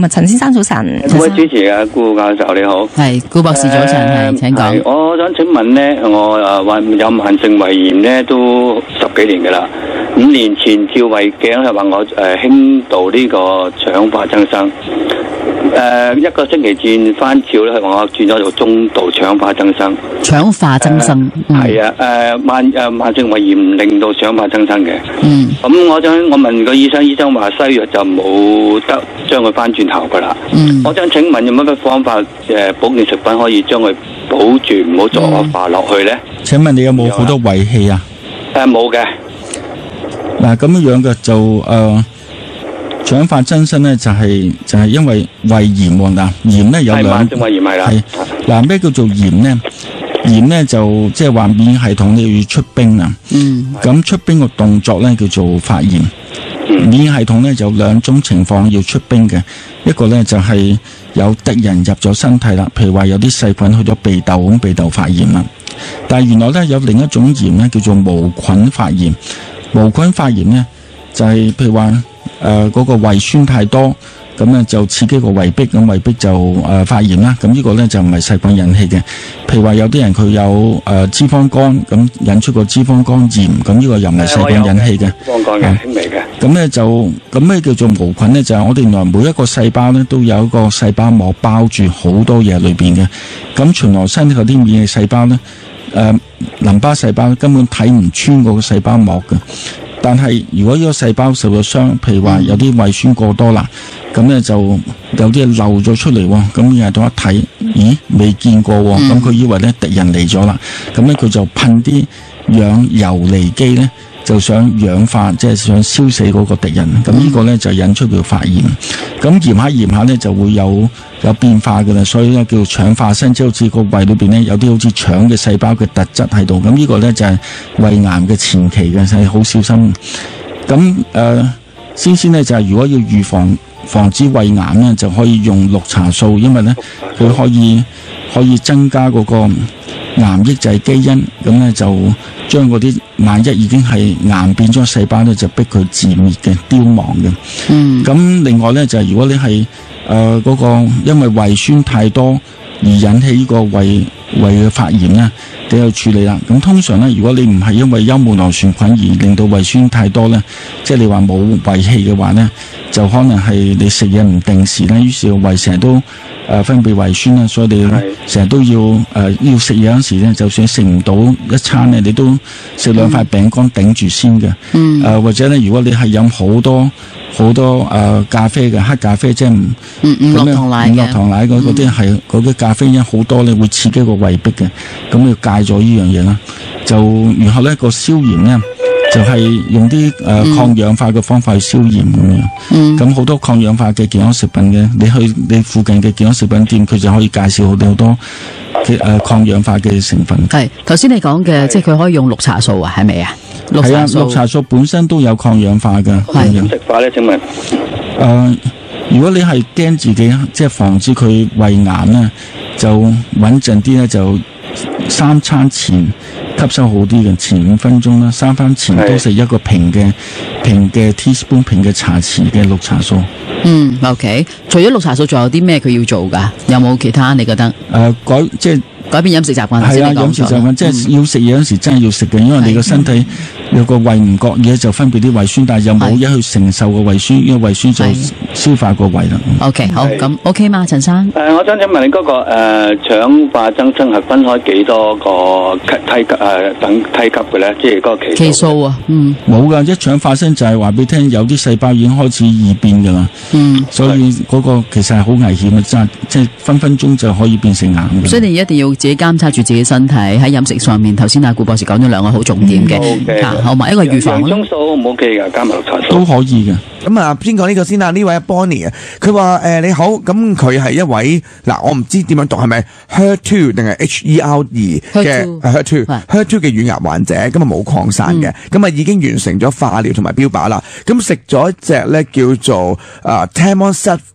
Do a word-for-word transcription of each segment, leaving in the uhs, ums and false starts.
咁啊，陳先生早晨。 各位主持啊，顧教授你好。 係顧博士早晨，係、呃、請講。 我想請問咧，我誒患有慢性胃炎咧，都十幾年噶啦。五年前照胃鏡係話我誒輕度呢個腸化增生。誒、呃、一個星期轉翻照咧，係話我轉咗做中度腸化增生。 腸化增生係、呃嗯、啊，誒慢誒慢性胃炎令到腸化增生嘅。嗯。咁我想我問個醫生，醫生話西藥就冇得將佢翻轉頭噶啦。嗯。我想請問有乜乜方法誒保健食品可以將佢保住，唔好再惡化落去咧？ 請問你有冇好多胃氣啊？ 誒冇嘅。 嗱咁樣嘅就誒。腸化增生咧就係、是、就係、是、因為胃炎喎。嗱，炎咧有兩， 慢性胃炎係啦。 係嗱，咩叫做炎咧？炎咧就即係話免疫系統你要出兵啊。嗯。咁出兵個動作咧叫做發炎。嗯。免疫系統咧有兩種情況要出兵嘅，一個咧就係、是、有敵人入咗身體啦，譬如話有啲細菌去咗鼻竇咁，鼻竇發炎啦。但係原來咧有另一種炎咧叫做無菌發炎。無菌發炎咧就係、是、譬如話。誒、呃，嗰、那個胃酸太多，咁咧就刺激個胃壁，咁胃壁就誒、呃、發炎啦。咁呢個咧就唔係細菌引起嘅。譬如話有啲人佢有誒、呃、脂肪肝，咁引出個脂肪肝炎，咁呢個又唔係細菌引起嘅。脂肪肝嘅輕微嘅。咁咧就咁咩叫做無菌咧？就係、是、我哋原來每一個細胞咧都有一個細胞膜包住好多嘢裏邊嘅。咁循來身體嗰啲免疫細胞咧，誒、呃、淋巴細胞根本睇唔穿嗰個細胞膜嘅。但係如果呢個細胞受咗傷，譬如話有啲胃酸過多啦，咁咧就有啲嘢漏咗出嚟喎，咁人到一睇，咦未見過喎，咁佢以為咧敵人嚟咗啦，咁咧佢就噴啲氧游離基咧，就想氧化，即係想燒死嗰個敵人，咁呢個咧就引出佢發炎，咁炎下炎下咧就會有有變化嘅啦，所以咧叫腸化生，即係好似個胃裏邊咧有啲好似腸嘅細胞嘅特質喺度，咁呢個咧就係胃癌嘅前期嘅，所以好小心。咁誒、呃，先先咧就係如果要預防防止胃癌咧，就可以用綠茶素，因為咧佢可以可以增加嗰個癌抑制基因，咁咧就將嗰啲萬一已經係癌變咗細胞咧，就逼佢自滅嘅、凋亡嘅。嗯。咁另外咧就係、是、如果你係誒嗰個因為胃酸太多而引起呢個胃胃嘅發炎咧，你要處理啦。咁通常咧，如果你唔係因為幽門螺旋菌而令到胃酸太多咧，即係你話冇胃氣嘅話咧，就可能係你食嘢唔定時咧，於是個胃成日都誒、呃、分泌胃酸啦，所以你成日都要誒、呃、要食嘢嗰時咧，就算食唔到一餐咧，你都食兩塊餅乾頂住先嘅。嗯。誒、呃、或者咧，如果你係飲好多好多誒、呃、咖啡嘅黑咖啡，即係唔唔落糖奶嘅，唔落糖奶嗰嗰啲係嗰啲咖啡因好多咧，會刺激個胃壁嘅，咁要戒咗呢樣嘢啦。就然後咧個消炎咧，就係、是、用啲誒、呃嗯、抗氧化嘅方法去消炎咁樣。嗯。咁好多抗氧化嘅健康食品嘅，你去你附近嘅健康食品店，佢就可以介紹好多好多嘅誒抗氧化嘅成分。 係頭先你講嘅，即係佢可以用綠茶素啊，係咪啊？ 係啊，綠茶素本身都有抗氧化嘅。 係點食法咧？請問？誒、 呃，如果你係驚自己即係防止佢胃癌咧，就穩陣啲咧，就三餐前吸收好啲嘅，前五分鐘啦，三餐前都食一個平嘅平嘅 teaspoon 平嘅茶匙嘅綠茶素。 嗯 ，OK。除咗綠茶素，仲有啲咩佢要做噶？有冇其他？你覺得？誒、 呃，改即係。 改變飲食習慣係啊，飲食習慣即係要食嘢嗰時真係要食嘅，因為你個身體有個胃唔覺嘢就分泌啲胃酸，但係又冇嘢去承受個胃酸，因為胃酸就消化個胃啦。 OK，好，咁 OK 嗎，陳生？ 誒、呃，我想請問你嗰、那個誒腸、呃、化增生係分開幾多個梯級誒、呃、等梯級嘅咧？即係嗰個期數啊？嗯， 冇噶，一腸化生就係話俾你聽，有啲細胞已經開始異變噶啦。嗯，所以嗰個其實係好危險嘅，真即係分分鐘就可以變成癌嘅。 所以你一定要自己監察住自己身體喺飲食上面。頭先阿顧博士講咗兩個好重點嘅，嗯 okay. 好埋一個預防啦。 中數唔 OK 噶，加埋綠茶素都可以嘅。 咁啊，先講呢個先啦。呢位 Bonnie 啊，佢話誒你好，咁佢係一位嗱，我唔知點樣讀係咪 H E R two 定係 H E R 二嘅 H E R two H E R two 嘅乳癌患者，咁啊冇擴散嘅，咁、嗯、啊已經完成咗化療同埋標靶啦。咁食咗一隻咧叫做啊 Tamoxifen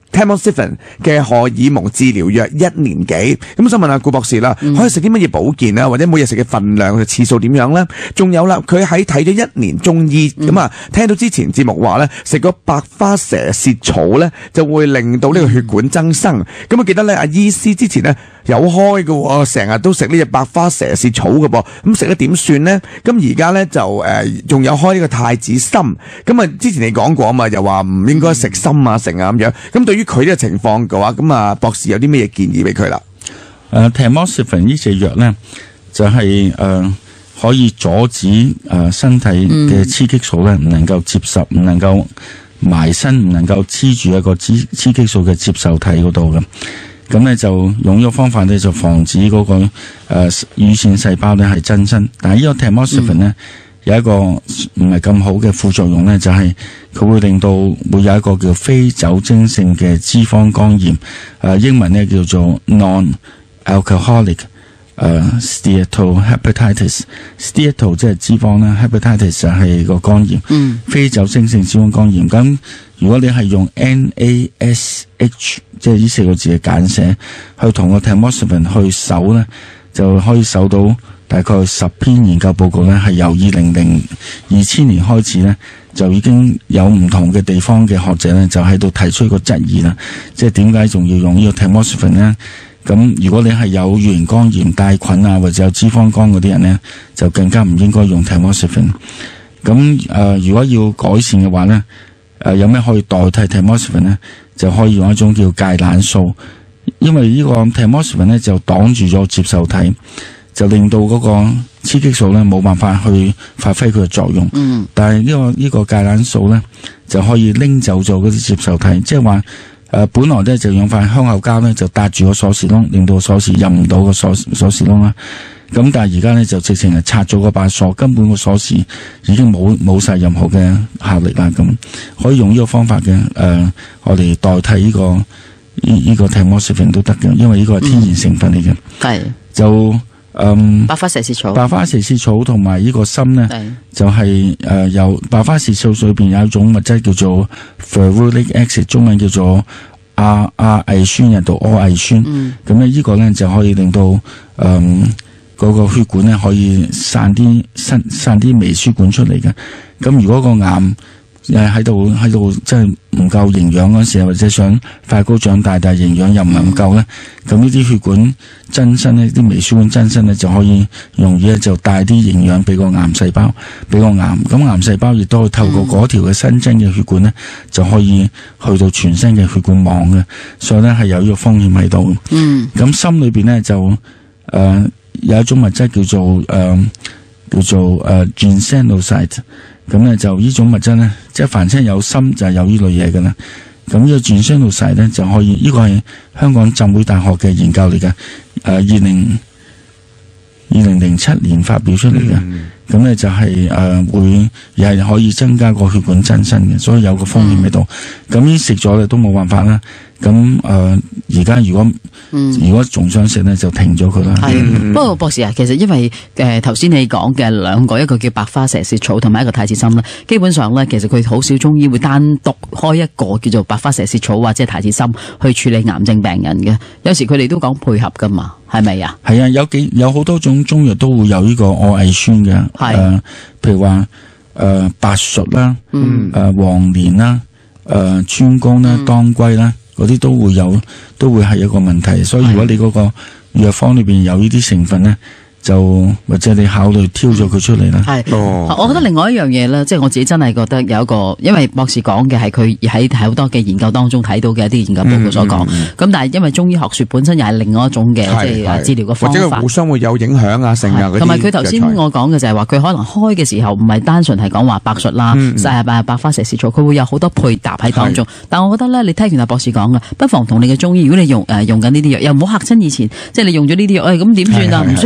tamoxifen 嘅荷爾蒙治療藥一年幾。咁想問下顧博士啦，嗯、可以食啲乜嘢保健啊？或者每日食嘅份量嘅次數點樣咧？仲有啦，佢喺睇咗一年中醫咁啊，嗯、聽到之前節目話咧，食個白花蛇舌草咧就會令到呢個血管增生。咁啊記得咧，阿醫師之前咧有開嘅，成日都食呢隻白花蛇舌草嘅噃。咁食得點算咧？咁而家咧就誒仲、呃、有開呢個太子參。咁啊之前你講過啊嘛，又話唔應該食參啊成啊咁樣。咁對於佢呢個情況嘅話，咁啊博士有啲咩嘢建議俾佢啦？ 誒 tamoxifen 呢隻藥咧就係、是、誒、呃、可以阻止誒、呃、身體嘅雌激素咧唔能夠接受，唔能夠埋身，唔能夠黐住一個雌雌激素嘅接受體嗰度嘅。咁咧就用呢個方法咧就防止嗰、那個誒、呃、乳腺細胞咧係增生。但係呢個 tamoxifen 咧、嗯、有一個唔係咁好嘅副作用咧，就係、是、佢會令到會有一個叫非酒精性嘅脂肪肝炎，誒、呃、英文咧叫做 non-alcoholic 誒、呃、steatohepatitis。steato 即係脂肪啦 ，hepatitis 就係個肝炎，嗯、非酒精性脂肪肝炎。咁如果你係用 N A S H 即係呢四個字嘅簡寫去同個 tamoxifen 去搜咧，就可以搜到大概十篇研究報告咧，係由二零零二千年開始咧，就已經有唔同嘅地方嘅學者咧，就喺度提出一個質疑啦。即係點解仲要用呢個 tamoxifen 咧？咁如果你係有乙型肝炎帶菌啊，或者有脂肪肝嗰啲人咧，就更加唔應該用 tamoxifen。咁誒、呃，如果要改善嘅話咧，誒、呃、有咩可以代替 tamoxifen 咧？就可以用一種叫芥蘭素，因為呢個 tamoxifen 咧就擋住咗接受體，就令到嗰個雌激素咧冇辦法去發揮佢嘅作用。嗯，但係呢、這個呢、這個芥蘭素咧就可以拎走咗嗰啲接受體，即係話誒本來咧就用塊香口膠咧就搭住個鎖匙窿，令到鎖匙入唔到個鎖鎖匙窿啦。咁但係而家咧就直情係拆咗嗰把鎖，根本個鎖匙已經冇冇晒任何嘅效力啦。咁可以用呢個方法嘅，誒、呃，我哋代替呢、這個呢呢、這個 tamoxifen 都得嘅，因為呢個係天然成分嚟嘅。係、嗯、就嗯白花蛇舌草， 白花蛇舌草同埋呢個參咧，就係、是、誒、呃、由白花蛇舌草裏邊有一種物質叫做 ferulic acid， 中文叫做亞亞甾酸，入到柯甾酸。咁咧呢個咧就可以令到誒。嗯嗰個血管咧可以散啲散散啲微輸管出嚟嘅。咁如果個癌誒喺度喺度即係唔夠營養嗰時，或者想快高長大，但係營養又唔係咁夠咧，咁呢啲血管增生咧，啲微輸管增生咧就可以容易咧就帶啲營養俾個癌細胞，俾個癌。咁癌細胞亦都可以透過嗰條嘅新增嘅血管咧，就可以去到全身嘅血管網嘅。所以咧係有呢個風險喺度。嗯。咁心裏邊咧就誒。呃有一種物質叫做誒、呃、叫做誒 ginsenoside， 咁咧就呢種物質咧，即係凡親有心就係有呢類嘢嘅啦。咁呢個 ginsenoside 咧就可以，呢、這個係香港浸會大學嘅研究嚟嘅，誒二零二零零七年發表出嚟嘅。咁咧、嗯、就係、是、誒、呃、會又係可以增加個血管增生嘅，所以有個風險喺度。咁呢食咗咧都冇辦法啦。咁誒而家如果嗯如果仲想食咧，就停咗佢啦。係、 嗯，不過博士啊，其實因為誒頭先你講嘅兩個，一個叫白花蛇舌草，同埋一個太子參咧，基本上咧其實佢好少中醫會單獨開一個叫做白花蛇舌草或者係太子參去處理癌症病人嘅。有時佢哋都講配合噶嘛，係咪啊？ 係啊，有幾有好多種中藥都會有呢個柯甾酸嘅。係誒、呃，譬如話誒、呃、白術啦，嗯，誒、呃、黃連啦，誒、呃、川芎啦，當歸啦。嗰啲都會有，都會係一個問題，所以如果你嗰個藥方裏邊有呢啲成分咧，就或者你考慮挑咗佢出嚟啦。係， 哦、我覺得另外一樣嘢咧，即係我自己真係覺得有一個，因為博士講嘅係佢喺好多嘅研究當中睇到嘅一啲研究報告所講。咁、嗯嗯嗯、但係因為中醫學說本身又係另外一種嘅即係治療嘅方法， 或者互相會有影響啊，成啊嗰啲。同埋佢頭先我講嘅就係話，佢可能開嘅時候唔係單純係講話白術啦、晒白白花蛇舌草，佢會有好多配搭喺當中。但我覺得咧，你聽完阿博士講嘅，不妨同你嘅中醫，如果你用誒、呃、用緊呢啲藥，又唔好嚇親以前，即係你用咗呢啲藥，誒咁點算啊？唔需要擔心。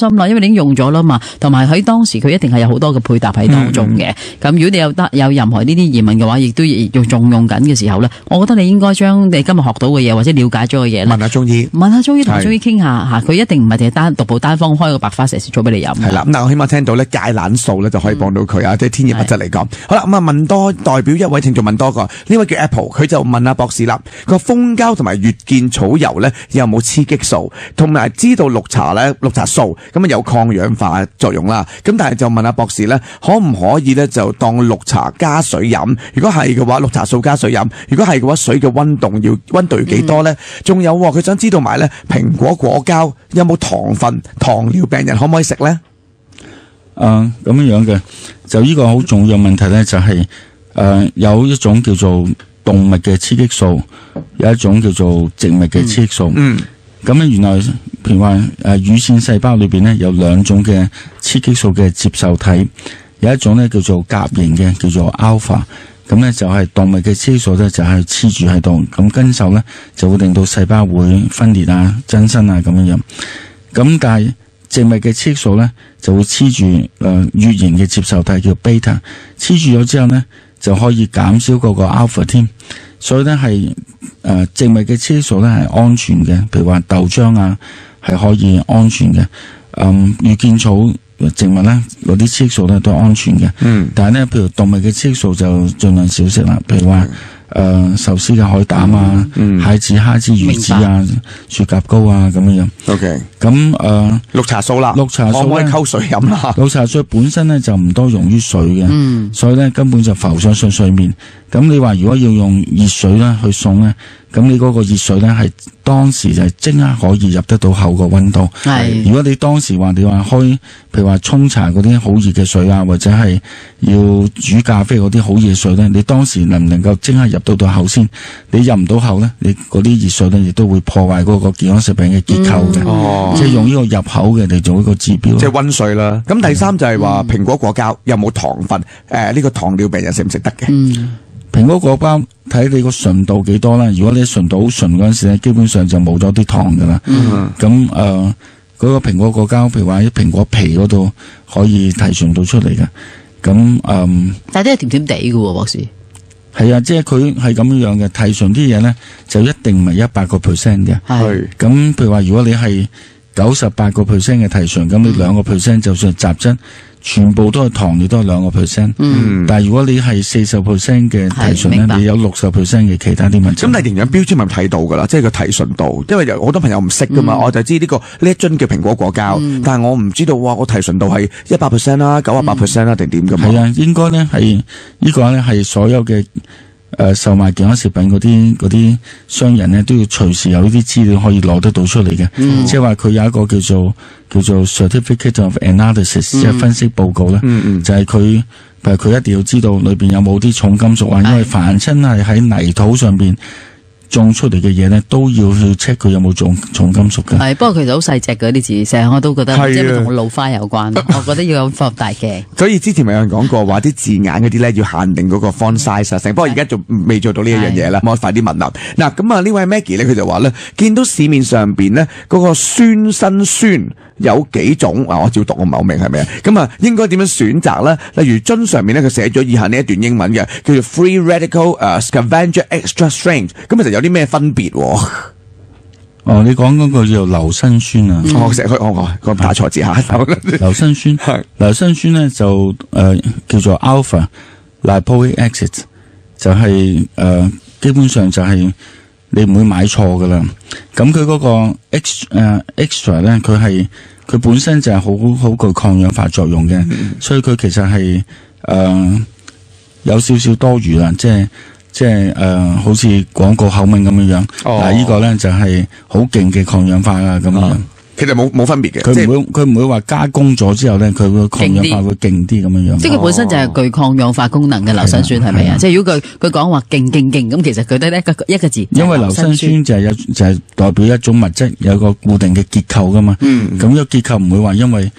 心啦，因為你已經用咗啦嘛，同埋喺當時佢一定係有好多嘅配搭喺當中嘅。咁、嗯、如果你有得有任何呢啲疑問嘅話，亦都用仲用緊嘅時候咧，我覺得你應該將你今日學到嘅嘢或者了解咗嘅嘢咧， 問下中醫， 問下中醫同中醫傾下嚇，佢一定唔係淨係單獨步單方開個白花蛇舌草俾你飲。 係啦，咁但我起碼聽到咧芥蘭素咧就可以幫到佢啊，即係天然物質嚟講。好啦，咁啊問多代表一位聽眾問多個，呢位叫 Apple， 佢就問阿博士啦，佢話蜂膠同埋月見草油咧有冇雌激素，同埋知道綠茶咧綠茶素咁啊有抗氧化作用啦。咁但係就問阿博士咧，可唔可以咧就當綠茶加水飲？如果係嘅話，綠茶素加水飲；如果係嘅話，水嘅溫度要溫度要幾多咧？仲、嗯、有佢想知道埋咧蘋果果膠有冇糖分？糖尿病人可唔可以食咧？ 誒咁樣樣嘅，就呢個好重要嘅問題咧，就係、是、誒、呃、有一種叫做動物嘅雌激素，有一種叫做植物嘅雌激素。嗯，咁咧原來譬如話誒乳腺細胞裏邊咧有兩種嘅雌激素嘅接受體，有一種咧叫做甲型嘅叫做 alpha， 咁咧就係動物嘅雌激素咧就係黐住喺度，咁跟手咧就會令到細胞會分裂啊、增生啊咁樣樣。咁但係植物嘅雌激素咧就會黐住誒乙型嘅接受體叫 beta， 黐住咗之後咧就可以減少嗰個 alpha 添，所以咧係誒植物嘅雌激素咧係安全嘅，譬如話豆漿啊係可以安全嘅，嗯月見草植物咧嗰啲雌激素咧都係安全嘅，嗯，但係咧譬如動物嘅雌激素就盡量少食啦，譬如話。誒、呃，壽司嘅海膽啊，嗯、蟹子、蝦子、魚子啊，雪蛤膏啊，咁樣樣。OK，咁誒，綠茶素啦，綠茶素可唔可以溝水飲啦？綠茶素本身咧就唔多溶於水嘅，嗯、所以咧根本就浮上上水面。咁你話如果要用熱水咧去送咧，咁你嗰個熱水咧係當時就係即刻可以入得到口個溫度。係，如果你當時話你話開，譬如話沖茶嗰啲好熱嘅水啊，或者係要煮咖啡嗰啲好熱嘅水咧，你當時能唔能夠即刻入到到口先？你入唔到口咧，你嗰啲熱水咧亦都會破壞嗰個健康食品嘅結構嘅。哦、嗯，即係用呢個入口嘅嚟做一個指標。即係溫水啦。咁第三就係話蘋果果膠有冇糖分？誒、呃，呢、這個糖尿病人食唔食得嘅？嗯。蘋果果膠睇你個純度幾多啦，如果你純度好純嗰陣時咧，基本上就冇咗啲糖噶啦。咁誒、嗯，嗰、呃那個蘋果果膠，譬如話喺蘋果皮嗰度可以提純到出嚟嘅。咁誒，嗯、但係都係甜甜地嘅，博士。係啊，即係佢係咁樣樣嘅，提純啲嘢咧就一定唔係一百個 percent 嘅。係。咁譬如話，如果你係九十八個 percent 嘅提純，咁你兩個 percent 就算係雜質。全部都係糖，你都係兩個 percent。嗯，但係如果你係四十 percent 嘅提純咧，你有六十 percent 嘅其他啲問題。咁但係營養標籤咪睇到噶啦，即係個提純度。因為有好多朋友唔識噶嘛，嗯、我就知呢、這個呢一樽嘅蘋果果膠，嗯、但係我唔知道哇，我提純度係一百 percent 啦，九十八 percent 啦，定點噶嘛？係啊，應該咧係呢個咧係所有嘅。誒、呃，售賣健康食品嗰啲嗰啲商人咧，都要隨時有呢啲資料可以攞得到出嚟嘅，嗯、即係話佢有一個叫做叫做 Certificate of Analysis，、嗯、即係分析報告咧，嗯嗯、就係佢，譬如佢一定要知道裏邊有冇啲重金屬啊，嗯、因為凡親係喺泥土上邊種出嚟嘅嘢咧，都要去 check 佢有冇重重金屬嘅。係，不過其實好細隻嘅啲字，成日我都覺得即係同老花有關。我覺得要有放大鏡。所以之前咪有人講過話啲字眼嗰啲咧要限定嗰個 font size 啊，成。不過而家仲未做到呢一樣嘢啦，我快啲問啦。嗱，咁啊呢位 Maggie 咧，佢就話咧，見到市面上邊咧嗰個酸辛酸有幾種啊？我照讀我唔係好明係咪啊？咁啊應該點樣選擇咧？例如樽上面咧佢寫咗以下呢一段英文嘅，叫做 Free Radical 誒、uh, Scavenger Extra Strength， 咁其實有啲咩分別？哦，你講嗰個叫做硫辛酸啊？嗯、我成日我我我打錯字下手。硫辛酸係硫辛酸咧就誒、呃、叫做 alpha lipoic acid， 就係、是、誒、呃、基本上就係你唔會買錯噶啦。咁佢嗰個 extra 誒、呃、extra 咧，佢係佢本身就係好好具抗氧化作用嘅，嗯、所以佢其實係誒、呃、有少少多餘啦，即係。即係誒、呃，好似廣告口吻咁樣樣，哦、但係呢個咧就係好勁嘅抗氧化啊咁樣。哦、其實冇冇分別嘅，佢唔會佢唔會話加工咗之後咧，佢個抗氧化會勁啲咁樣樣。即係佢本身就係具抗氧化功能嘅硫辛酸係咪啊？即係如果佢佢講話勁勁勁咁，其實佢得一個一個字。因為硫辛酸就係一就係代表一種物質有個固定嘅結構噶嘛。嗯。咁呢個結構唔會話因為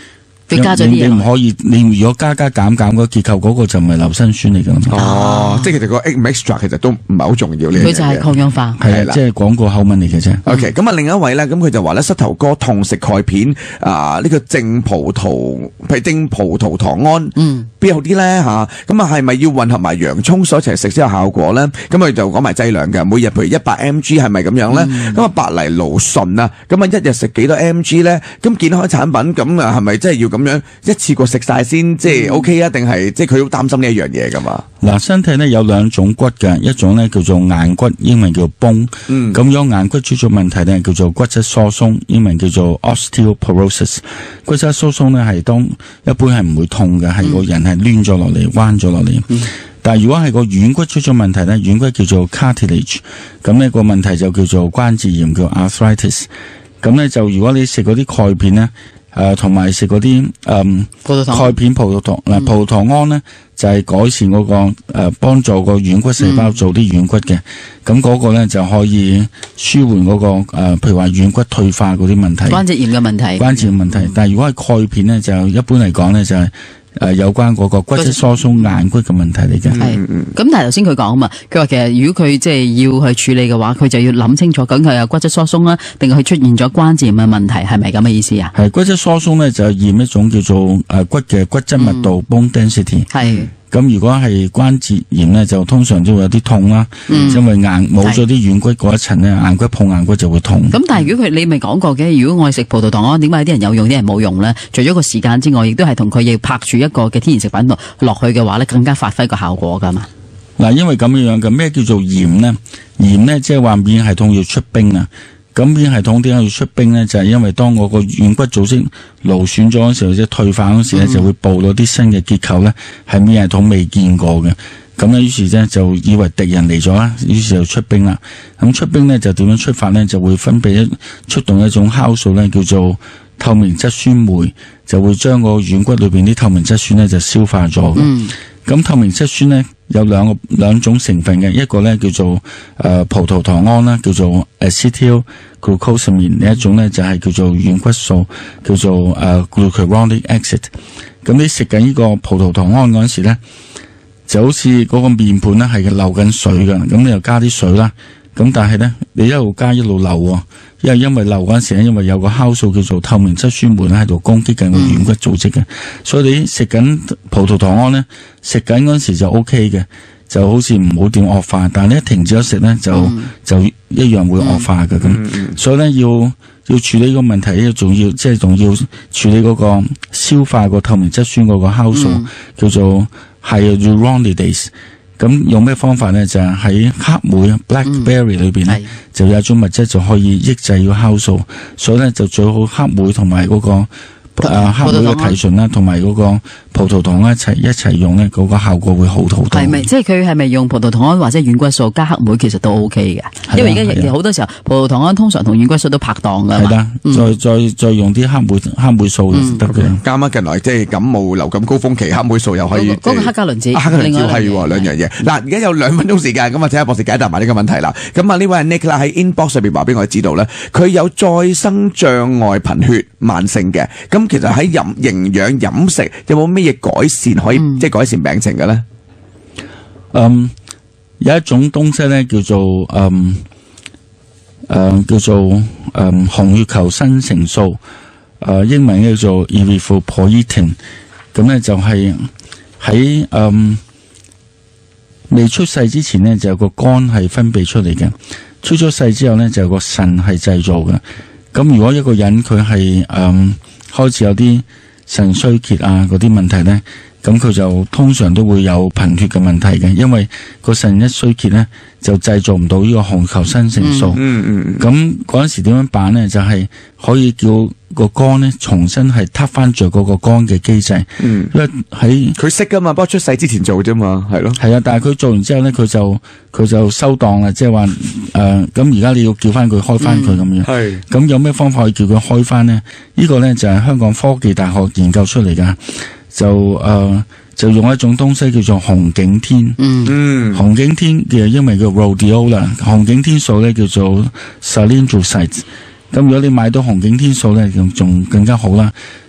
佢加咗啲嘢。 你唔可以，你如果加加減減個結構嗰個就唔係硫辛酸嚟㗎啦。 哦，即係其實個 extra 其實都唔係好重要呢樣嘢。 佢就係抗氧化。 係啦，即係廣告口吻嚟嘅啫。 OK，咁啊另一位咧，咁佢就話咧膝頭哥痛食鈣片啊，呢個正葡萄譬如正葡萄糖胺，嗯，邊有啲咧嚇？咁啊係咪要混合埋洋葱所一齊食先有效果咧？咁佢就講埋劑量嘅，每日譬如一百 mg 係咪咁樣咧？咁啊白藜蘆醇啊，咁啊一日食幾多 mg 咧？咁健康產品咁啊係咪真係要咁樣一次過食晒先即係 OK 啊？定係即係佢好擔心呢一樣嘢噶嘛？ 嗱，身體咧有兩種骨嘅，一種咧叫做硬骨，英文叫 bone。嗯。咁如果硬骨出咗問題咧，叫做骨質疏鬆，英文叫做 osteoporosis。骨質疏鬆咧係當一般係唔會痛嘅，係個人係攣咗落嚟、彎咗落嚟。嗯。但係如果係個軟骨出咗問題咧，軟骨叫做 cartilage， 咁呢個問題就叫做關節炎，叫 arthritis。咁咧就如果你食嗰啲鈣片咧。誒同埋食嗰啲誒鈣片葡萄糖嗱、嗯、葡萄糖胺咧就係、是、改善嗰、那個誒、呃、幫助個軟骨細胞做啲軟骨嘅，咁嗰、嗯、個咧就可以舒緩嗰、那個誒、呃、譬如話軟骨退化嗰啲問題， 關節炎嘅問題， 關節炎問題。嗯、但係如果係鈣片咧，就一般嚟講咧就係、是。誒、呃，有關嗰個骨質疏鬆硬骨嘅問題嚟嘅。 係，咁但係頭先佢講啊嘛，佢話其實如果佢即係要去處理嘅話，佢就要諗清楚究竟佢有骨質疏鬆啦，定係佢出現咗關節炎嘅問題，係咪咁嘅意思啊？係骨質疏鬆咧，就驗一種叫做誒、呃、骨嘅骨質密度 bone density。係。咁如果係關節炎咧，就通常都會有啲痛啦，嗯、因為硬冇咗啲軟骨嗰一層咧，硬骨碰硬骨就會痛。 咁但係如果佢你咪講過嘅，如果我係食葡萄糖胺，點解有啲人有用，啲人冇用咧？除咗個時間之外，亦都係同佢要拍住一個嘅天然食品度落去嘅話咧，更加發揮個效果噶嘛。 嗱，因為咁樣樣嘅咩叫做炎咧？炎咧即係話免疫系統要出兵啊。咁免疫系統點解要出兵咧？就係、是、因為當我個軟骨組織勞損咗嗰時候，或者退化嗰時咧，嗯、就會暴露啲新嘅結構咧，係免疫系統未見過嘅。咁咧，於是咧就以為敵人嚟咗啦，於是就出兵啦。咁出兵咧就點樣出發咧？就會分泌一出動一種酵素咧，叫做透明質酸酶，就會將個軟骨裏邊啲透明質酸咧就消化咗嘅。嗯咁透明質酸咧有兩個兩種成分嘅，一個咧叫做誒、呃、葡萄糖胺啦，叫做 acetylglucosamine， 另一種咧就係、是、叫做軟骨素，叫做誒、呃、glucuronic acid。咁你食緊呢個葡萄糖胺嗰陣時咧，就好似嗰個面盤咧係流緊水嘅，咁你又加啲水啦。咁但係咧，你一路加一路流喎，因為因為流嗰陣時咧，因為有個酵素叫做透明質酸酶咧喺度攻擊緊個軟骨組織嘅，嗯、所以你食緊葡萄糖胺咧，食緊嗰陣時就 O K 嘅，就好似唔好點惡化，但係你一停止咗食咧，就、嗯、就一樣會惡化嘅咁，嗯嗯、所以咧要要處理呢個問題咧，仲要即係仲要處理嗰個消化個透明質酸嗰個酵素，嗯、叫做 hyaluronidase。咁用咩方法咧？就係、是、喺黑莓 blackberry 裏邊咧，嗯、就有一種物質就可以抑制個酵素，所以咧就最好黑莓同埋嗰個。誒、啊，黑莓嘅提純啦，同埋嗰個葡萄糖一齊一齊用咧，嗰、那個效果會好好多。 係咪？即係佢係咪用葡萄糖胺或者軟骨素加黑莓，其實都 O K 嘅。因為而家好多時候，葡萄糖胺通常同軟骨素都拍檔噶嘛。係啦，嗯、再再再用啲黑莓黑莓素就得嘅。啱啱近來即係感冒流感高峰期，黑莓素又可以。嗰、那個黑加侖子，黑加侖子係兩樣嘢。嗱，而家有兩分鐘時間，咁啊，睇下博士解答埋呢個問題啦。咁啊，呢位係 Nick 啦，喺 inbox 上邊話俾我哋知道咧，佢有再生障礙貧血，慢性嘅。咁其實喺飲營養飲食有冇咩嘢改善可以、嗯、即係改善病情嘅咧？ 嗯，有一種東西咧叫做嗯誒、呃、叫做誒、嗯、紅血球生成素，誒、呃、英文叫做 erythropoietin。咁咧就係喺誒未出世之前咧就有個肝係分泌出嚟嘅，出咗世之後咧就有個腎係製造嘅。咁如果一個人佢係誒開始有啲腎衰竭啊嗰啲問題咧，咁佢就通常都會有貧血嘅問題嘅，因為個腎一衰竭咧就製造唔到呢個紅球生成素。嗯嗯。咁嗰陣時點樣辦咧？就係、是、可以叫個肝咧重新係撻翻着嗰個肝嘅機制。嗯。因為喺佢識噶嘛，不過出世之前做啫嘛，係咯。 係啊，但係佢做完之後咧，佢就佢就收檔啦，即係話誒，咁而家你要叫翻佢開翻佢咁樣。係。咁有咩方法可以叫佢開翻咧？呢、這個咧就係香港科技大學研究出嚟噶。就誒、呃、就用一種東西叫做紅景天，嗯，紅景天嘅英文叫 rhodiola， 紅景天素咧叫做 cylindrocytes。咁如果你買到紅景天素咧，仲仲更加好啦。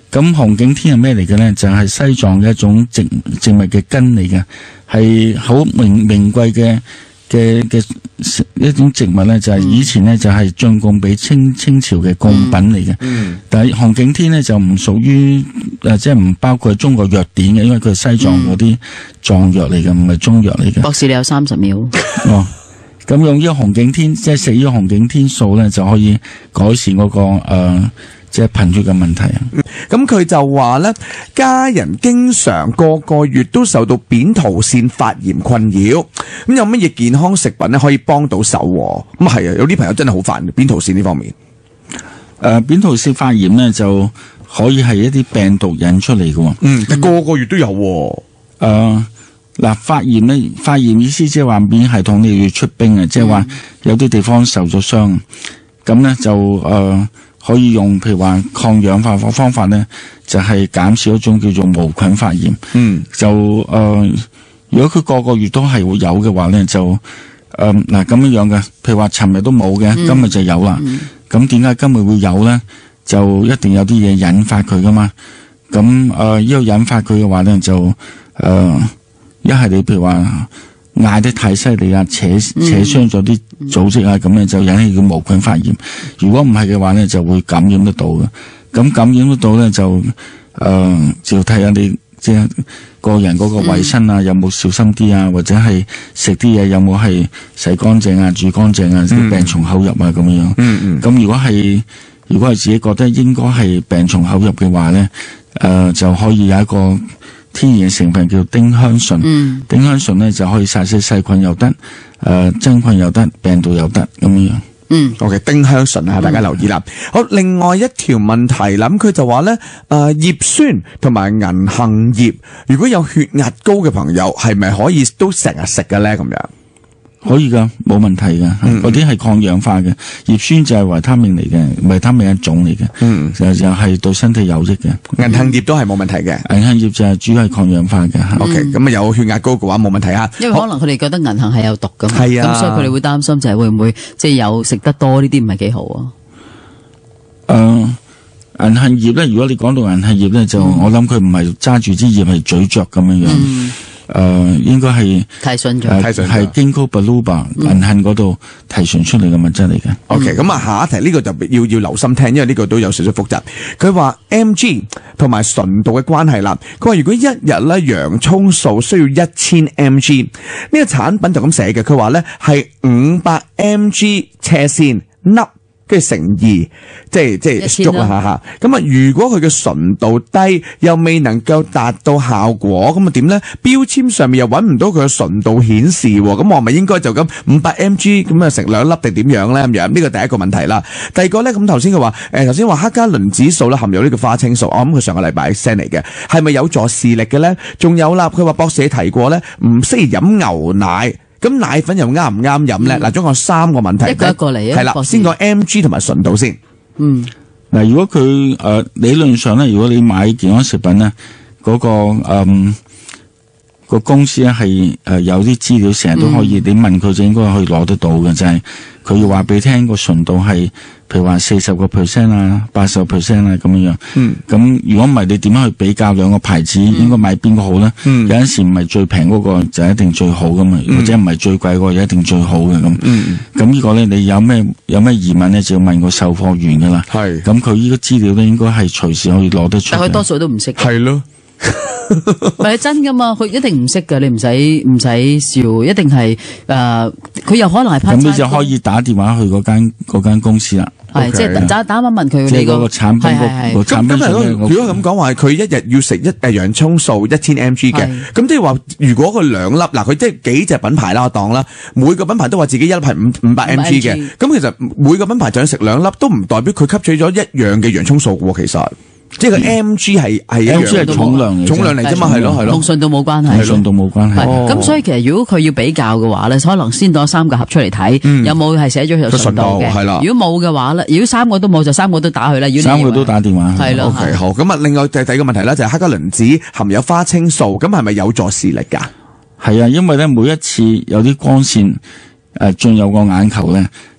咁紅景天係咩嚟嘅咧？就係、是、西藏嘅一種植植物嘅根嚟嘅，係好名名貴嘅嘅嘅一種植物咧，就係、是、以前咧就係進貢俾清清朝嘅貢品嚟嘅。嗯，但係紅景天咧就唔屬於誒，即係唔包括中國藥典嘅，因為佢係西藏嗰啲藏藥嚟嘅，唔係中藥嚟嘅。 博士，你有三十秒。 哦，咁用呢個紅景天，即係食呢個紅景天素咧，就可以改善嗰、那個誒。呃即係貧血嘅問題啊！ 咁佢就話咧，家人經常個個月都受到扁桃腺發炎困擾，咁有乜嘢健康食品咧可以幫到手？咁係啊，有啲朋友真係好煩扁桃腺呢方面。 誒、呃，扁桃腺發炎咧就可以係一啲病毒引出嚟嘅。 嗯，但個個月都有。誒、 呃，嗱，發炎咧，發炎意思即係話免疫系統你要出兵啊，即係話有啲地方受咗傷，咁咧就誒。呃可以用譬如話抗氧化嘅方法咧，就係、是、減少一種叫做無菌發炎。嗯，就誒、呃，如果佢個個月都係會有嘅話咧，就誒嗱咁樣樣嘅。譬如話尋日都冇嘅，嗯、今日就有啦。咁點解今日會有咧？就一定有啲嘢引發佢噶嘛。咁誒，呢、呃這個引發佢嘅話咧，就誒一係你譬如話。嗌得太犀利啊，扯扯傷咗啲組織啊，咁咧就引起佢無菌發炎。如果唔係嘅話咧，就會感染得到嘅。咁感染得到咧，就誒、呃、就睇下你即係個人嗰個衛生啊，有冇小心啲啊，或者係食啲嘢有冇係洗乾淨啊、煮乾淨啊，啲病從口入啊咁樣。嗯嗯。咁如果係如果係自己覺得應該係病從口入嘅話咧，誒、呃、就可以有一個。天然成分叫丁香醇，嗯、丁香醇咧就可以殺死細菌又得，誒、呃、真菌又得，病毒又得咁樣。 嗯 ，OK， 丁香醇啊，大家留意啦。嗯、好，另外一條問題，諗佢就話咧，誒、呃、葉酸同埋銀杏葉，如果有血壓高嘅朋友，係咪可以都成日食嘅咧？咁樣可以噶，冇問題噶，嗰啲係抗氧化嘅，葉酸就係維他命嚟嘅，維他命一種嚟嘅，嗯，就就係對身體有益嘅。 銀杏葉都係冇問題嘅， 銀杏葉就係主要係抗氧化嘅。嗯、OK， 咁啊有血壓高嘅話冇問題啊， 因為可能佢哋覺得銀杏係有毒噶嘛， 係啊， 咁所以佢哋會擔心就係會唔會即係有食得多呢啲唔係幾好啊？誒、 呃，銀杏葉咧，如果你講到銀杏葉咧，就、嗯、我諗佢唔係揸住支葉係咀嚼咁樣樣。嗯誒、呃，應該係提純咗， 係 Ginkgo biloba 銀杏嗰度提純出嚟嘅物質嚟嘅。 OK，咁啊下一題呢個就要要留心聽，因為呢個都有少少複雜。佢話 M G 同埋純度嘅關係啦。佢話如果一日咧洋蔥素需要一千 M G， 呢個產品就咁寫嘅。佢話咧係五百 M G 斜線粒。跟住乘二，即係即係捉啦吓。咁啊，如果佢嘅純度低，又未能夠達到效果，咁啊點咧？標籤上面又揾唔到佢嘅純度顯示，咁我係咪應該就咁五百 M G 咁啊食兩粒定點樣咧？咁樣呢個第一個問題啦。第二個咧，咁頭先佢話誒，頭先話黑加侖指數咧含有呢個花青素，我諗佢上個禮拜 send 嚟嘅，係咪有助視力嘅咧？仲有啦，佢話博士提過咧，唔適宜飲牛奶。咁奶粉又啱唔啱飲咧？嗱、嗯，總共三個問題， 一個一個嚟啊。 係啦，先講 M G 同埋純度先。 嗯， 嗱，如果佢誒、呃、理論上咧，如果你買健康食品咧，嗰、那個誒、呃、個公司咧係誒有啲資料，成日都可以，嗯、你問佢就應該可以攞得到嘅，就係、是、佢要話俾你聽個純度係。譬如話四十個 percent 啊，八十個 percent 啊咁樣樣。嗯。咁如果唔係，你點樣去比較兩個牌子，嗯、應該買邊個好咧？嗯。有陣時唔係最平嗰個就一定最好噶嘛，嗯、或者唔係最貴嗰個就一定最好嘅咁。嗯。咁呢個咧，你有咩有咩疑問咧，就要問個售貨員噶啦。係是。咁佢呢個資料咧，應該係隨時可以攞得出。 但佢多數都唔識。 係咯。 唔係真噶嘛？佢一定唔識噶，你唔使唔使笑，一定係誒，佢、呃、有可能係咁你就可以打電話去嗰間嗰間公司啦。 係即係打打一問佢， 即係嗰個產品個個產品上面。 如果咁講話，佢一日要食一誒洋葱素一千 M G 嘅，咁即係話如果佢兩粒嗱，佢即係幾隻品牌啦，我當啦，每個品牌都話自己一粒係五五百 M G 嘅，咁其實每個品牌就要食兩粒，都唔代表佢吸取咗一樣嘅洋葱素嘅，其實。即係個 M G 係係一樣係重量重量嚟啫嘛，係咯係咯， 同純度冇關係， 同純度冇關係。 咁所以其實如果佢要比較嘅話咧，可能先攞三個盒出嚟睇，有冇係寫咗有純度嘅。係啦，如果冇嘅話咧，如果三個都冇，就三個都打去啦。 三個都打電話。 係咯。 OK 好，咁啊，另外第第二個問題咧就係黑加侖子含有花青素，咁係咪有助視力噶？ 係啊，因為咧每一次有啲光線誒進入個眼球咧。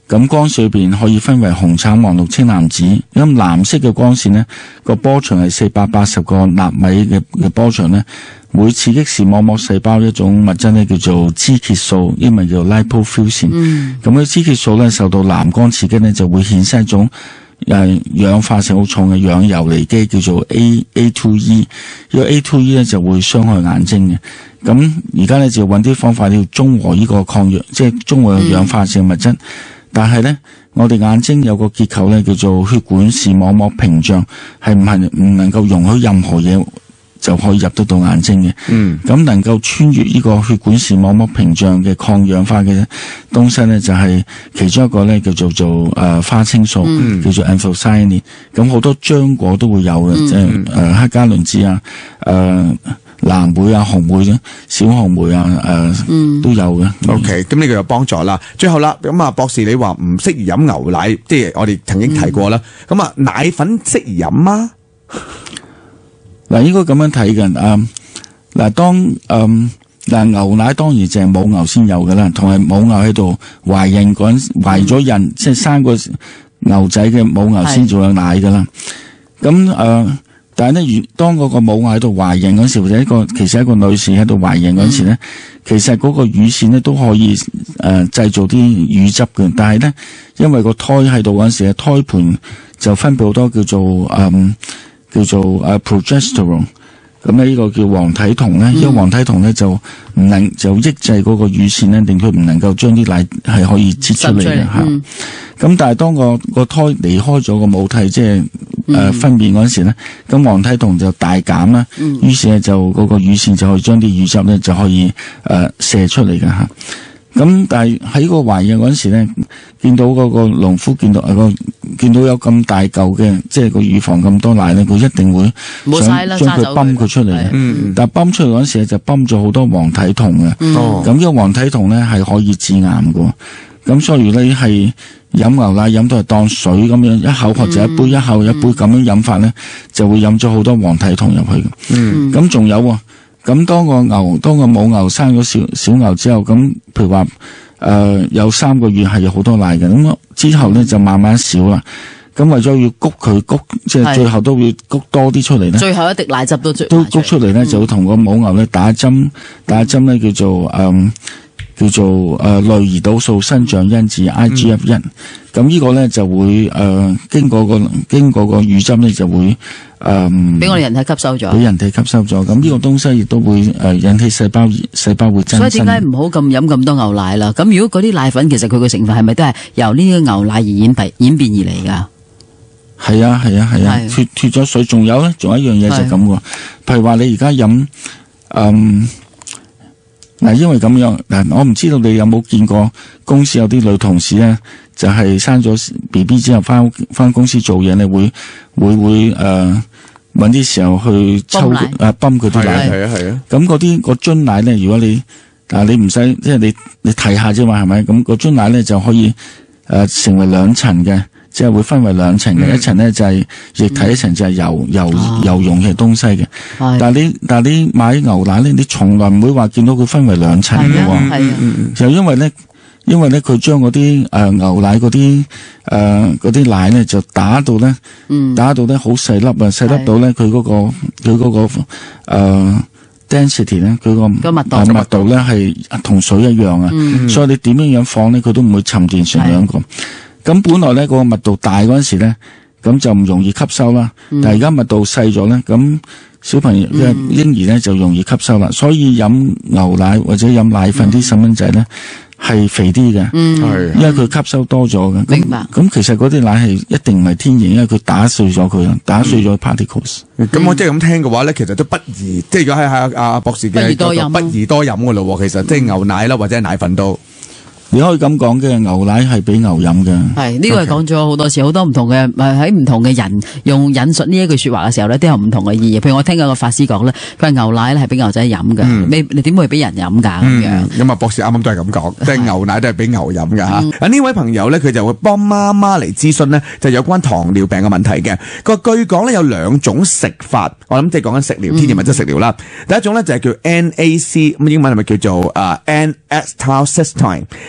咁光線裏邊可以分為紅、橙、黃、綠、青、藍、紫。咁藍色嘅光線呢，個波長係四百八十個納米嘅嘅波長呢，會刺激視網膜細胞一種物質呢，叫做脂血素，英文叫 lipofuscin。嗯。咁啲脂血素呢，受到藍光刺激呢，就會衍生一種誒氧化性好重嘅氧游離基，叫做 A A two E。呢個 A two E 呢，就會傷害眼睛嘅。咁而家呢，就揾啲方法要中和呢個抗氧，即係中和氧化性物質。嗯。但係咧，我哋眼睛有個結構咧，叫做血管視網膜屏障，係唔係唔能夠容許任何嘢就可以入得到眼睛嘅。嗯，咁能夠穿越呢個血管視網膜屏障嘅抗氧化嘅東西咧，就係、是、其中一個咧，叫做做誒、呃、花青素，嗯、叫做 anthocyanin。咁好多漿果都會有嘅，即係誒黑加侖子啊，誒、呃。藍莓啊、紅莓咧、小紅莓啊，誒、呃嗯、都有嘅。 OK，咁呢個有幫助啦。最後啦，咁啊，博士你話唔適宜飲牛奶，即係我哋曾經提過啦。咁、嗯、啊，奶粉適宜飲嗎？ 嗱，應該咁樣睇嘅。誒，嗱，當誒嗱、呃、牛奶當然淨係母牛先有嘅啦，同埋母牛喺度懷孕嗰陣懷咗孕，嗯、即係生個牛仔嘅母牛先做有奶嘅啦。咁誒。呃但係咧，當嗰個母牛喺度懷孕嗰時，或者一個其實一個女士喺度懷孕嗰時咧，嗯、其實嗰個乳腺咧都可以誒製、呃、造啲乳汁嘅。但係咧，因為個胎喺度嗰時咧，胎盤就分泌好多叫做誒、嗯、叫做誒 progesterone。咁咧呢個叫黃體酮咧，因為黃體酮咧就唔能就抑制嗰個乳腺咧，令佢唔能夠將啲奶係可以擠出嚟嘅吓。咁、嗯、但係當個個胎離開咗個母體，即係誒分娩嗰陣時咧，咁黃體酮就大減啦，於、嗯、是咧就嗰個乳腺就可以將啲乳汁咧就可以誒、呃、射出嚟嘅吓。咁但係喺個懷孕嗰陣時咧，見到嗰個農夫見到啊個見到有咁大嚿嘅，即係個乳房咁多奶咧，佢一定會想將佢泵佢出嚟嘅。嗯，但係泵出嚟嗰陣時就泵咗好多黃體酮嘅。哦、嗯，咁呢個黃體酮咧係可以致癌嘅。咁所以你係飲牛奶飲到係當水咁樣，一口或者一杯、嗯、一口一杯咁樣飲法咧，就會飲咗好多黃體酮入去嘅。嗯，咁仲有喎。咁當個牛，當個母牛生咗小小牛之後，咁譬如話誒、呃、有三個月係有好多奶嘅，咁之後咧就慢慢少啦。咁為咗要谷佢谷，即係最後都會谷多啲出嚟咧。最後一滴奶汁都都谷出嚟咧，嗯、就會同個母牛咧打針，打針咧叫做誒、呃、叫做誒類胰島素生長因子 I G F 一。咁呢個咧就會誒、呃、經過個經過個乳汁咧就會。誒，俾、嗯、我哋人體吸收咗，俾人體吸收咗，咁呢個東西亦都會誒、呃、引起細胞細胞會增生。所以點解唔好咁飲咁多牛奶啦？咁如果嗰啲奶粉其實佢個成分係咪都係由呢個牛奶而演變演變而嚟噶？係啊係啊係啊，脫脫咗水，仲有咧，仲有一樣嘢就係咁喎。譬如話你而家飲，嗯，嗱，因為咁樣嗱，我唔知道你有冇見過公司有啲女同事咧。就係生咗 B B 之後翻翻公司做嘢咧，會會會誒搵啲時候去抽誒泵佢啲奶，係啊係啊。咁嗰啲個樽奶咧，如果你啊你唔使即係你你睇下啫嘛，係咪？咁個樽奶咧就可以誒、呃、成為兩層嘅，即係會分為兩層嘅，嗯、一層咧就係液體，嗯、一層就係油油油溶嘅東西嘅。啊、但係你但係你買牛奶咧，你從來唔會話見到佢分為兩層嘅喎，係啊，就因為咧。因為咧，佢將嗰啲誒牛奶嗰啲誒嗰啲奶咧，就打到咧，嗯、打到咧好細粒啊，細粒到咧，佢嗰個佢嗰個誒 density 咧，佢個密度密度咧係同水一樣啊，嗯、所以你點樣樣放咧，佢都唔會沉澱成兩個。咁本來咧嗰個密度大嗰陣時咧，咁就唔容易吸收啦。嗯、但係而家密度細咗咧，咁小朋友嘅嬰兒咧就容易吸收啦。所以飲牛奶或者飲奶粉啲細蚊仔咧。係肥啲嘅，嗯，係，因為佢吸收多咗嘅。明白。咁其實嗰啲奶係一定唔係天然，因為佢打碎咗佢，打碎咗 particles。咁我即係咁聽嘅話咧，其實都不宜，即係如果喺阿阿博士嘅不宜多飲，不宜多飲嘅咯。其實即係牛奶啦，或者奶粉都。你可以咁講嘅，牛奶係俾牛飲嘅。係呢個係講咗好多次，好多唔同嘅，喺唔同嘅人用引述呢一句說話嘅時候咧，都有唔同嘅意義。譬如我聽過個法師講咧，佢話牛奶咧係俾牛仔飲嘅，嗯、你你點會俾人飲噶咁樣？咁啊，博士啱啱都係咁講，即係牛奶都係俾牛飲嘅吓。啊呢位朋友咧，佢就會幫媽媽嚟諮詢咧，就有關糖尿病嘅問題嘅。佢話據講咧有兩種食法，我諗即係講緊食療，天然物質食療啦。嗯、第一種咧就係叫 N A C， 咁英文係咪叫做誒 N-acetylcysteine？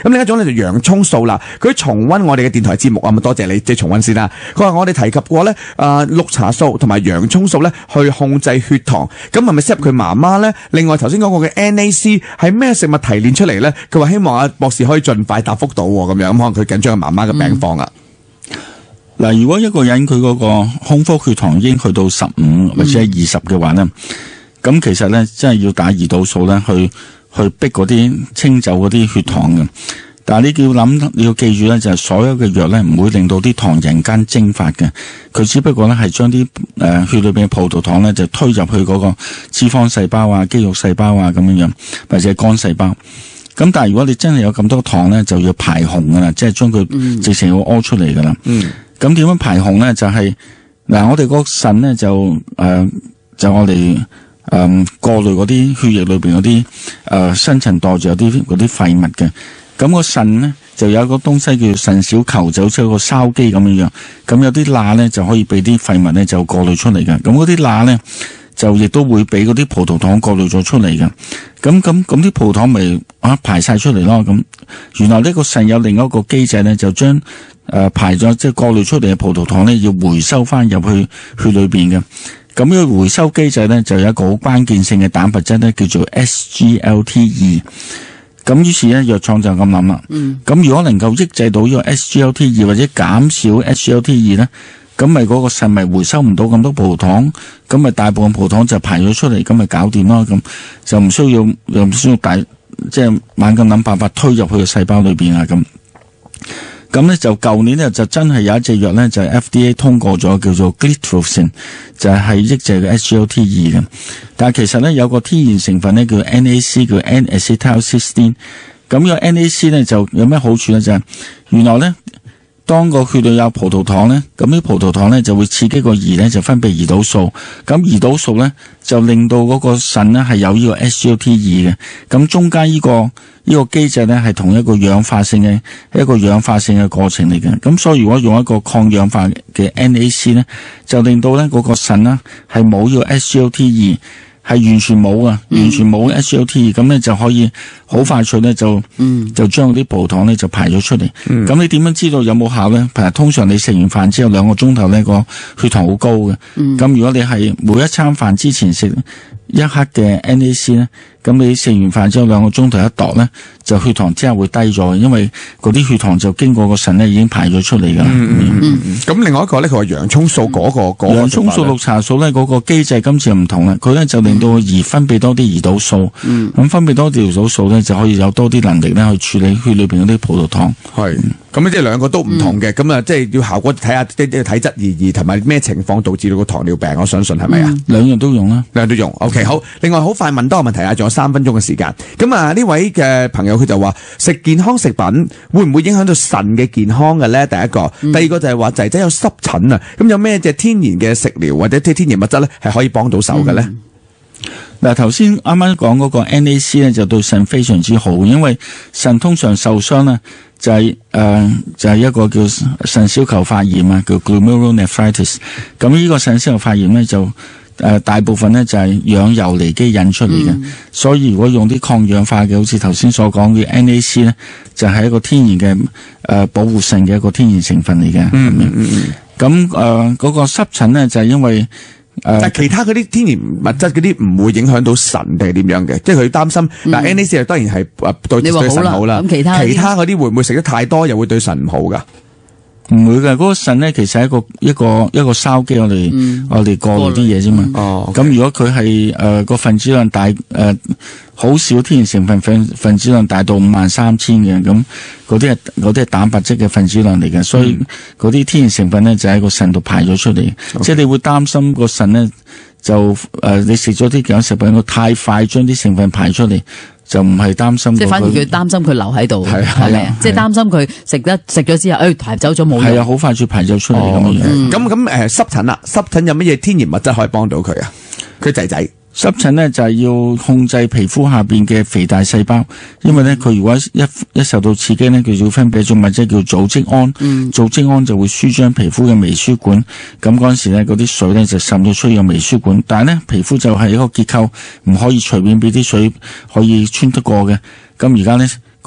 咁另一種咧就洋葱素啦。佢重溫我哋嘅電台節目啊，咁多謝你即係重溫先啦。佢話我哋提及過咧，誒、呃、綠茶素同埋洋葱素咧去控制血糖，咁係咪適合佢媽媽咧？另外頭先講過嘅 N A C 係咩食物提煉出嚟咧？佢話希望阿博士可以盡快答覆到咁樣，咁可能佢緊張媽媽嘅病況啊。 嗱、嗯，如果一個人佢嗰個空腹血糖已經去到十五或者係二十嘅話咧，咁、嗯、其實咧真係要打胰島素咧去去逼嗰啲清走嗰啲血糖嘅。但係你要諗，你要記住咧，就係、是、所有嘅藥咧唔會令到啲糖人間蒸發嘅，佢只不過咧係將啲誒血裏邊嘅葡萄糖咧就推入去嗰個脂肪細胞啊、肌肉細胞啊咁樣樣，或者係肝細胞。咁但係如果你真係有咁多糖咧，就要排洪噶啦，即係將佢直情要屙出嚟噶啦。咁點樣排洪咧？就係、是、嗱，我哋個腎咧就誒、呃、就我哋誒過濾嗰啲血液裏邊嗰啲誒新陳代謝有啲嗰啲廢物嘅。咁個腎咧就有一個東西叫腎小球，就好似一個筲箕咁樣樣。咁有啲罅咧就可以俾啲廢物咧就過濾出嚟嘅。咁嗰啲罅咧就亦都會俾嗰啲葡萄糖過濾咗出嚟嘅。咁咁咁啲葡萄糖咪啊排晒出嚟咯。咁原來呢個腎有另一個機制咧，就將誒、呃、排咗即係過濾出嚟嘅葡萄糖咧要回收翻入去血裏邊嘅。咁呢個回收機制咧就有一個好關鍵性嘅蛋白質咧叫做 S G L T 二。咁於是咧，藥廠就咁諗啦。咁、嗯、如果能夠抑制到呢個 S G L T 二或者減少 S G L T 二咧，咁咪嗰個腎咪回收唔到咁多葡萄糖，咁咪大部分葡萄糖就排咗出嚟，咁咪搞掂咯。咁就唔需要又唔需要大即係猛咁諗辦法推入去個細胞裏邊啊咁。咁咧就舊年咧就真係有一隻藥咧就係 F D A 通過咗叫做 gliflozin， 就係抑制嘅 S G L T 二嘅。但係其實咧有個天然成分咧叫 N A C， 叫 N-acetylcysteine。咁呢個 N A C 咧就有咩好處咧？就係、是、原來咧當個血裏有葡萄糖咧，咁啲葡萄糖咧就會刺激個胰咧就分泌胰島素。咁胰島素咧就令到嗰個腎咧係有呢個 S G L T 二嘅。咁中間呢、這個呢、這個機制咧係同一個氧化性嘅一個氧化性嘅過程嚟嘅。咁所以如果用一個抗氧化嘅 N A C 咧，就令到咧嗰個腎咧係冇呢個 S G L T 二。係完全冇啊，完全冇 S G L T 二，咁咧就可以好快脆咧就、嗯、就將啲葡萄糖咧就排咗出嚟。咁、嗯、你點樣知道有冇效咧？譬如通常你食完飯之後兩個鐘頭咧個血糖好高嘅，咁、嗯、如果你係每一餐飯之前食一克嘅 N A C 咧，咁你食完飯之後兩個鐘頭一度咧，就血糖之後會低咗，因為嗰啲血糖就經過個腎咧已經排咗出嚟噶啦。咁、嗯嗯嗯、另外一個咧，佢話洋葱素嗰、嗰個、嗰個洋葱素綠茶素咧嗰個機制今次唔同啦，佢咧就令到胰分泌多啲胰島素，咁、嗯、分泌多啲胰島素咧就可以有多啲能力咧去處理血裏邊嗰啲葡萄糖。係， 咁即係兩個都唔同嘅，咁啊即係要效果睇下啲啲體質而異，同埋咩情況導致到個糖尿病，我相信係咪啊？ 兩樣都用啦， 兩樣都用。OK，好。另外好快問多個問題啊，仲有三分鐘嘅時間。咁啊呢位嘅朋友佢就話食健康食品會唔會影響到腎嘅健康嘅咧？第一個，嗯、第二個就係話仔仔有濕疹啊，咁有咩隻天然嘅食療或者啲天然物質咧係可以幫到手嘅咧？ 嗱、嗯，頭先啱啱講嗰個 N A C 咧就對腎非常之好，因為腎通常受傷咧就係、是、誒、呃、就係、是、一個叫腎小球發炎啊，叫 glomerulonephritis。咁呢個腎小球發炎咧就誒、呃，大部分咧就係氧游離基引出嚟嘅、嗯，所以如果用啲抗氧化嘅，好似頭先所講嘅 N A C 咧，就係、是、一個天然嘅誒、呃、保護腎嘅一個天然成分嚟嘅。嗯嗯嗯。咁誒嗰個濕疹咧就係、是、因為誒，呃、 但係其他嗰啲天然物質嗰啲唔會影響到腎定係點樣嘅？即係佢擔心嗱、嗯、N A C 當然係誒對對腎好啦。咁其他其他嗰啲會唔會食得太多又會對腎唔好噶？ 唔會嘅，嗰、那個腎咧其實係一個一個一個筲箕，我哋、嗯、我哋過濾啲嘢啫嘛。哦，咁、okay. 如果佢係誒個分子量大誒，好、呃、少天然成分分分子量大到五萬三千嘅，咁嗰啲係嗰啲係蛋白質嘅分子量嚟嘅，所以嗰啲天然成分咧就喺個腎度排咗出嚟。Okay. 即係你會擔心個腎咧就誒、呃，你食咗啲健康食品，佢太快將啲成分排出嚟。就唔係擔心， 即係反而佢擔心佢留喺度，係咪啊？即係擔心佢食得食咗之後，誒、哎、排走咗冇用。係啊，好快就排咗出嚟咁樣。 咁咁誒濕疹啦，濕疹有乜嘢天然物質可以幫到佢啊？佢仔仔濕疹咧就係、是、要控制皮膚下邊嘅肥大細胞，因為咧佢如果一一受到刺激咧，佢就會分泌一種物質叫組織胺，嗯、組織胺就會舒張皮膚嘅微輸管，咁嗰陣時咧嗰啲水咧就滲咗出去個微輸管，但係咧皮膚就係一個結構，唔可以隨便俾啲水可以穿得過嘅，咁而家咧。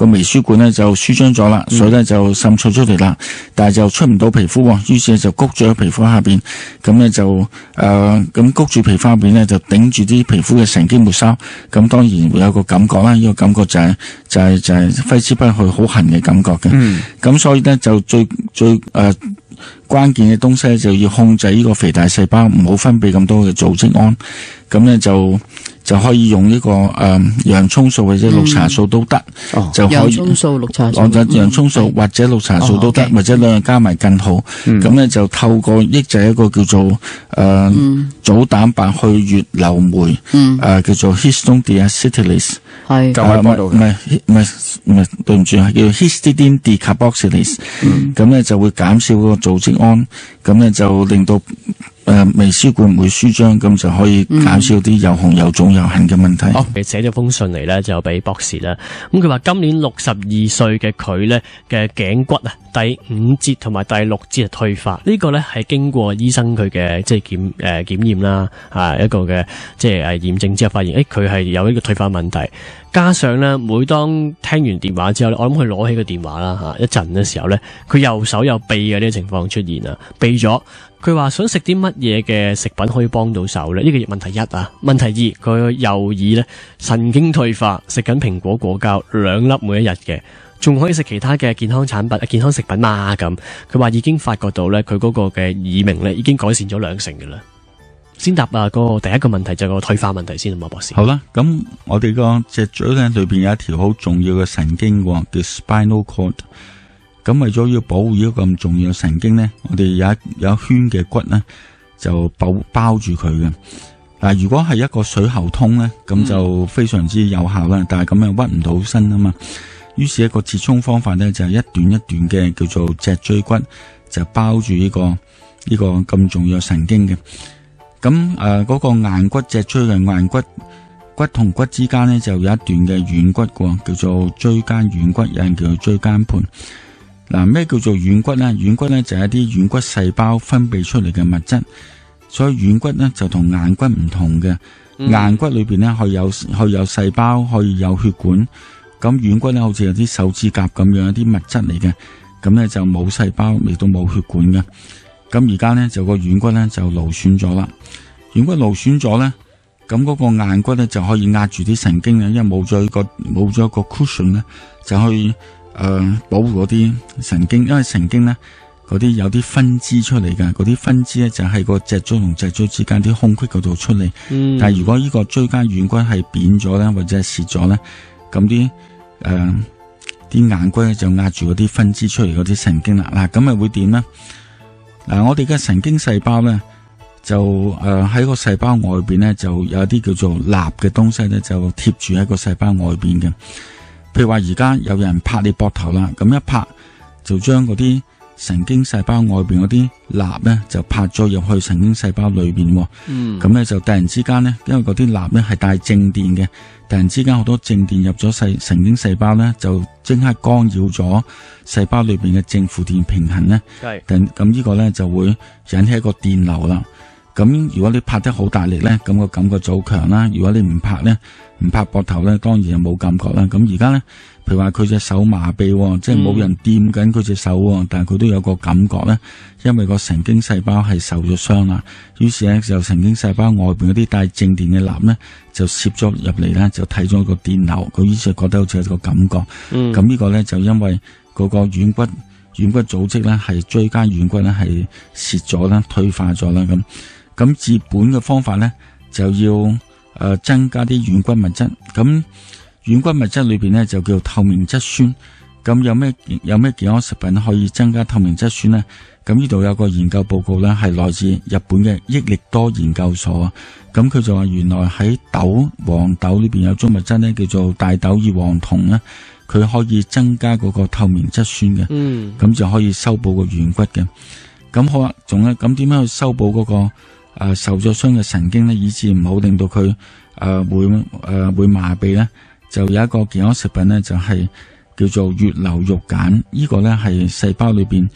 個微輸管咧就舒張咗啦，水咧就滲出出嚟啦，但係就出唔到皮膚，於是就谷咗喺皮膚下邊，咁咧就誒咁谷住皮膚下邊咧就頂住啲皮膚嘅神經末梢，咁當然會有個感覺啦，呢、這個感覺就係、是、就係、是、就係、是、揮之不去好痕嘅感覺嘅，咁、嗯、所以咧就最最誒。呃關鍵嘅東西就要控制呢個肥大細胞唔好分泌咁多嘅組織胺，咁咧就就可以用呢、這個誒、呃、洋蔥素或者綠茶素都得、嗯，就可以洋蔥素、綠茶素， 或者洋蔥素或者綠茶素都得， 哦 okay、或者兩樣加埋更好。咁、嗯、咧就透過抑制一個叫做誒、呃嗯、組蛋白去乙硫酶，誒、嗯呃、叫做 histone deacetylase。係，唔係唔係唔係唔係，對唔住，係叫 histidine decarboxylase。咁咧就會減少嗰個組織胺，咁咧就令到誒微絲管唔會舒張，咁就可以減少啲又紅又腫又痕嘅問題。 哦，佢寫咗封信嚟咧，就俾博士啦。咁佢話今年六十二歲嘅佢咧嘅頸骨啊，第五節同埋第六節係退化，呢、這個咧係經過醫生佢嘅即係檢誒檢驗啦，啊一個嘅即係誒驗證之後發現，誒佢係有呢個退化問題。加上咧，每當聽完電話之後咧，我諗佢攞起個電話啦吓，一陣嘅時候咧，佢右手有痹嘅呢個情況出現啊，痹咗。佢話想食啲乜嘢嘅食品可以幫到手咧？呢個問題一啊，問題二，佢右耳咧神經退化，食緊蘋果果膠兩粒每一日嘅，仲可以食其他嘅健康產品、健康食品嘛咁。佢話已經發覺到咧，佢嗰個嘅耳鳴咧已經改善咗兩成嘅啦。先答啊，嗰個第一個問題就係個退化問題先啊，馬博士。 好啦，咁我哋個脊椎咧裏邊有一條好重要嘅神經喎，叫 spinal cord。咁為咗要保護呢個咁重要嘅神經咧，我哋有一有一圈嘅骨咧就包包住佢嘅。嗱，如果係一個水喉通咧，咁就非常之有效啦。嗯、但係咁樣屈唔到身啊嘛。於是一個折衷方法咧就係一段一段嘅叫做脊椎骨，就包住呢、這個呢、這個咁重要嘅神經嘅。咁誒，嗰、呃那個硬骨脊椎嘅硬骨骨同骨之間咧，就有一段嘅軟骨嘅，叫做椎間軟骨，有人叫做椎間盤。嗱、呃，咩叫做軟骨咧？軟骨咧就係一啲軟骨細胞分泌出嚟嘅物質，所以軟骨咧就同硬骨唔同嘅、嗯。硬骨裏邊咧可以有可以有細胞，可以有血管。咁軟骨咧好似有啲手指甲咁樣，一啲物質嚟嘅，咁咧就冇細胞，亦都冇血管嘅。咁而家咧就個軟骨咧就勞損咗啦，軟骨勞損咗咧，咁嗰個硬骨咧就可以壓住啲神經咧，因為冇咗一個冇咗一個 cushion 咧，就可以誒、呃、保護嗰啲神經，因為神經咧嗰啲有啲分支出嚟嘅，嗰啲分支咧就喺個脊椎同脊椎之間啲空隙嗰度出嚟、嗯。但係如果呢個椎間軟骨係扁咗咧，或者係蝕咗咧，咁啲誒啲硬骨咧就壓住嗰啲分支出嚟嗰啲神經啦。嗱，咁咪會點咧？嗱、啊，我哋嘅神經細胞咧，就誒喺、呃、個細胞外邊咧，就有一啲叫做蠟嘅東西咧，就貼住喺個細胞外邊嘅。譬如話而家有人拍你膊頭啦，咁一拍就將嗰啲神經細胞外邊嗰啲蠟咧，就拍咗入去神經細胞裏邊。嗯，咁咧就突然之間咧，因為嗰啲蠟咧係帶正電嘅，突然之間好多正電入咗細神經細胞咧，就即刻干擾咗細胞裏邊嘅正負電平衡咧。係，咁咁呢個咧就會引起一個電流啦。咁如果你拍得好大力咧，咁個感覺就好強啦。如果你唔拍咧，唔拍膊頭咧，當然就冇感覺啦。咁而家咧，譬如話佢隻手麻痹，即係冇人掂緊佢隻手，但係佢都有個感覺咧，因為個神經細胞係受咗傷啦。於是咧就神經細胞外邊嗰啲帶正電嘅蠟咧，就攝咗入嚟咧，就睇咗個電流，佢於是覺得好似有個感覺。嗯，咁呢個咧就因為嗰個軟骨軟骨組織咧係椎間軟骨咧係蝕咗啦，退化咗啦咁。咁治本嘅方法咧，就要誒、呃、增加啲軟骨物質。咁軟骨物質裏邊咧就叫透明質酸。咁有咩有咩健康食品可以增加透明質酸咧？咁呢度有個研究報告咧，係來自日本嘅益力多研究所。咁佢就話原來喺豆黃豆裏邊有種物質咧，叫做大豆異黃酮咧，佢可以增加嗰個透明質酸嘅。嗯，咁就可以修補個軟骨嘅。咁好啦，仲咧咁點樣去修補嗰、嗰個？誒、呃，受咗傷嘅神經咧，以致唔好令到佢誒、呃、會誒、呃、會麻痹咧，就有一個健康食品咧，就係、是、叫做乙硫肉鹼。呢個咧係細胞裏邊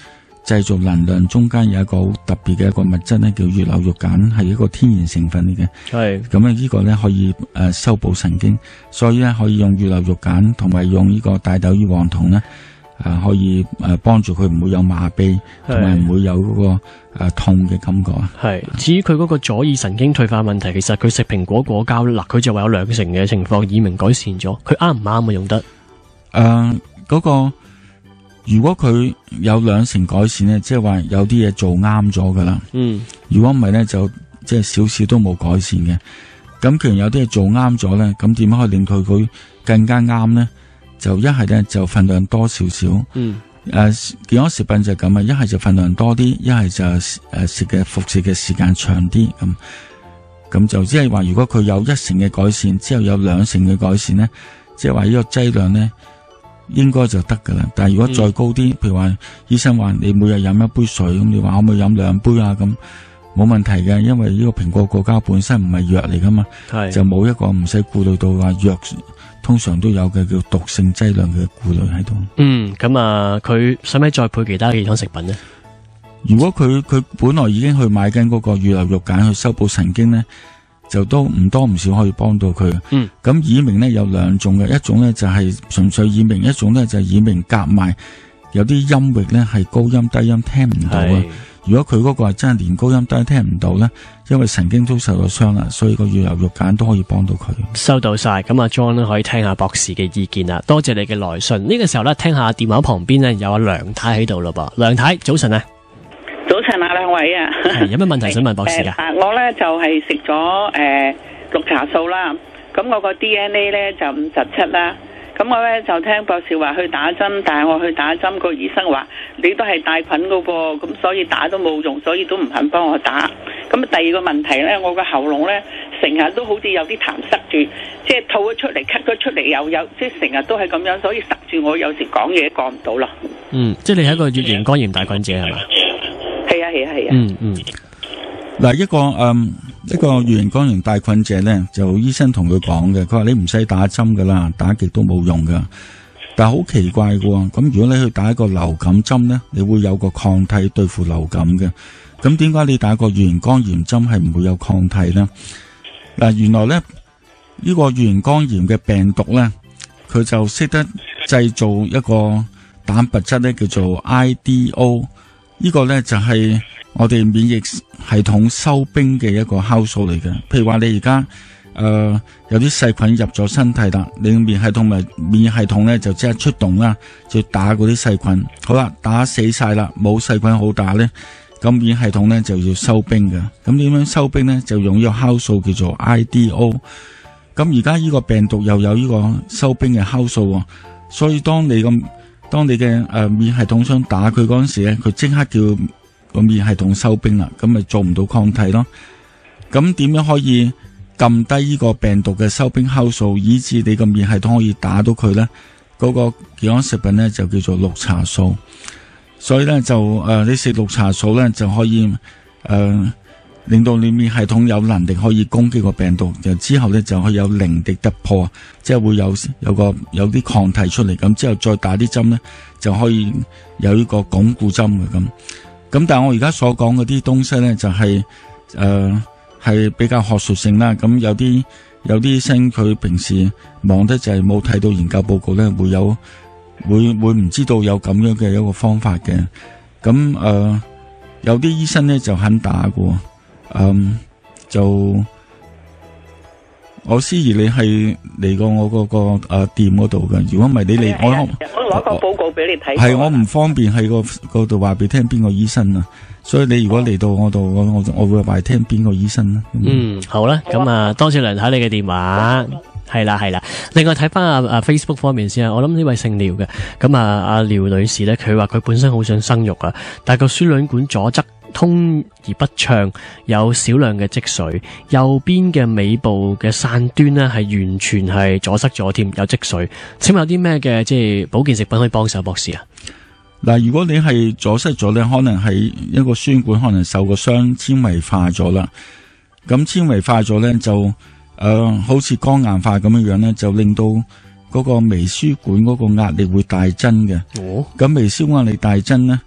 製造能量中間有一個好特別嘅一個物質咧，叫乙硫肉鹼，係一個天然成分嚟嘅。 係咁啊，呢個咧可以誒、呃、修補神經，所以咧可以用乙硫肉鹼同埋用呢個大豆異黃酮咧。誒、呃，可以誒幫、呃、助佢唔會有麻痹，同埋唔會有嗰、那個誒、呃、痛嘅感覺啊。係至於佢嗰個左耳神經退化問題，其實佢食蘋果果膠嗱，佢就話有兩成嘅情況耳鳴改善咗，佢啱唔啱啊？用得誒，嗰、 呃那個如果佢有兩成改善咧，即係話有啲嘢做啱咗噶啦。嗯，如果唔係咧，就即係少少都冇改善嘅。咁既然有啲嘢做啱咗咧，咁點樣可以令佢佢更加啱咧？就一係咧就份量多少少，嗯，誒、呃，健康食品就咁啊，一係就份量多啲，一係就誒食嘅服食嘅時間長啲，咁咁就即係話，如果佢有一成嘅改善，之後有兩成嘅改善咧，即係話呢個劑量咧應該就得噶啦。但係如果再高啲，譬如話醫生話你每日飲一杯水，咁你話可唔可以飲兩杯啊？咁冇問題嘅，因為呢個蘋果果膠本身唔係藥嚟噶嘛，就冇一個唔使顧慮到話藥。通常都有嘅叫毒性劑量嘅顧慮喺度。嗯，咁啊，佢使唔使再配其他嘅健康食品呢？如果佢佢本來已經去買緊嗰個乙硫肉鹼去修補神經呢，就都唔多唔少可以幫到佢。嗯，咁耳鳴呢有兩種嘅，一種呢就係純粹耳鳴，一種呢就係耳鳴夾埋有啲音域呢係高音低音聽唔到啊。如果佢嗰個係真係連高音低音聽唔到咧，因為神經都受到傷啦，所以個乙硫肉鹼都可以幫到佢。收到晒，咁阿 John 咧可以聽下博士嘅意見啦。多謝你嘅來信。呢、這個時候咧，聽下電話旁邊咧有阿梁太喺度咯噃。梁太，早晨啊！ 早晨啊，兩位啊， 有咩問題想問博士噶？ 呃、我咧就係食咗誒綠茶素啦，咁我個 D N A 咧就五十七啦。咁我咧就聽博士話去打針，但係我去打針，個醫生話你都係帶菌噶噃，咁所以打都冇用，所以都唔肯幫我打。咁第二個問題咧，我個喉嚨咧成日都好似有啲痰塞住，即係吐咗出嚟，咳咗出嚟又有，即係成日都係咁樣，所以塞住我，有時講嘢講唔到咯。嗯，即係你係一個乙型肝炎帶菌者係嘛？係啊係啊係啊。嗯嗯。嗱，一個嗯一個乙型肝炎帶菌者咧，就醫生同佢講嘅，佢話你唔使打針噶啦，打極都冇用噶。但係好奇怪嘅喎，咁如果你去打一個流感針咧，你會有個抗體對付流感嘅。咁點解你打個乙型肝炎針係唔會有抗體咧？嗱，原來咧呢個乙型肝炎嘅病毒咧，佢就識得製造一個蛋白質咧，叫做 I D O。呢個咧就係我哋免疫系統收兵嘅一個酵素嚟嘅。譬如話你而家誒有啲細菌入咗身體啦，你嘅免疫系統咪免疫系統咧就即刻出動啦，就打嗰啲細菌。好啦，打死晒啦，冇細菌好打咧，咁免疫系統咧就要收兵嘅。咁點樣收兵咧？就用呢個酵素叫做 I D O。咁而家呢個病毒又有呢個收兵嘅酵素，所以當你咁當你嘅誒、呃、免疫系統想打佢嗰陣時咧，佢即刻叫個免疫系統收兵啦，咁咪做唔到抗體咯。咁點樣可以撳低呢個病毒嘅收兵酵素，以致你個免疫系統可以打到佢咧？嗰、那個健康食品咧就叫做綠茶素。所以咧就誒、呃，你食綠茶素咧就可以誒、呃，令到你免疫系統有能力可以攻擊個病毒，就之後咧就可以有零敵突破，即係會有有個有啲抗體出嚟，咁之後再打啲針咧就可以有呢個鞏固針嘅咁。咁但係我而家所講嗰啲東西咧就係誒係比較學術性啦。咁有啲有啲醫生佢平時忙得就係冇睇到研究報告咧，會有會會唔知道有咁樣嘅一個方法嘅。咁誒、呃、有啲醫生咧就肯打嘅。嗯，就我思怡你係嚟過我嗰、嗰個誒店嗰度嘅，如果唔係你嚟，我我攞個報告俾你睇。係我唔方便喺個嗰度話俾你聽邊個醫生啊，所以你如果嚟到我度，我我我會話你聽邊個醫生啦。嗯，好啦，咁啊，多謝梁太你嘅電話，係啦係啦。另外睇翻啊啊 Facebook 方面先啊，我諗呢位姓廖嘅，咁啊阿廖女士咧，佢話佢本身好想生育啊，但係個輸卵管左側通而不暢，有少量嘅積水，右邊嘅尾部嘅傘端呢係完全係阻塞咗添，有積水。請問有啲咩嘅即係保健食品可以幫手博士啊？嗱，如果你係阻塞咗呢，可能係一個輸卵管可能受個傷，纖維化咗啦。咁纖維化咗呢，就誒、呃、好似肝硬化咁樣樣呢，就令到嗰個微輸管嗰個壓力會大增嘅。哦，咁微輸管壓力大增呢，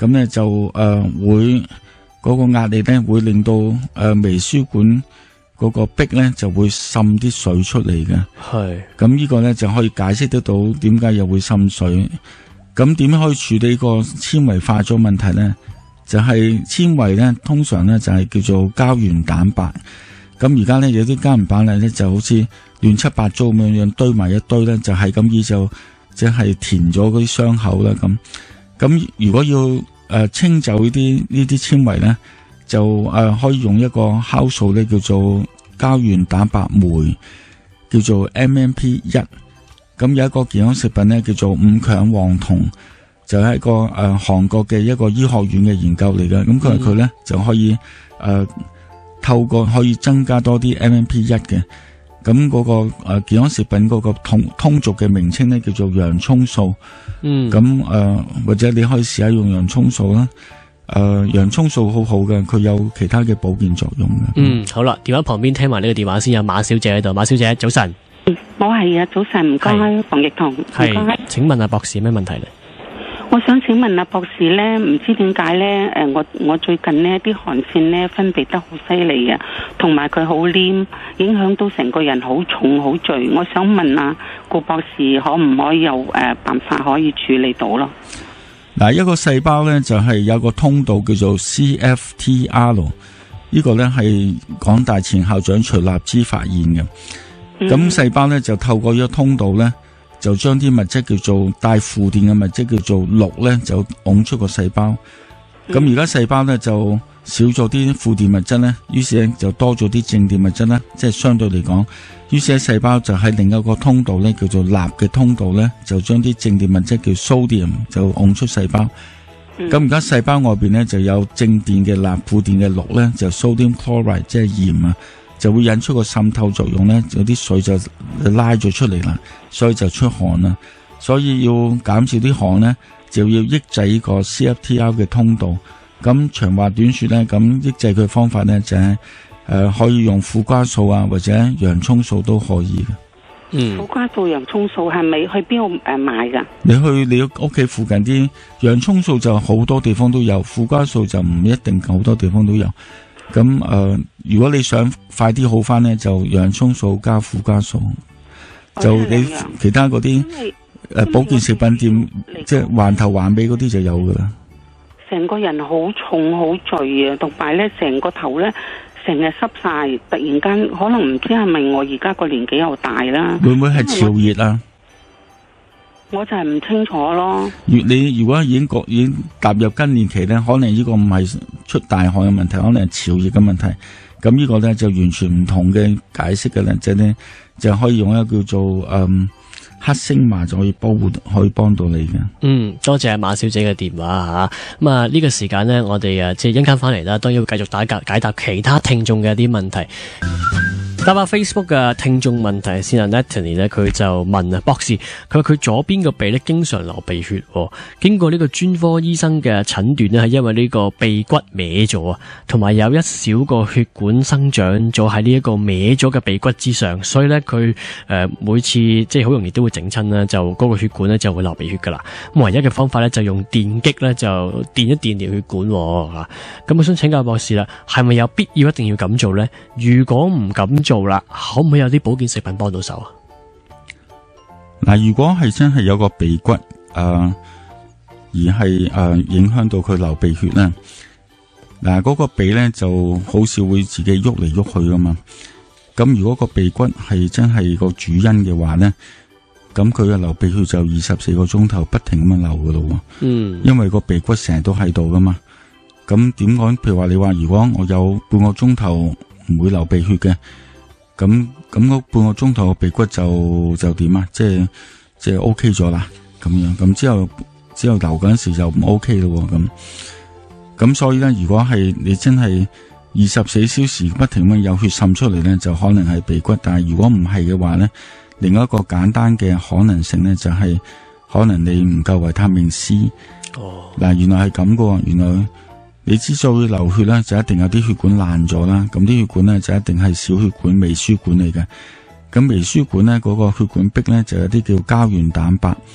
咁咧就誒、呃、會嗰個壓力咧會令到誒、呃、微輸管嗰個壁咧就會滲啲水出嚟嘅。 係， 咁呢個咧就可以解釋得到點解又會滲水。咁點樣可以處理個纖維化咗問題咧？就係纖維咧，通常咧就係叫做膠原蛋白。咁而家咧有啲膠原蛋白咧就好似亂七八糟咁樣樣堆埋一堆咧，就係咁意就即係填咗嗰啲傷口啦。咁咁如果要誒、呃、清走呢啲呢啲纖維咧，就誒、呃、可以用一個酵素咧叫做膠原蛋白酶，叫做 M M P 一。咁有一個健康食品咧叫做五強黃酮，就係、是、一個誒韓、呃、國嘅一個醫學院嘅研究嚟嘅。咁佢話佢咧就可以誒、呃、透過可以增加多啲 M M P 一嘅。咁嗰、那個誒、呃、健康食品嗰個通通俗嘅名稱咧叫做洋蔥素。嗯。咁誒、呃、或者你可以試下用洋蔥素啦。誒、呃，洋蔥素好好嘅，佢有其他嘅保健作用嘅。 嗯，好啦，電話旁邊聽埋呢個電話先，有馬小姐喺度。馬小姐早晨。 我係啊，早晨，唔該，馮奕彤，唔該。 請問阿博士咩問題咧？ 我想請問阿博士咧，唔知點解咧？誒，我我最近呢啲汗腺咧分泌得好犀利啊，同埋佢好黏，影響到成個人好重好墜。我想問啊，顧博士可唔可以有誒、呃、辦法可以處理到咯？ 嗱，一個細胞咧就係、是、有個通道叫做 C F T R， 呢個咧係港大前校長徐立之發現嘅。咁、嗯、細胞咧就透過呢個通道咧，就將啲物質叫做帶負電嘅物質叫做氯咧，就拱出個細胞。咁而家細胞咧就少咗啲負電物質咧，於是咧就多咗啲正電物質啦，即係相對嚟講。於是咧細胞就喺另一個通道咧叫做鈉嘅通道咧，就將啲正電物質叫 sodium 就拱出細胞。咁而家細胞外邊咧就有正電嘅鈉，負電嘅氯咧就 sodium chloride 即係鹽啊，就會引出個滲透作用咧，有啲水就拉咗出嚟啦，所以就出汗啦。所以要減少啲汗咧，就要抑制呢個 C F T R 嘅通道。咁長話短說咧，咁抑制佢嘅方法咧就係、是、誒、呃、可以用苦瓜素啊，或者洋蔥素都可以嘅。 嗯，苦瓜素、洋蔥素係咪去邊度誒買噶？你去你屋企附近啲洋蔥素就好多地方都有，苦瓜素就唔一定好多地方都有。咁誒、呃，如果你想快啲好翻咧，就洋蔥素加苦瓜素。就你其他嗰啲誒保健食品店，即係環頭環尾嗰啲就有噶啦。 成個人好重好墜啊，同埋咧成個頭咧成日濕晒，突然間可能唔知係咪我而家個年紀又大啦？ 會唔會係潮熱啊？ 我就係唔清楚咯。 如你如果已經覺已經踏入更年期咧，可能呢個唔係出大汗嘅問題，可能係潮熱嘅問題。咁呢個咧就完全唔同嘅解釋嘅啦，即係咧就可以用一個叫做嗯。黑星麻就可以保護，可以幫到你嘅。嗯， 多謝馬小姐嘅電話吓。咁啊，呢個時間呢，我哋啊，即係一陣間翻嚟啦，都要繼續打解解答其他聽眾嘅一啲問題。答下 Facebook 嘅聽眾問題先啊 Natalie 咧，佢就問啊，博士，佢話佢左邊個鼻咧經常流鼻血，經過呢個專科醫生嘅診斷咧，係因為呢個鼻骨歪咗啊，同埋有一小個血管生長咗喺呢一個歪咗嘅鼻骨之上，所以咧佢誒每次即係好容易都會整親啦，就嗰個血管咧就會流鼻血噶啦。咁唯一嘅方法咧就用電擊咧就電一電條血管吓。咁我想請教博士啦，係咪有必要一定要咁做咧？如果唔咁做啦，可唔可以有啲保健食品幫到手啊？ 嗱，如果係真係有個鼻骨誒、呃，而係誒、呃、影響到佢流鼻血咧，嗱、那、嗰個鼻咧就好少會自己喐嚟喐去噶嘛。咁如果個鼻骨係真係個主因嘅話咧，咁佢嘅流鼻血就二十四個鐘頭不停咁樣流噶咯。嗯，因為個鼻骨成日都喺度噶嘛。咁點講？譬如話你話，如果我有半個鐘頭唔會流鼻血嘅。咁咁嗰半個鐘頭個鼻骨就就點啊？即係即係 O K 咗啦，咁樣咁之後之後流嗰陣時就唔 O K 咯，咁咁所以咧，如果係你真係二十四小時不停咁有血滲出嚟咧，就可能係鼻骨。但係如果唔係嘅話咧，另外一個簡單嘅可能性咧，就係可能你唔夠維他命 C。哦，嗱，原來係咁噶，原來。你之所以流血咧，就一定有啲血管爛咗啦。咁啲血管咧就一定係小血管、微輸管嚟嘅。咁微輸管咧嗰個血管壁咧就有啲叫膠原蛋白。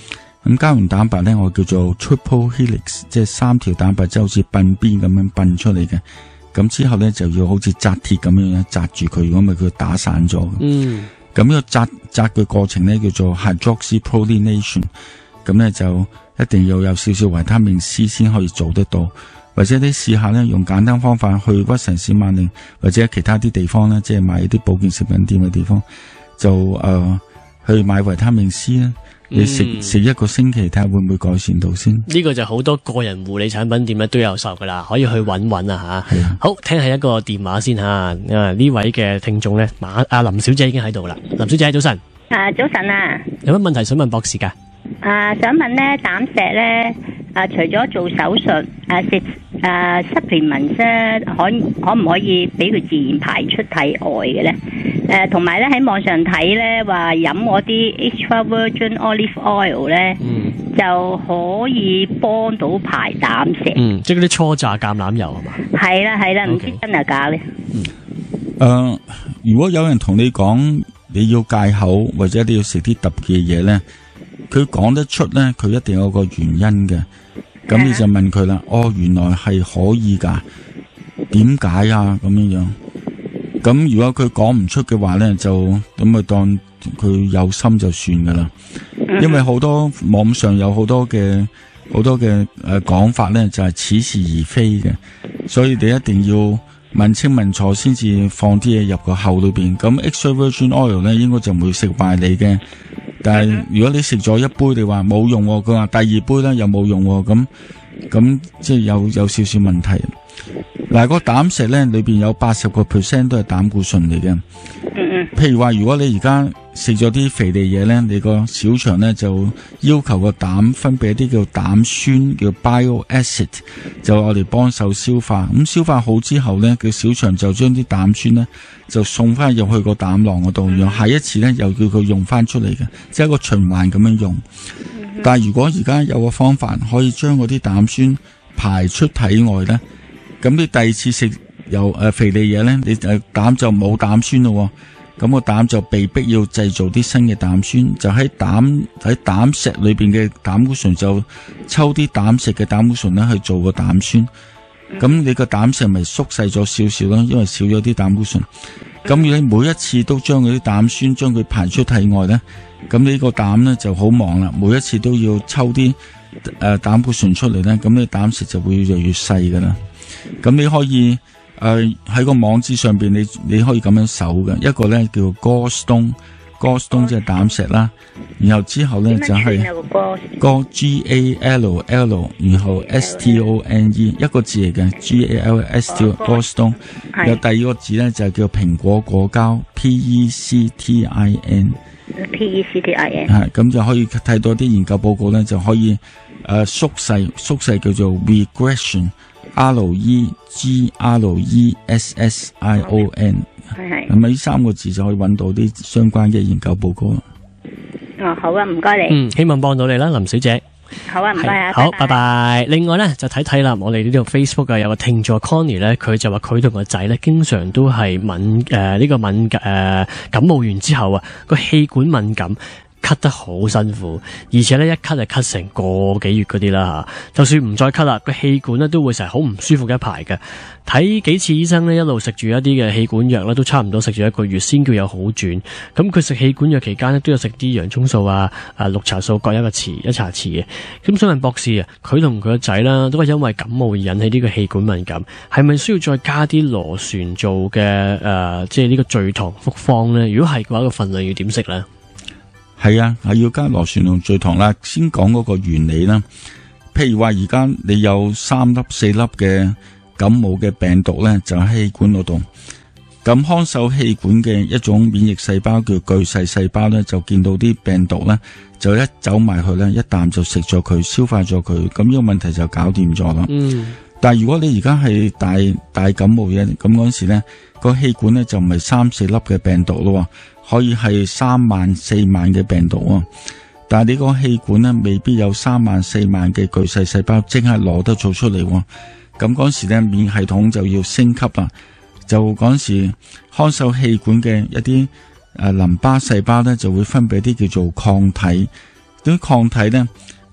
咁膠原蛋白咧，我叫做 triple helix， 即係三條蛋白質好似鬢邊咁樣鬢出嚟嘅。咁之後咧就要好似紮鐵咁樣樣紮住佢，如果咪佢打散咗。嗯。咁呢個紮紮嘅過程咧叫做 hydroxyprolination， 咁咧就一定要有少少維他命 C 先可以做得到。或者你試下咧，用簡單方法去屈臣氏、萬寧或者其他啲地方咧，即係買啲保健食品店嘅地方，就誒、呃、去買維他命 C 啦。你食食、嗯、一個星期睇下會唔會改善到先？呢個就好多個人護理產品店咧都有售噶啦，可以去揾揾啊吓。好，聽下一個電話先吓。啊呢位嘅聽眾咧，馬阿林小姐已經喺度啦。林小姐早晨。 啊早晨啊。有乜問題想問博士噶？ 啊想問咧膽石咧啊除咗做手術啊食啊 supplement 咧可可唔可以俾佢自然排出體外嘅咧？誒同埋咧喺網上睇咧話飲嗰啲 extra virgin olive oil 咧，嗯，就可以幫到排膽石。 嗯，即係嗰啲初榨橄欖油係嘛？ 係啦係啦，唔知真係假嘅。 嗯。誒、呃，如果有人同你講你要戒口或者你要食啲特別嘅嘢咧，佢講得出咧，佢一定有個原因嘅。咁你就問佢啦，哦，原來係可以噶，點解啊？咁樣樣。咁如果佢講唔出嘅話咧，就咁咪當佢有心就算噶啦。因為好多網上有好多嘅好多嘅誒講法咧，就係似是而非嘅，所以你一定要問清問楚先至放啲嘢入個口裏邊。咁 extra virgin oil 咧，應該就唔會食壞你嘅。但係如果你食咗一杯，你話冇用，佢話第二杯咧又冇用，咁咁即係有有少少問題。嗱，個膽石咧裏邊有八十個 percent 都係膽固醇嚟嘅。嗯嗯。譬如話，如果你而家食咗啲肥膩嘢咧，你個小腸咧就要求個膽分泌一啲叫膽酸，叫 bile acid， 就我哋幫手消化。咁消化好之後咧，個小腸就將啲膽酸咧就送翻入去個膽囊嗰度，然後下一次咧又叫佢用翻出嚟嘅，即係一個循環咁樣用。但係如果而家有個方法可以將嗰啲膽酸排出體外咧，咁你第二次食有誒肥膩嘢咧，你誒膽就冇膽酸咯，咁個膽就被逼要製造啲新嘅膽酸，就喺膽喺膽石裏邊嘅膽固醇就抽啲膽石嘅膽固醇咧去做個膽酸，咁你個膽石咪縮細咗少少咯，因為少咗啲膽固醇。咁如果你每一次都將嗰啲膽酸將佢排出體外咧，咁你個膽咧就好忙啦，每一次都要抽啲誒膽固醇出嚟咧，咁你膽石就會越嚟越細噶啦。咁你可以誒喺個網址上邊，你你可以咁樣搜嘅，一個咧叫 gallstone，gallstone 即係膽石啦，然後之後咧就係 gall G A L L， 然後 S T O N E 一個字嚟嘅 G A L S T gallstone， 有第二個字咧就叫蘋果果膠 P E C T I N，P E C T I N 係咁就可以睇到啲研究報告咧，就可以誒縮細縮細叫做 regression。R E G R E S S I O N， 係係，咁啊呢三個字就可以揾到啲相關嘅研究報告啦。 哦，好啊，唔該你。 嗯，希望幫到你啦，林小姐。 好啊，唔該啊。 好，拜拜。另外咧就睇睇啦，我哋呢度 Facebook 啊有個聽眾 Connie 咧，佢就話佢同個仔咧經常都係敏誒呢、呃這個敏誒、呃、感冒完之後啊個氣管敏感。咳得好辛苦，而且咧一咳就咳成個幾月嗰啲啦吓，就算唔再咳啦，個氣管咧都會成日好唔舒服一排嘅。睇幾次醫生咧，一路食住一啲嘅氣管藥咧，都差唔多食住一個月先叫有好轉。咁佢食氣管藥期間咧，都有食啲洋蔥素啊、啊綠茶素各一個匙一茶匙嘅。咁想問博士啊，佢同佢個仔啦，都係因為感冒而引起呢個氣管敏感，係咪需要再加啲螺旋做嘅誒、呃，即係呢個聚糖複方咧？如果係嘅話，個份量要點食咧？ 係啊，係要加螺旋同聚糖啦。先講嗰個原理啦。譬如話而家你有三粒四粒嘅感冒嘅病毒咧，就喺氣管嗰度。咁看守氣管嘅一種免疫細胞叫巨噬細胞咧，就見到啲病毒咧，就一走埋去咧，一啖就食咗佢，消化咗佢。咁呢個問題就搞掂咗啦。嗯。但係如果你而家係大大感冒嘅，咁嗰時咧，個氣管咧就唔係三四粒嘅病毒咯。可以係三萬四萬嘅病毒啊，但係你個氣管咧未必有三萬四萬嘅巨噬細胞即刻攞得做出嚟。咁嗰時咧免疫系統就要升級啦，就嗰時看守氣管嘅一啲誒淋巴細胞咧就會分泌啲叫做抗體，啲抗體咧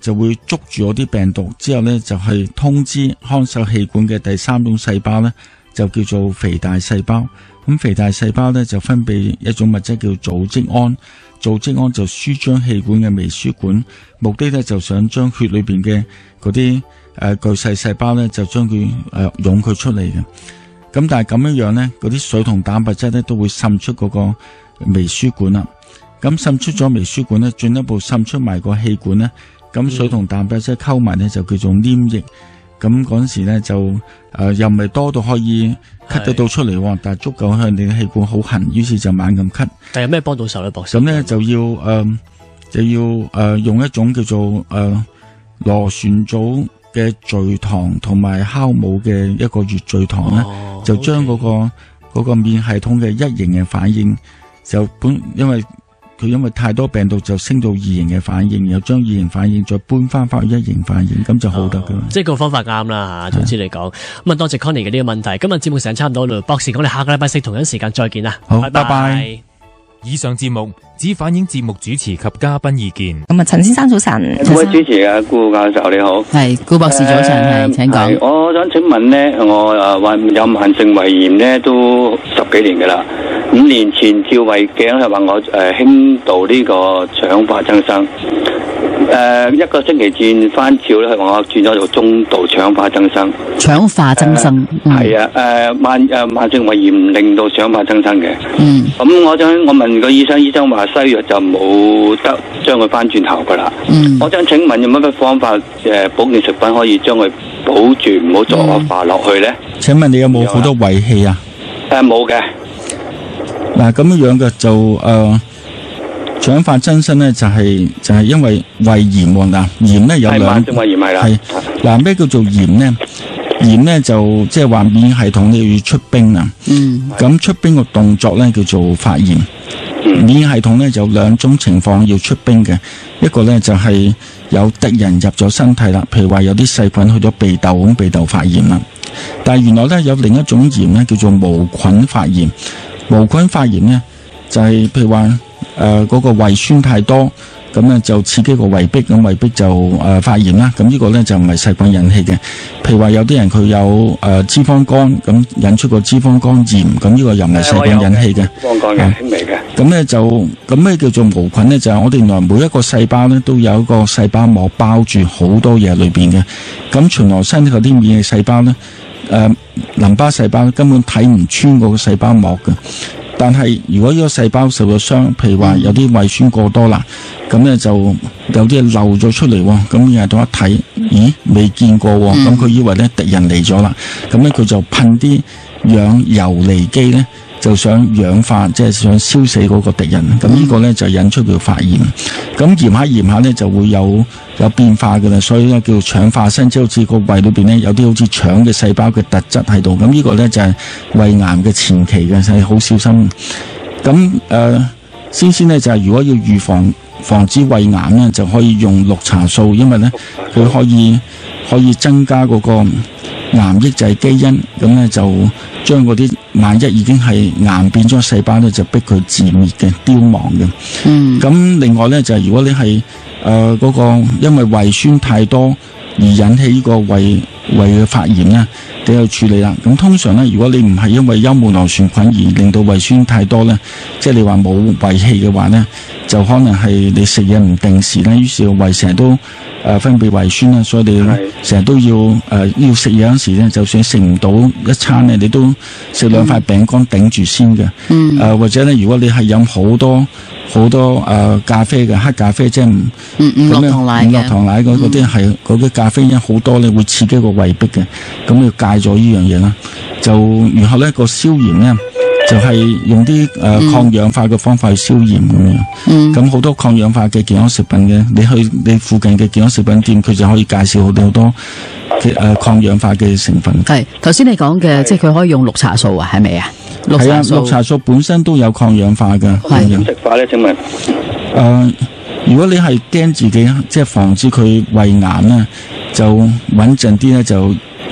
就會捉住嗰啲病毒，之後呢，就係通知看守氣管嘅第三種細胞呢，就叫做肥大細胞。咁肥大細胞呢，就分泌一種物質叫組織胺，組織胺就舒張氣管嘅微輸管，目的呢，就想將血裏邊嘅嗰啲誒巨細細胞呢，就將佢誒湧佢出嚟嘅。咁但係咁樣樣呢，嗰啲水同蛋白質呢，都會滲出嗰個微輸管啦。咁滲出咗微輸管呢，進一步滲出埋個氣管呢，咁水同蛋白質溝埋呢，就叫做黏液。咁嗰陣時呢就誒、呃、又唔係多到可以咳得到出嚟，但係足夠向你嘅氣管好痕，於是就猛咁咳。 但有咩幫到手咧，博士？ 咁呢就要誒、呃、就要誒、呃、用一種叫做誒螺旋藻嘅聚糖同埋酵母嘅一個乙聚糖咧，哦、就將嗰、嗰個嗰、嗰個免疫系統嘅一型嘅反應就本因為。佢因為太多病毒就升到二型嘅反應，然後將二型反應再搬翻翻去一型反應，咁就好得噶、哦。即係個方法啱啦吓，總之嚟講。咁啊，多謝 Connie 嘅呢個問題。今日節目時間差唔多啦，博士，我哋下個禮拜四同樣時間再見啦。 好， 拜拜。 拜拜。 以上節目只反映節目主持及嘉賓意見。 咁啊，陳先生早晨， 各位主持啊，顧教授你好， 係顧博士早晨，係、呃、請講。 我想請問呢，我誒患有慢性胃炎呢，都十幾年噶啦。五年前照胃鏡係話我誒、呃、輕度呢個腸化增生，誒、呃、一個星期轉翻照咧，係話我轉咗做中度腸化增生。 腸化增生係、呃嗯、啊，誒慢誒慢性胃炎令到腸化增生嘅。嗯，咁我想我問個醫生，醫生話西藥就冇得將佢翻轉頭噶啦。嗯，我想請問有乜乜方法誒、呃、保健食品可以將佢保住，唔好再惡化落去咧？ 請問你有冇好多胃氣啊？ 誒冇嘅。 嗱咁樣樣嘅就誒腸化增生咧，就係、是、就係、是、因為胃炎喎。嗱，炎咧有兩慢性胃炎係啦。 係嗱，咩叫做炎咧？炎咧就即係話免疫系統咧要出兵啊。嗯。咁出兵個動作咧叫做發炎。嗯、免疫系統咧就有兩種情況要出兵嘅，一個咧就係、是、有敵人入咗身體啦，譬如話有啲細菌去咗鼻竇，咁鼻竇發炎啦。但係原來咧有另一種炎咧叫做無菌發炎。無菌發炎呢，就係、是、譬如話誒嗰個胃酸太多，咁咧就刺激個胃壁，咁胃壁就誒、呃、發炎啦。咁呢個咧就唔係細菌引起嘅。譬如話有啲人佢有誒、呃、脂肪肝，咁引出個脂肪肝炎，咁呢個又唔係細菌引起嘅。 脂肪肝嘅輕微嘅。 咁咧就咁咩叫做無菌呢？就係、是、我哋原來每一個細胞咧都有一個細胞膜包住好多嘢裏邊嘅。咁循羅身嗰啲免疫細胞咧。誒、呃，淋巴細胞根本睇唔穿嗰個細胞膜嘅，但係如果呢個細胞受咗傷，譬如話有啲胃酸過多啦，咁咧就有啲嘢漏咗出嚟，咁日到一睇，咦，未見過，咁佢以為咧敵人嚟咗啦，咁咧佢就噴啲氧游離基咧，就想氧化，即係想燒死嗰個敵人，咁呢個咧就引出佢發炎，咁炎下炎下咧就會有。有變化嘅啦，所以咧叫腸化生，即係好似個胃裏邊咧有啲好似腸嘅細胞嘅特質喺度，咁呢個咧就係胃癌嘅前期嘅，係好小心。咁誒、呃，先先咧就係、是、如果要預防防止胃癌咧，就可以用綠茶素，因為咧佢可以可以增加嗰個癌抑制基因，咁咧就將嗰啲萬一已經係癌變咗細胞咧，就逼佢自滅嘅、凋亡嘅。嗯。咁另外咧就係、是、如果你係誒，嗰、呃那個因為胃酸太多而引起呢個胃胃嘅發炎咧，你要處理啦。咁通常咧，如果你唔係因為幽門螺旋菌而令到胃酸太多咧，即係你話冇胃氣嘅話咧，就可能係你食嘢唔定時咧，於是個胃成日都誒、呃、分泌胃酸啦，所以你成日都要誒、呃、要食嘢嗰時咧，就算食唔到一餐咧，你都食兩塊餅乾頂住先嘅。嗯。誒、呃、或者咧，如果你係飲好多。好多誒、呃、咖啡嘅黑咖啡，即係唔唔落糖奶嘅，唔落糖奶嗰啲係嗰啲咖啡因好多咧，會刺激個胃壁嘅，咁要戒咗呢樣嘢啦。就然後咧個消炎咧，就係、是、用啲誒、呃嗯、抗氧化嘅方法去消炎咁樣。咁好、嗯、多抗氧化嘅健康食品嘅，你去你附近嘅健康食品店，佢就可以介紹好多好多嘅誒抗氧化嘅成分。係頭先你講嘅，即係佢可以用綠茶素啊，係咪啊？ 係啊，綠茶素本身都有抗氧化嘅。 係點食法咧？請問？誒、 呃，如果你係驚自己即係防止佢胃癌咧，就穩陣啲咧，就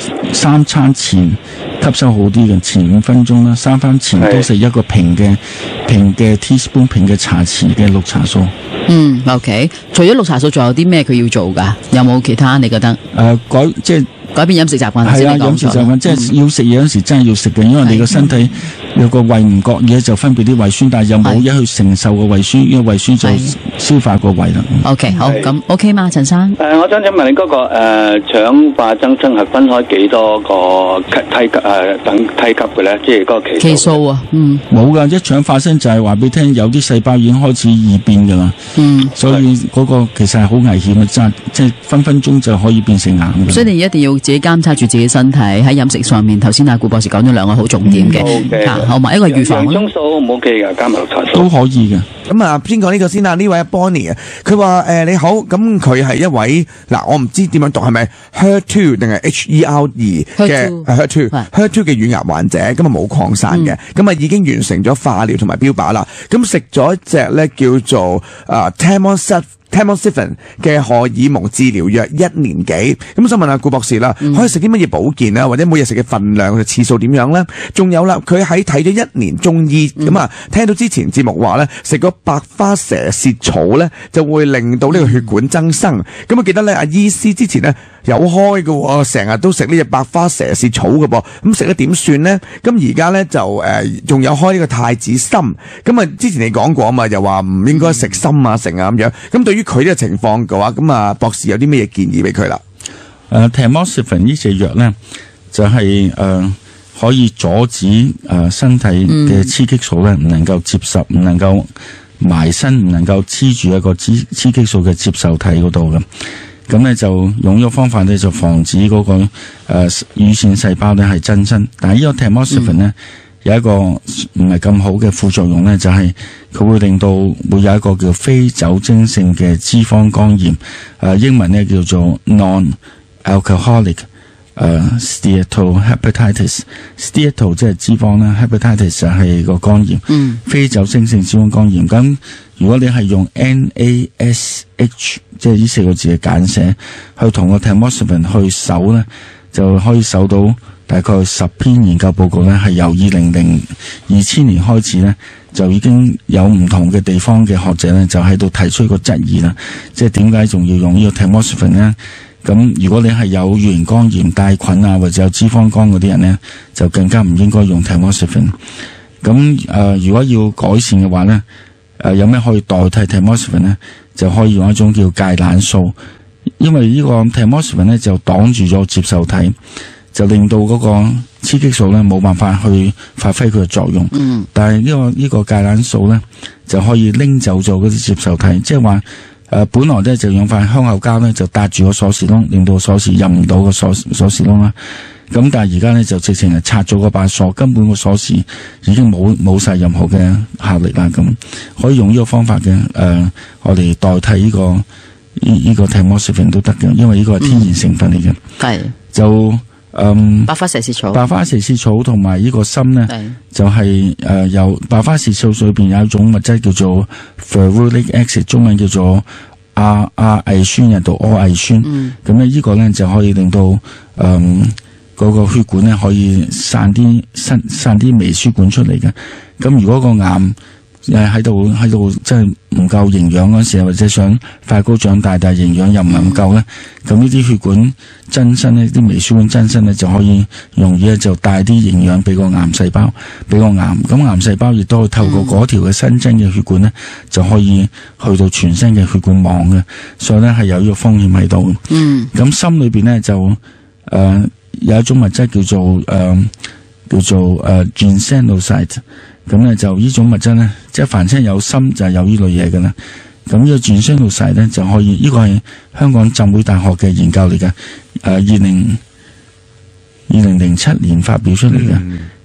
三餐前吸收好啲嘅，前五分鐘啦，三餐前都食一個平嘅平嘅 teaspoon 平嘅茶匙嘅綠茶素。 嗯 ，OK。除咗綠茶素，仲有啲咩佢要做噶？有冇其他？你覺得？誒、 呃，改即係改變飲食習慣。 係啊，飲食習慣即係要食嘢嗰時真係要食嘅，因為你個身體有個胃唔覺嘢就分泌啲胃酸，但係又冇嘢去承受個胃酸，因為胃酸就消化個胃啦。 OK， 好，咁 OK 嘛，陳生。 誒、呃，我想請問你嗰、那個誒腸化增生係分開幾多個梯級誒、呃、等梯級嘅咧？即係嗰個期期數啊，嗯， 冇噶，一腸化生就係話俾你聽，有啲細胞已經開始異變噶啦。嗯，所以嗰個其實係好危險嘅，即係即係分分鐘就可以變成癌嘅。 所以你一定要自己監察住自己身體喺飲食上面。頭先阿顧博士講咗兩個好重點嘅， 嗯 okay. 啊，好埋一個預防。 洋葱素 O 唔 OK 噶？加埋綠茶素都可以嘅。 咁啊，先講呢個先啦。呢位 Bonnie 啊，佢話誒你好，咁佢係一位嗱，我唔知點樣讀，係咪 H E R 二 定係 H E R 二嘅 H E R 二 H E R 二嘅乳癌患者，咁啊冇擴散嘅，咁啊已經完成咗化療同埋標靶啦。咁食咗一隻咧叫做啊 Tamoxifen Tamoxifen 嘅荷爾蒙治療藥一年幾，咁想問下顧博士啦，可以食啲乜嘢保健啊？或者每日食嘅份量嘅次數點樣咧？仲有啦，佢喺睇咗一年中醫，咁啊、嗯、聽到之前節目話咧，食個白花蛇舌草咧就會令到呢個血管增生。咁我記得咧，阿醫師之前咧有開嘅，成日都食呢隻白花蛇舌草嘅噃。咁食得點算咧？咁而家咧就誒仲、呃、有開呢個太子參。咁啊之前你講過啊嘛，又話唔應該食參啊成啊咁樣。咁對於佢呢個情況嘅話，咁啊博士有啲咩建議俾佢啦？ 誒 Tamoxifen 呢隻藥咧就係、是、誒、呃、可以阻止誒、呃、身體嘅雌激素咧唔能夠接受，唔能夠埋身，唔能夠黐住一個雌雌激素嘅接受體嗰度嘅。咁咧就用呢個方法咧就防止嗰、那個誒、呃、乳腺細胞咧係增生。但係呢個 Tamoxifen 咧、嗯、有一個唔係咁好嘅副作用咧，就係、是、佢會令到會有一個叫非酒精性嘅脂肪肝炎，誒、呃、英文咧叫做 non-alcoholic 誒、呃、steatohepatitis。steato 即係脂肪啦 ，hepatitis 就係個肝炎，嗯、非酒精性脂肪肝炎。咁如果你係用 N A S H 即係呢四個字嘅簡寫去同個 Tamoxifen 去搜咧，就可以搜到大概十篇研究報告咧，係由二零零二千年開始咧，就已經有唔同嘅地方嘅學者咧，就喺度提出一個質疑啦。即係點解仲要用呢個 Tamoxifen 咧？咁如果你係有乙型肝炎帶菌啊，或者有脂肪肝嗰啲人咧，就更加唔應該用 Tamoxifen。咁誒、呃，如果要改善嘅話咧，誒、呃、有咩可以代替 Tamoxifen 咧？就可以用一種叫芥蘭素，因為呢個 Tamoxifen 咧就擋住咗接受體，就令到嗰個雌激素咧冇辦法去發揮佢嘅作用。嗯，但係呢、這個呢、這個芥蘭素咧就可以拎走咗嗰啲接受體，即係話誒本來咧就用塊香口膠咧就搭住個鎖匙窿，令到鎖匙入唔到個鎖鎖匙窿啦。咁但係而家咧就直情係拆咗個把鎖，根本個鎖匙已經冇冇晒任何嘅效力啦。咁可以用呢個方法嘅誒、呃，我哋代替呢、這個呢呢、這個 Tamoxifen 都得嘅，因為呢個係天然成分嚟嘅。係、嗯、就嗯白花蛇舌草、 白花蛇舌草同埋呢個參咧，就係、是、誒、呃、有白花蛇舌草裏邊有一種物質叫做 ferulic acid， 中文叫做亞亞艾酸，印度阿艾酸。咁咧呢個咧就可以令到嗯。嗰個血管咧可以散啲散散啲微輸管出嚟嘅，咁如果個癌誒喺度喺度即係唔夠營養嗰時候，或者想快高長大，但係營養又唔係咁夠咧，咁呢啲血管增生咧，啲微輸管增生咧就可以容易咧就帶啲營養俾個癌細胞，俾個癌，咁癌細胞亦都可以透過嗰條嘅新增嘅血管咧，就可以去到全身嘅血管網嘅，所以咧係有呢個風險喺度。嗯，咁心裏邊咧就誒。呃有一種物質叫做誒、呃、叫做誒 Ginsenoside， 咁咧就呢種物質咧，即係凡親有心就係有呢類嘢嘅啦。咁呢個 Ginsenoside 咧就可以，呢、這個係香港浸會大學嘅研究嚟嘅，誒二零二零零七年發表出嚟嘅。咁、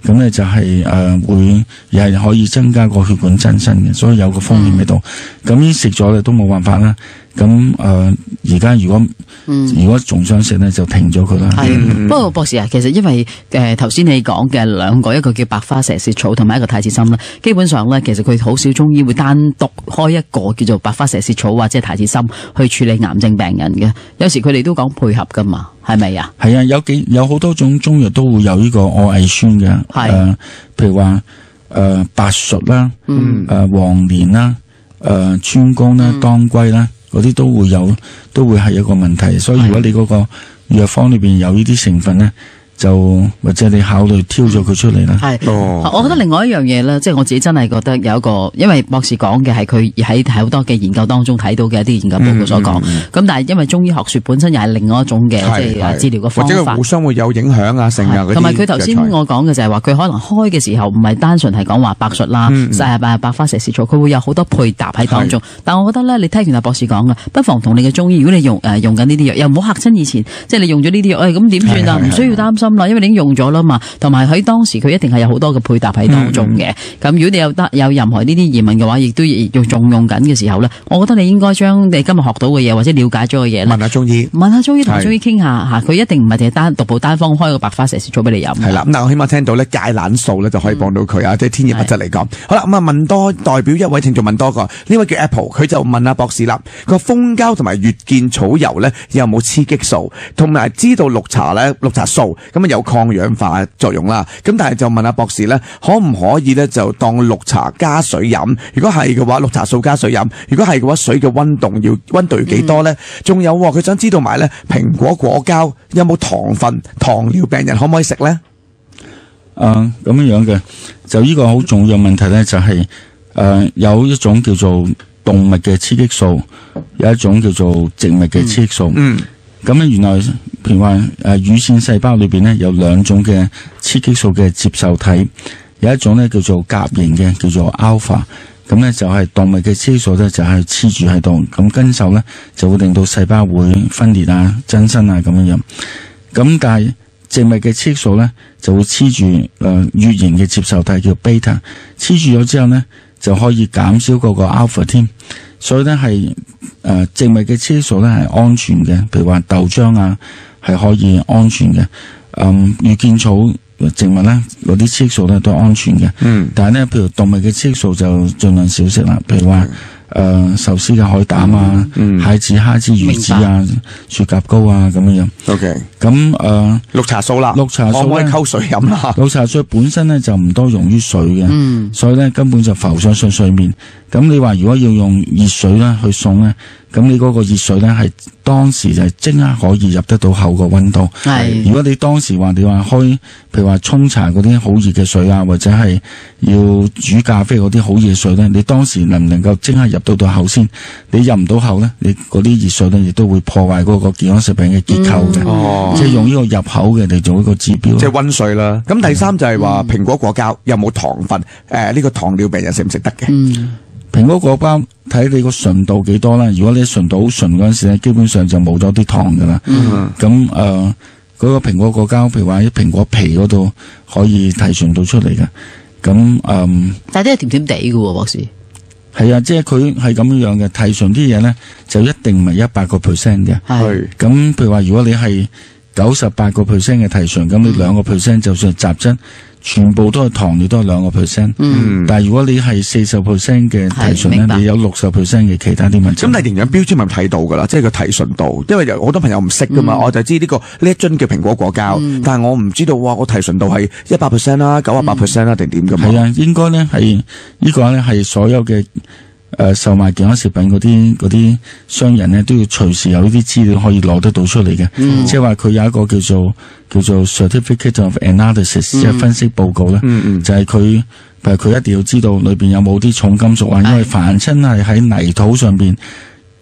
咁咧就係誒會又係可以增加個血管增生嘅，所以有個風險喺度。咁呢食咗咧都冇辦法啦。咁誒而家如果、嗯、如果仲想食咧，就停咗佢啦。 係、嗯，不過博士啊，其實因為誒頭先你講嘅兩個，一個叫白花蛇舌草，同埋一個太子參咧，基本上咧其實佢好少中醫會單獨開一個叫做白花蛇舌草或者係太子參去處理癌症病人嘅。有時佢哋都講配合噶嘛，係咪啊？係啊，有幾有好多種中藥都會有呢個奧魏酸嘅。係誒、呃，譬如話誒、呃、白術啦，嗯，誒、呃、黃連啦，誒、呃、川芎啦，嗯、當歸啦。嗰啲都會有，都會係一個問題，所以如果你嗰個藥方裏邊有呢啲成分咧，就或者你考慮挑咗佢出嚟啦。係、 哦，我覺得另外一樣嘢咧，即係我自己真係覺得有一個，因為博士講嘅係佢喺好多嘅研究當中睇到嘅一啲研究報告所講，咁、嗯嗯、但係因為中醫學說本身又係另外一種嘅即係治療嘅方法， 或者佢互相會有影響啊，成啊嗰啲。 同埋佢頭先我講嘅就係話，佢可能開嘅時候唔係單純係講話白術啦，嗯嗯、白花蛇舌草，佢會有好多配搭喺當中。但係我覺得咧，你聽完阿博士講嘅，不妨同你嘅中醫，如果你用誒、呃、用緊呢啲藥，又唔好嚇親以前，即係你用咗呢啲藥，誒咁點算啊？唔需要擔心啦，因為你已經用咗啦嘛，同埋喺當時佢一定係有好多嘅配搭喺當中嘅。咁、嗯、如果你有得有任何呢啲疑問嘅話，亦都用仲用緊嘅時候咧，我覺得你應該將你今日學到嘅嘢或者了解咗嘅嘢咧， 問下中醫， 問下中醫同中醫傾下嚇，佢一定唔係淨係單獨步單方開個白花蛇舌草俾你飲。 係啦，咁但我起碼聽到咧芥蘭素咧就可以幫到佢啊，即係天然物質嚟講。好啦，咁啊問多代表一位聽眾問多個，呢位叫 Apple， 佢就問阿博士啦，佢話蜂膠同埋月見草油咧有冇雌激素，同埋知道綠茶咧綠茶素咁啊有抗氧化作用啦。咁但係就問阿博士咧，可唔可以咧就當綠茶加水飲？如果係嘅話，綠茶素加水飲；如果係嘅話，水嘅溫度要溫度要幾多咧？仲、嗯、有佢想知道埋咧蘋果果膠有冇糖分？糖尿病人可唔可以食咧？ 誒咁樣樣嘅，就呢個好重要問題咧，就係、是、誒、呃、有一種叫做動物嘅雌激素，有一種叫做植物嘅雌激素。嗯。咁、嗯、咧原來譬如話誒乳腺細胞裏邊咧有兩種嘅雌激素嘅接受體，有一種咧叫做甲型嘅，叫做 alpha。咁咧就係動物嘅雌激素咧就係黐住喺度，咁跟手咧就會令到細胞會分裂啊、增生啊咁樣樣。咁但係植物嘅雌激素咧就會黐住誒乙型嘅接受體叫 beta， 黐住咗之後咧就可以減少嗰個 alpha 添，所以咧係誒植物嘅雌激素咧係安全嘅，譬如話豆漿啊係可以安全嘅，嗯月見草植物咧嗰啲雌激素咧都係安全嘅，嗯，但係咧譬如動物嘅雌激素就盡量少食啦，譬如話。誒、呃，壽司嘅海膽啊，嗯、蟹子、蝦子、魚子啊，雪蛤膏啊，咁樣樣。O K，咁誒，綠茶素啦，綠茶素可唔可以溝水飲啦？綠茶素本身咧就唔多溶於水嘅，嗯、所以咧根本就浮上上水面。咁你話如果要用熱水咧去送咧，咁你嗰個熱水咧係當時就係即刻可以入得到口個溫度。係，如果你當時話你話開，譬如話沖茶嗰啲好熱嘅水啊，或者係要煮咖啡嗰啲好熱嘅水咧，你當時能唔能夠即刻入到到口先？你入唔到口咧，你嗰啲熱水咧亦都會破壞嗰個健康食品嘅結構嘅。哦、嗯，即係用呢個入口嘅嚟做一個指標。即係溫水啦。咁第三就係話蘋果果膠有冇糖分？誒、呃，呢、這個糖尿病人食唔食得嘅？嗯。蘋果果膠睇你個純度幾多啦，如果你純度好純嗰陣時咧，基本上就冇咗啲糖噶啦。嗯，咁誒，嗰、呃那個蘋果果膠，譬如話喺蘋果皮嗰度可以提純到出嚟嘅。咁誒，呃、 但係都係甜甜地嘅喎，博士。 係啊，即係佢係咁樣樣嘅，提純啲嘢咧就一定唔係一百個 percent 嘅。係。咁譬如話，如果你係九十八個 percent 嘅提純，咁你兩個 percent 就算係雜質。全部都係糖，你都係兩個 percent。嗯，但係如果你係四十 percent 嘅提純咧，你有六十 percent 嘅其他啲問題。咁但係營養標籤咪睇到噶啦，即係個提純度。因為有好多朋友唔識噶嘛，嗯、我就知呢、這個呢一樽叫蘋果果膠，嗯、但係我唔知道哇，我提純度係一百 percent 啦，九十八 percent 啦，定點噶嘛？係啊，應該咧係呢個咧係所有嘅。誒、呃，售賣健康食品嗰啲嗰啲商人咧，都要隨時有呢啲資料可以攞得到出嚟嘅。嗯、即係話佢有一個叫做叫做 Certificate of Analysis，、嗯、即係分析報告咧，嗯嗯、就係佢，譬如佢一定要知道裏邊有冇啲重金屬啊，因為凡親係喺泥土上邊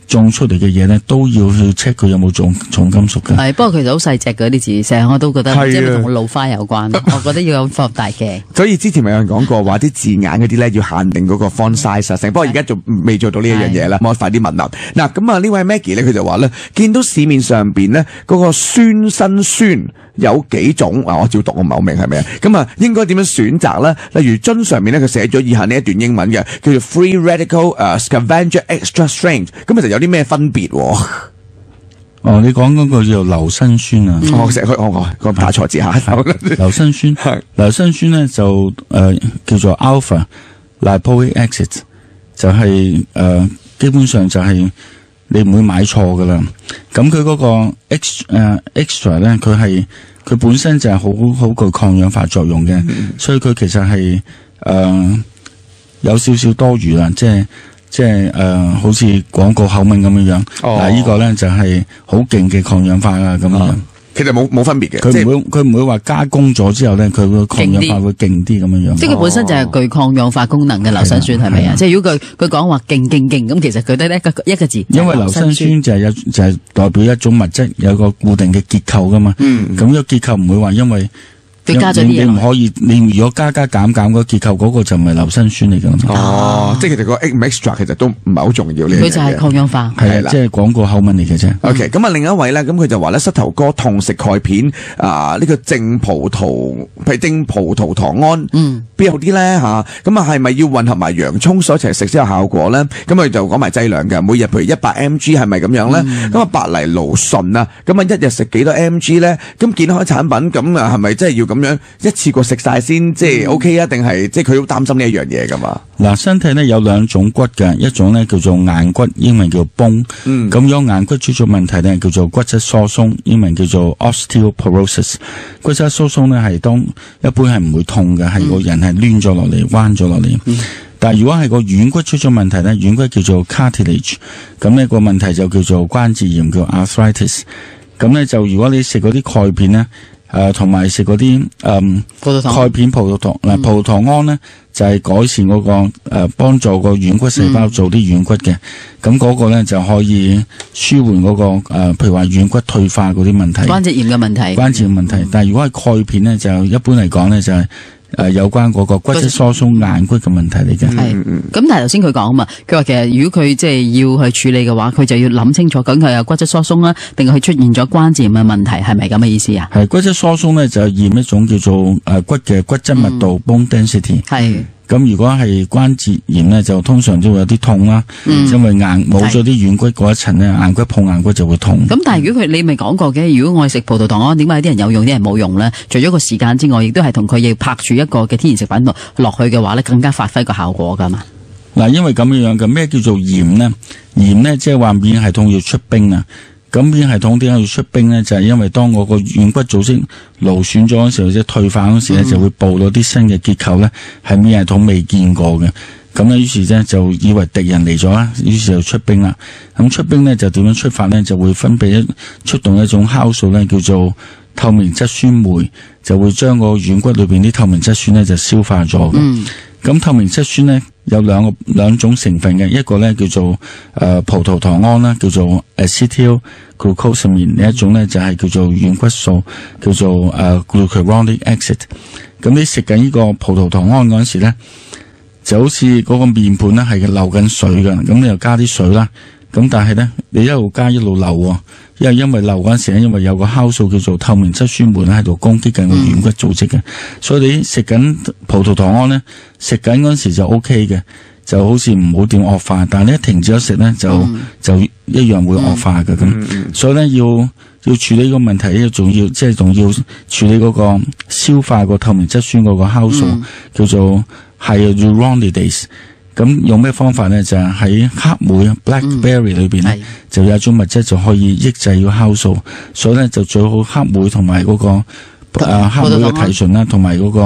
種出嚟嘅嘢咧，都要去 check 佢有冇重重金屬嘅。 係，不過其實好細隻嗰啲字，成日我都覺得係啊唔知係咪同老花有關。我覺得要有放大鏡。 所以之前咪有人講過話啲字眼嗰啲咧要限定嗰個 font size 啊，成。不過而家仲未做到呢一樣嘢啦，我快啲問啦。嗱，咁啊呢位 Maggie 咧，佢就話咧，見到市面上邊咧嗰個酸辛酸有幾種啊，我照讀我唔係好明係咪啊？咁啊應該點樣選擇咧？例如樽上面咧佢寫咗以下呢一段英文嘅，叫做 Free Radical 誒 Scavenger Extra Strength，咁其實有啲咩分別？ 哦，你講嗰個叫硫辛酸啊？ 我成日我我我打錯字嚇。 硫辛酸，硫辛酸咧就誒、呃、叫做 alpha lipoic acid，就係、是、誒、呃、基本上就係你唔會買錯噶啦。咁佢嗰個 ex 誒、呃、extra 咧，佢係佢本身就係好好具抗氧化作用嘅，嗯、所以佢其實係誒、呃、有少少多餘啦，即係。即係誒、呃，好似廣告口吻咁樣樣。 哦、 嗱，呢個咧就係好勁嘅抗氧化啊，咁樣。 嗯、其實冇冇分別嘅， 佢唔會佢唔會話加工咗之後咧，佢個抗氧化會勁啲咁樣樣。 即係佢本身就係具抗氧化功能嘅硫辛酸，係咪啊？即係如果佢佢講話勁勁勁咁，其實佢得一個一個字。因為硫辛酸就係有就係代表一種物質有個固定嘅結構噶嘛。嗯。咁呢個結構唔會話因為。佢加咗啲嘢，你唔可以，你如果加加減減個結構嗰個就唔係硫辛酸嚟㗎。 哦，即係其實個 extra 其實都唔係好重要呢樣嘢。 佢就係抗氧化， 係啦，即係廣告口吻嚟嘅啫。 OK，咁啊另一位咧，咁佢就話咧膝頭哥痛食鈣片啊，呢個正葡萄係正葡萄糖胺，嗯，邊好啲咧嚇？咁啊係咪要混合埋洋葱所一齊食先有效果咧？咁佢就講埋劑量嘅，每日譬如一百 mg 係咪咁樣咧？咁啊白藜蘆醇啊，咁啊一日食幾多 mg 咧？咁健康產品咁啊係咪真係要咁樣一次過食晒先即係 OK 啊？定係即係佢好擔心呢一樣嘢噶嘛？ 嗱，身體咧有兩種骨嘅，一種咧叫做硬骨，英文叫 bone。嗯。咁如果硬骨出咗問題咧，叫做骨質疏鬆，英文叫做 osteoporosis。骨質疏鬆咧係當一般係唔會痛嘅，係個人係攣咗落嚟，彎咗落嚟。嗯。但係如果係個軟骨出咗問題咧，軟骨叫做 cartilage， 咁呢個問題就叫做關節炎，叫 arthritis。咁咧就如果你食嗰啲鈣片咧。誒，同埋食嗰啲誒鈣片葡萄糖嗱，葡萄糖胺咧就係、是、改善嗰、那個誒，幫、呃、助個軟骨細胞做啲軟骨嘅，咁嗰、嗯、個咧就可以舒緩嗰、那個誒、呃，譬如話軟骨退化嗰啲問題， 關節炎嘅問題， 關節炎問題。嗯、但係如果係鈣片咧，就一般嚟講咧就係、是。誒、呃，有關嗰個骨質疏鬆硬骨嘅問題嚟嘅。 係，咁但係頭先佢講啊嘛，佢話其實如果佢即係要去處理嘅話，佢就要諗清楚，究竟佢有骨質疏鬆啦，定係佢出現咗關節炎嘅問題，係咪咁嘅意思啊？係， 骨質疏鬆咧就驗一種叫做誒、呃、骨嘅骨質密度 bone density。係。咁如果係關節炎咧，就通常都會有啲痛啦，嗯、因為硬冇咗啲軟骨嗰一層咧，硬骨碰硬骨就會痛。 咁但係如果佢你咪講過嘅，如果我係食葡萄糖胺，點解有啲人有用，啲人冇用咧？除咗個時間之外，亦都係同佢要拍住一個嘅天然食品落落去嘅話咧，更加發揮個效果噶嘛。 嗱，因為咁樣樣嘅咩叫做炎咧？炎咧即係話免疫系統要出兵啊。咁免疫系統點解要出兵咧？就係、是、因為當我個軟骨組織勞損咗嗰時候，或者退化嗰時咧，嗯、就會暴露啲新嘅結構咧，係免疫系統未見過嘅。咁咧，於是咧就以為敵人嚟咗啦，於是就出兵啦。咁出兵咧就點樣出發咧？就會分泌一出動一種酵素咧，叫做透明質酸酶，就會將個軟骨裏邊啲透明質酸咧就消化咗嘅。嗯咁透明質酸咧有兩個兩種成分嘅，一個咧叫做誒、呃、葡萄糖胺啦，叫做 acetylglucosamine， 另一種咧就係、是、叫做軟骨素，叫做誒、呃、glucuronic acid。咁你食緊呢個葡萄糖胺嗰陣時咧，就好似嗰個面盤咧係流緊水㗎，咁你又加啲水啦，咁但係咧你一路加一路流喎。因為因為流嗰陣時咧，因為有個酵素叫做透明質酸酶喺度攻擊緊個軟骨組織嘅，嗯、所以你食緊葡萄糖胺咧，食緊嗰陣時就 O K 嘅，就好似唔好點惡化，但係你一停止咗食咧，就、嗯、就一樣會惡化嘅咁。嗯嗯、所以咧要要處理呢個問題咧，仲要即係仲要處理嗰個消化個透明質酸嗰個酵素，嗯、叫做 hyaluronidase。咁用咩方法咧？就係、是、喺黑莓 blackberry 裏邊咧，嗯、就有一種物質就可以抑制個酵素，所以咧就最好黑莓同埋嗰個誒黑莓嘅提醇啦，同埋嗰個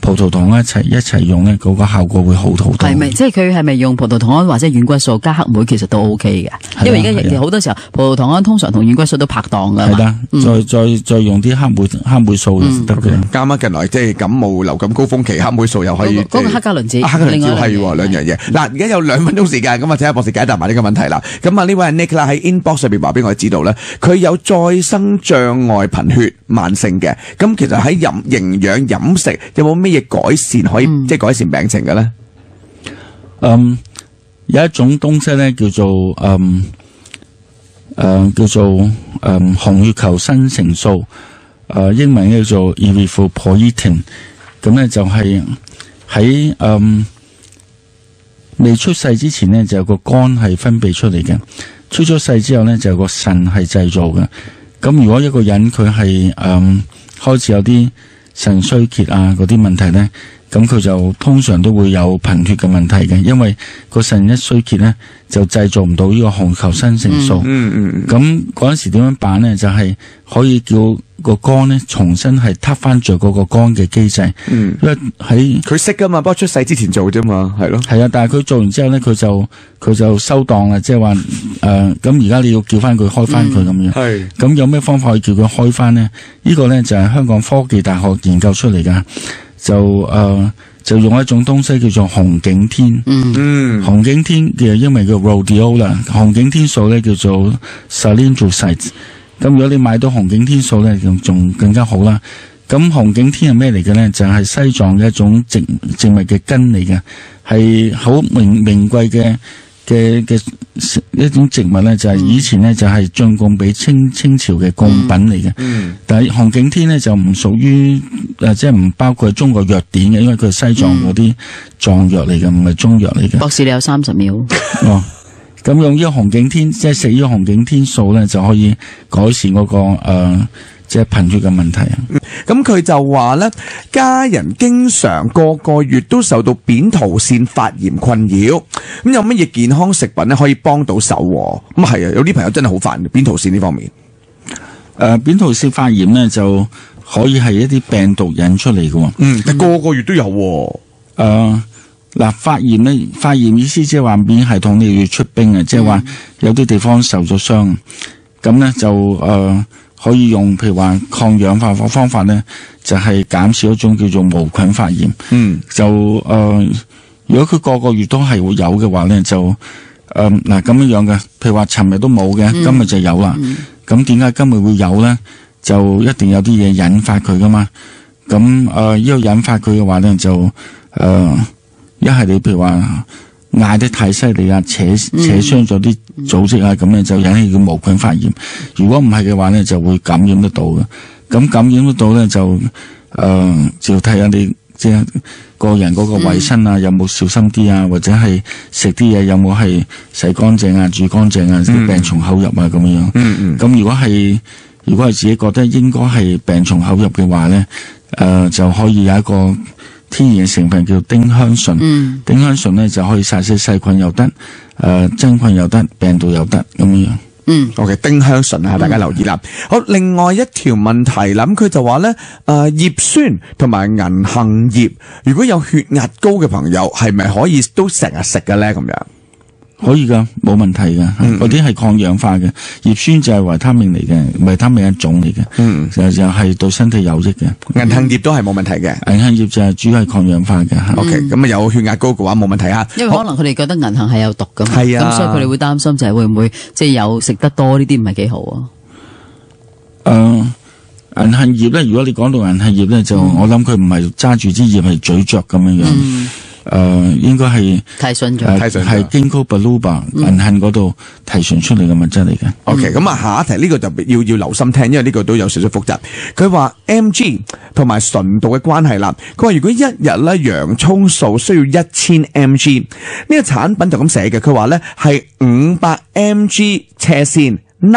葡萄糖一齊一齊用咧，嗰、那個效果會好好多。 係咪？即係佢係咪用葡萄糖胺或者軟骨素加黑莓，其實都 O K 嘅。因為而家其實好多時候葡萄糖胺通常同軟骨素都拍檔噶嘛。 係啦， 嗯、 再再再用啲黑莓黑莓素就得嘅。 啱啱近來即係感冒流感高峰期，黑莓素又可以。 嗰、那個黑加侖子， 黑加侖子係兩樣嘢。嗱，而家有兩分鐘時間，咁啊，請阿博士解答埋呢個問題啦。咁啊，呢位係 Nick 啦，喺 inbox 上邊話俾我哋知道咧，佢有再生障礙貧血慢性嘅。咁其實喺飲營養飲食有冇咩嘢改善可以、嗯、即係改善病情嘅咧？ 嗯，有一種東西咧叫做嗯誒、呃、叫做誒、嗯、紅血球生成素，誒、呃、英文叫做 erythropoietin。咁咧就係喺誒未出世之前咧就有個肝係分泌出嚟嘅，出咗世之後咧就有個腎係製造嘅。咁如果一個人佢係誒開始有啲腎衰竭啊嗰啲問題咧，咁佢就通常都會有貧血嘅問題嘅，因為個腎一衰竭咧就製造唔到呢個紅球生成素。 嗯嗯嗯。 咁嗰陣時點樣辦咧？就係、是、可以叫個肝咧重新係撻翻着嗰個肝嘅機制。 嗯。因為喺佢識噶嘛，不過出世之前做啫嘛，係咯。係啊，但係佢做完之後咧，佢就佢就收檔啦，即係話誒，咁而家你要叫翻佢開翻佢咁樣。係。咁有咩方法可以叫佢開翻咧？呢、這個咧就係香港科技大學研究出嚟噶。就誒、呃、就用一種東西叫做紅景天，嗯，紅景天嘅英文叫 rhodiola， 紅景天素咧叫做 salindroside。咁如果你買到紅景天素咧，仲仲更加好啦。咁紅景天係咩嚟嘅咧？就係、是、西藏嘅一種植植物嘅根嚟嘅，係好名名貴嘅嘅嘅一種植物咧，就係、是、以前咧就係進貢俾清清朝嘅貢品嚟嘅。嗯，但係紅景天咧就唔屬於誒，即係唔包括中國藥典嘅，因為佢係西藏嗰啲藏藥嚟嘅，唔係中藥嚟嘅。 博士，你有三十秒。 哦，咁用呢個紅景天，即係食呢個紅景天素咧，就可以改善嗰、那個誒。呃即係貧血嘅問題啊！ 咁佢就話咧，家人經常個個月都受到扁桃腺發炎困擾，咁有乜嘢健康食品咧可以幫到手？咁係啊，有啲朋友真係好煩扁桃腺呢方面。 誒、呃，扁桃腺發炎咧就可以係一啲病毒引出嚟嘅。 嗯，但個個月都有。誒、 呃，嗱，發炎咧，發炎意思即係話免疫系統你要出兵啊，即係話有啲地方受咗傷，咁咧就誒。呃可以用譬如話抗氧化嘅方法咧，就係、是、減少一種叫做無菌發炎。嗯，就誒、呃，如果佢個個月都係會有嘅話咧，就誒嗱咁樣樣嘅。譬如話尋日都冇嘅，嗯、今日就有啦。咁點解今日會有咧？就一定有啲嘢引發佢噶嘛。咁誒，呢個引發佢嘅話咧，就誒一係你譬如話。嗌得太犀利啊，扯扯傷咗啲組織啊，咁咧就引起佢無菌發炎。如果唔係嘅話咧，就會感染得到嘅。咁感染得到咧，就誒、呃、就睇下你即係個人嗰個衛生啊，有冇小心啲啊，或者係食啲嘢有冇係洗乾淨啊、煮乾淨啊，啲病從口入啊咁樣。嗯嗯。咁如果係如果係自己覺得應該係病從口入嘅話咧，誒、呃、就可以有一個。天然成分叫丁香醇，嗯、丁香醇咧就可以殺死細菌又得，誒、呃、真菌又得，病毒又得咁樣。 嗯 ，OK， 丁香醇啊，大家留意啦。嗯、好，另外一條問題啦，咁佢就話咧，誒、呃、葉酸同埋銀杏葉，如果有血壓高嘅朋友，係咪可以都成日食嘅咧？咁樣可以噶，冇問題噶，嗰啲係抗氧化嘅，葉酸就係維他命嚟嘅，維他命一種嚟嘅，嗯，就就係對身體有益嘅。銀杏葉都係冇問題嘅， 銀杏葉就係主要係抗氧化嘅。 嗯、OK，咁啊有血壓高嘅話冇問題啊， 因為可能佢哋覺得銀杏係有毒噶嘛， 係啊， 咁所以佢哋會擔心就係會唔會即係有食得多呢啲唔係幾好啊？ 誒、呃，銀杏葉咧，如果你講到銀杏葉咧，就、嗯、我諗佢唔係揸住支葉係咀嚼咁樣樣。嗯誒、呃，應該係提純咗， 係 Ginkgo biloba 銀杏嗰度提純出嚟嘅物質嚟嘅。 OK，咁啊，下一題呢個就要要留心聽，因為呢個都有少少複雜。佢話 M G 同埋純度嘅關係啦。佢話如果一日咧洋蔥素需要一千 M G， 呢個產品就咁寫嘅。佢話咧係五百 M G 斜線粒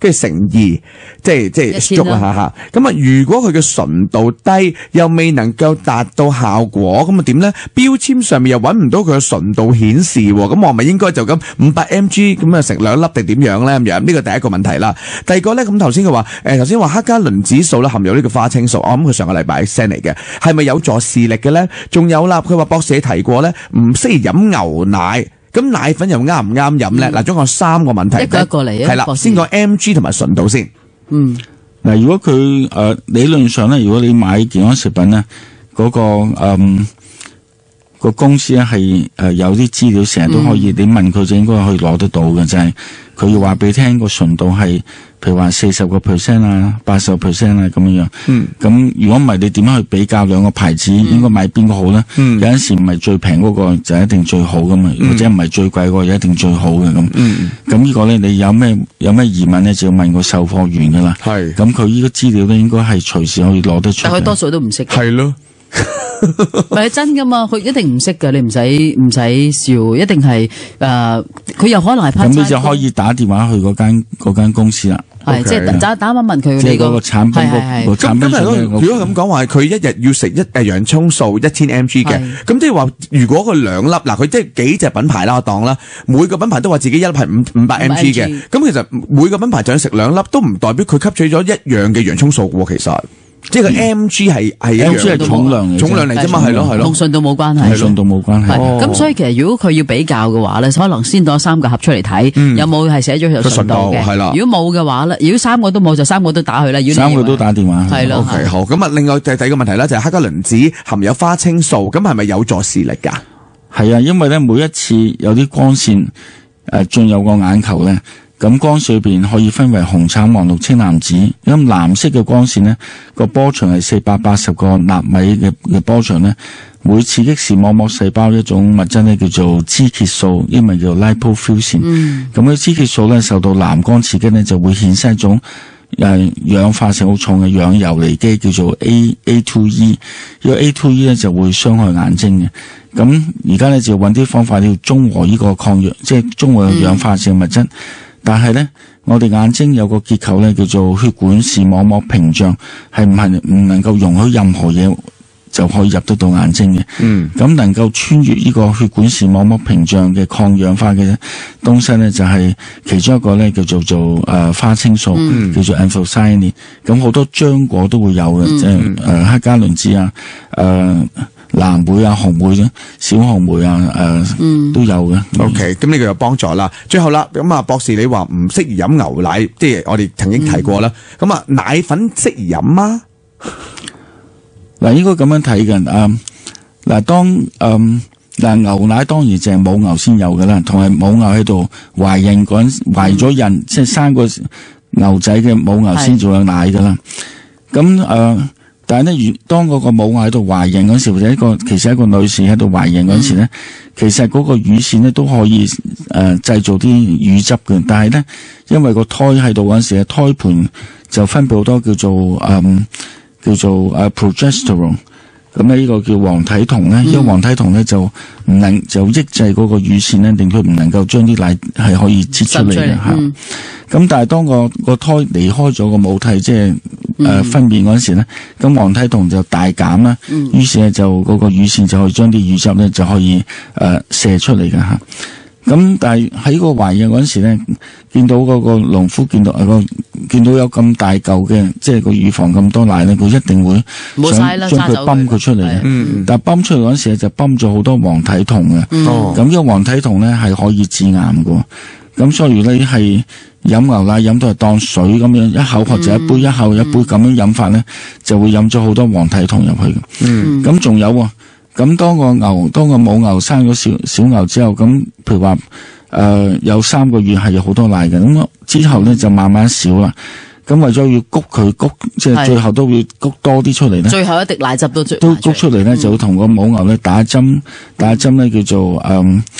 跟住乘二，即係即係足啦嚇嚇。咁啊，如果佢嘅純度低，又未能夠達到效果，咁啊點咧？標籤上面又揾唔到佢嘅純度顯示喎，咁我係咪應該就咁五百 milligrams 咁啊食兩粒定點樣咧？咁樣呢個第一個問題啦。第二個咧，咁頭先佢話誒頭先話黑加侖子素咧含有呢個花青素，我諗佢上個禮拜 send 嚟嘅，係咪有助視力嘅咧？仲有啦，佢話博士你提過咧，唔適宜飲牛奶。咁奶粉又啱唔啱飲咧？嗱、嗯，總共三個問題， 一個一個嚟啊。 係啦，先講 mg 同埋純度先。 嗯， 嗱，如果佢誒、呃、理論上咧，如果你買健康食品咧，嗰、那個誒、嗯那個公司咧係誒有啲資料，成日都可以，嗯、你問佢就應該可以攞得到嘅，就係、是、佢要話俾你聽個純度係，譬如話四十個 percent 啊，八十個 percent 啊咁樣樣。嗯。咁如果唔係，你點樣去比較兩個牌子，嗯、應該買邊個好咧？嗯。有陣時唔係最平嗰個就一定最好噶嘛，嗯、或者唔係最貴嗰個就一定最好嘅咁。嗯。咁呢個咧，你有咩有咩疑問咧，就要問個售貨員噶啦。係。咁佢呢個資料咧，應該係隨時可以攞得出。 但佢多數都唔識。 係咯。 唔係真噶嘛，佢一定唔識噶，你唔使唔使笑，一定係誒，佢、呃、有可能係 part time。咁你就可以打電話去嗰間嗰間公司啦。 係，即係打打問問佢。 即係嗰個產品個產品。 咁如果咁講話，佢一日要食一誒洋葱素一千 milligrams 嘅，咁即係話，如果佢兩粒嗱，佢即係幾隻品牌啦，我當啦，每個品牌都話自己一粒係五五百 milligrams 嘅，咁其實每個品牌就算食兩粒，都唔代表佢吸取咗一樣嘅洋葱素喎，其實。即係個 mg 係係一樣 mg 係重量重量嚟啫嘛，係咯係咯， 同純度冇關係， 同純度冇關係。 咁、哦、所以其實如果佢要比較嘅話咧，可能先攞三個盒出嚟睇，嗯、有冇係寫咗有純度嘅。係啦，如果冇嘅話咧，如果三個都冇，就三個都打去啦。 三個都打電話。 係咯。 O K 好，咁啊，另外第第二個問題咧就係黑加侖子含有花青素，咁係咪有助視力㗎？ 係啊，因為咧每一次有啲光線誒進入個眼球咧。咁光線裏邊可以分為紅、橙、黃、綠、青、藍、紫。咁藍色嘅光線呢個波長係四百八十個納米嘅嘅波長呢，會刺激視網膜細胞一種物質呢叫做脂血素，英文叫做 lipofuscin。咁呢脂血素呢受到藍光刺激呢，就會衍生一種誒氧化性好重嘅氧游離基，叫做 A A2E。呢個 A two E 呢就會傷害眼睛嘅。咁而家呢就要揾啲方法要中和呢個抗氧，即係中和氧化性物質。嗯但係咧，我哋眼睛有個結構咧，叫做血管視網膜屏障，係唔係唔能夠容許任何嘢就可以入得到眼睛嘅。嗯，咁能夠穿越呢個血管視網膜屏障嘅抗氧化嘅東西咧，就係、是、其中一個咧，叫做做誒、呃、花青素，嗯、叫做 anthocyanin。咁好多漿果都會有嘅，即係誒黑加侖子啊，誒、呃。藍莓啊、紅莓咧、小紅莓啊，誒、呃嗯、都有嘅。 O K，咁呢個有幫助啦。最後啦，咁啊，博士你話唔適宜飲牛奶，即係我哋曾經提過啦。咁啊、嗯，奶粉適宜飲嗎？ 嗱，應該咁樣睇嘅。啊，嗱，當誒嗱、呃、牛奶當然就係母牛先有嘅啦，同埋母牛喺度懷孕嗰陣懷咗孕，嗯、即係生個牛仔嘅母牛先做有奶嘅啦。咁誒。呃但係咧，當嗰個母牛喺度懷孕嗰時，或者一個其實一個女士喺度懷孕嗰時咧，嗯、其實嗰個乳腺咧都可以誒、呃、製造啲乳汁嘅。但係咧，因為個胎喺度嗰時咧，胎盤就分泌好多叫做誒、嗯、叫做誒 progesterone。咁咧呢個叫黃體酮咧，因為黃體酮咧就唔能就抑制嗰個乳腺咧，令佢唔能夠將啲奶係可以擠出嚟嘅吓。咁、嗯、但係當個個胎離開咗個母體，即係誒分娩嗰陣時咧，咁黃體酮就大減啦，於、嗯、是咧就嗰個乳腺就可以將啲乳汁咧就可以誒、呃、射出嚟嘅吓。咁但係喺個懷孕嗰陣時咧，見到嗰個農夫見到啊個見到有咁大嚿嘅，即係個乳房咁多奶咧，佢一定會想將佢泵佢出嚟嘅。嗯、但係泵出嚟嗰陣時咧，就泵咗好多黃體酮嘅。咁呢個黃體酮咧係可以致癌嘅。咁所以如果你係飲牛奶飲到係當水咁樣，一口喝就一杯，嗯、一口一杯咁樣飲法咧，就會飲咗好多黃體酮入去嘅。咁仲、嗯、有。咁當個牛，當個母牛生咗小小牛之後，咁譬如話誒、呃、有三個月係有好多奶嘅，咁之後咧就慢慢少啦。咁為咗要谷佢谷，即係最後都會谷多啲出嚟咧。最後一滴奶汁都都谷出嚟咧，嗯、就會同個母牛咧打針，打針咧叫做誒、呃、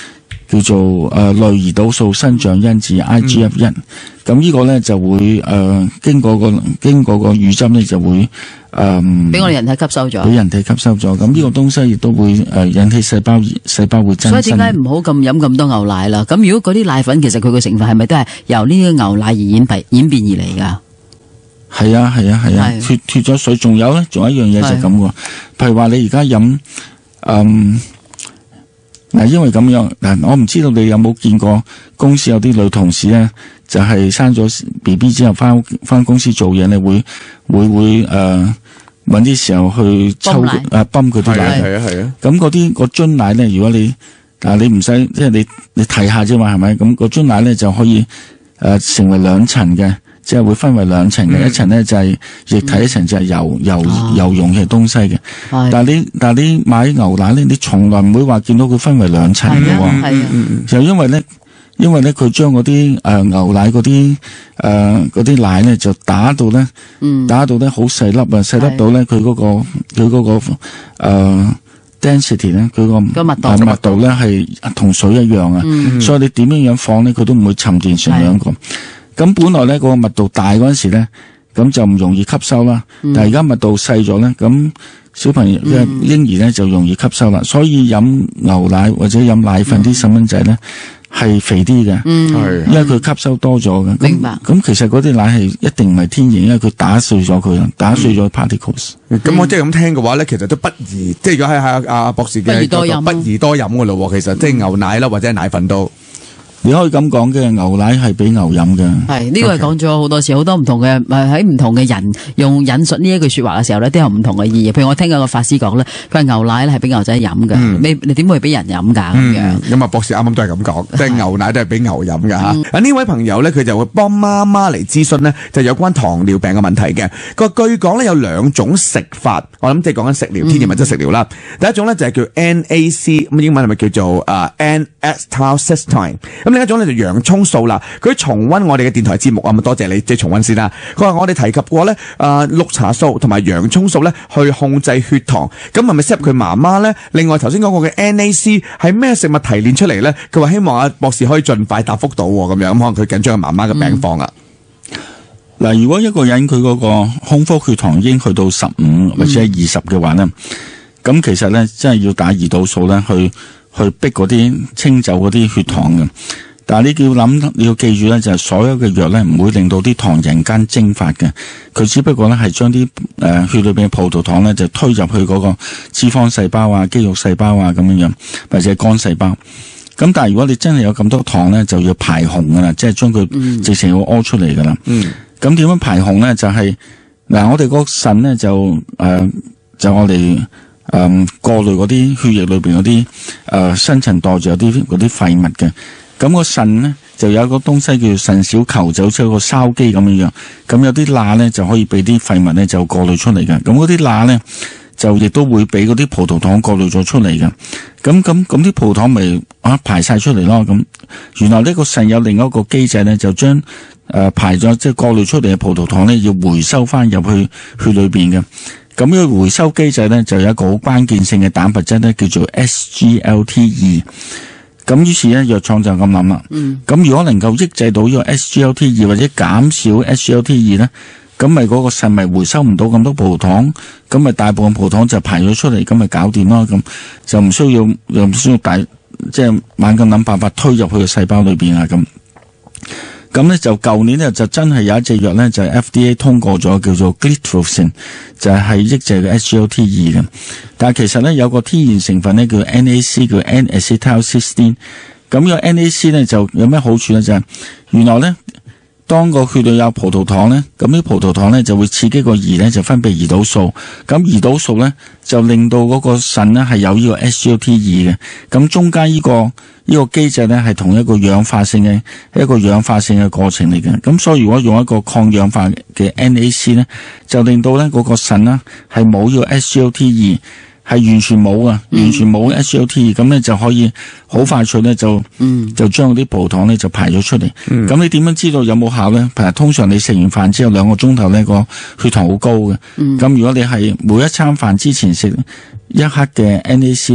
叫做誒類胰島素生長因子 I G F 一，咁呢個咧就會誒、呃、經過個經過個乳針咧就會誒俾我哋人體吸收咗， 俾人體吸收咗，咁呢個東西亦都會誒引起細胞細胞會增生。 所以點解唔好咁飲咁多牛奶啦？咁如果嗰啲奶粉其實佢個成分係咪都係由呢啲牛奶而演變演變而嚟㗎？ 係啊係啊係啊，脫脫咗水，仲有咧，仲有一樣嘢就係咁喎。譬如話你而家飲嗯。嗱，因為咁樣嗱，我唔知道你有冇見過公司有啲女同事咧，就係、是、生咗 B B 之後翻翻公司做嘢咧，會會會誒搵啲時候去抽誒泵佢啲奶， 係啊係啊。 咁嗰啲個樽奶咧，如果你嗱你唔使即係你你睇下啫嘛，係咪？咁個樽奶咧就可以誒、呃、成為兩層嘅。即係會分為兩層嘅，嗯、一層咧就係液體，嗯、一層就係油油油溶嘅東西嘅。但係你但係你買牛奶咧，你從來唔會話見到佢分為兩層嘅喎。就因為咧，因為咧佢將嗰啲誒牛奶嗰啲誒嗰啲奶咧就打到咧，嗯、打到咧好細粒啊，細粒到咧佢嗰個佢嗰、嗰個誒、呃、density 咧，佢個密度密度咧係同水一樣啊。嗯、所以你點樣樣放咧，佢都唔會沉澱成兩個。咁本來咧個密度大嗰陣時咧，咁就唔容易吸收啦。嗯、但係而家密度細咗咧，咁小朋友嘅嬰兒咧就容易吸收啦。嗯、所以飲牛奶或者飲奶粉啲細蚊仔咧係肥啲嘅， 嗯、 因為佢吸收多咗嘅。 明白。 咁其實嗰啲奶係一定唔係天然，因為佢打碎咗佢，打碎咗 particles。 咁、嗯、我即係咁聽嘅話咧，其實都不宜，即係如果喺阿阿博士嘅不宜多飲， 不宜多飲嘅咯。其實即係牛奶啦，或者係奶粉都。 你可以咁講嘅，牛奶係俾牛飲嘅。 係呢個係講咗好多次，好多唔同嘅，喺唔同嘅人用引述呢一句說話嘅時候咧，都有唔同嘅意義。譬如我聽過個法師講咧，佢話牛奶咧係俾牛仔飲嘅，嗯、你你點會俾人飲噶咁樣？咁啊，博士啱啱都係咁講，即係牛奶都係俾牛飲噶吓。啊呢位朋友咧，佢就會幫媽媽嚟諮詢咧，就有關糖尿病嘅問題嘅。個據講咧有兩種食法，我諗即係講緊食療，天然物質食療啦。嗯、第一種咧就係叫 N A C， 咁英文係咪叫做誒 N-acetylcysteine？另一種咧就洋蔥素啦，佢重溫我哋嘅電台節目啊，咁多謝你即係重溫先啦。佢話我哋提及過咧，誒、呃、綠茶素同埋洋蔥素咧去控制血糖，咁係咪適合佢媽媽咧？另外頭先講過嘅 N A C 係咩食物提煉出嚟咧？佢話希望阿博士可以盡快答覆到咁樣，咁可能佢緊張媽媽嘅病況啊。 嗱、嗯，如果一個人佢嗰個空腹血糖已經去到十五或者係二十嘅話咧，咁、嗯、其實咧真係要打胰島素咧去。去逼嗰啲清走嗰啲血糖嘅，但係你要諗，你要記住咧，就係所有嘅藥咧唔會令到啲糖人間蒸發嘅，佢只不過咧係將啲誒血裏邊嘅葡萄糖咧就推入去嗰個脂肪細胞啊、肌肉細胞啊咁樣樣，或者係肝細胞。咁但係如果你真係有咁多糖咧，就要排洪噶啦，即係將佢直情要屙出嚟噶啦。咁點樣排洪咧？就係、是、嗱，我哋個腎咧就誒、呃、就我哋。誒、嗯，過濾嗰啲血液裏邊嗰啲誒新陳代謝有啲嗰啲廢物嘅，咁、那個腎咧就有一個東西叫做腎小球，就好似一個筲箕咁樣樣，咁有啲罅咧就可以俾啲廢物咧就過濾出嚟嘅，咁嗰啲罅咧就亦都會俾嗰啲葡萄糖過濾咗出嚟嘅，咁咁咁啲葡萄糖咪啊排晒出嚟咯，咁原來呢個腎有另一個機制咧，就將誒、呃、排咗即係過濾出嚟嘅葡萄糖咧要回收翻入去血裏邊嘅。咁呢個回收機制咧，就有一個好關鍵性嘅蛋白質咧，叫做 S G L T 二。咁於是咧，藥廠就咁諗啦。嗯。咁如果能夠抑制到呢個 S G L T 二或者減少 S G L T 二咧，咁咪嗰個腎咪回收唔到咁多葡萄糖，咁咪大部分葡萄糖就排咗出嚟，咁咪搞掂咯。咁就唔需要又唔需要大即係猛咁諗辦法推入去個細胞裏邊啊咁。咁咧就舊年咧就真係有一隻藥咧就係 F D A 通過咗，叫做 Gliflozin， 就係抑制嘅 S G L T 二嘅。但係其實咧有個天然成分咧叫 N A C， 叫 N-acetylcysteine。咁呢個 N A C 咧就有咩好處咧？就係、是、原來咧當個血裏有葡萄糖咧，咁啲葡萄糖咧就會刺激個胰咧就分泌胰島素。咁胰島素咧就令到嗰個腎咧係有呢個 S G L T 二嘅。咁中間呢、這個。呢個機制咧係同一個氧化性嘅一個氧化性嘅過程嚟嘅，咁所以如果用一個抗氧化嘅 N A C 咧，就令到咧嗰個腎啦係冇呢個 S G L T 二，係完全冇啊，完全冇 S G L T 二，咁咧就可以好快脆咧就就將嗰啲葡萄糖咧就排咗出嚟。咁、嗯、你點樣知道有冇效咧？譬如通常你食完飯之後兩個鐘頭咧個血糖好高嘅，咁、嗯、如果你係每一餐飯之前食一克嘅 N A C 咧，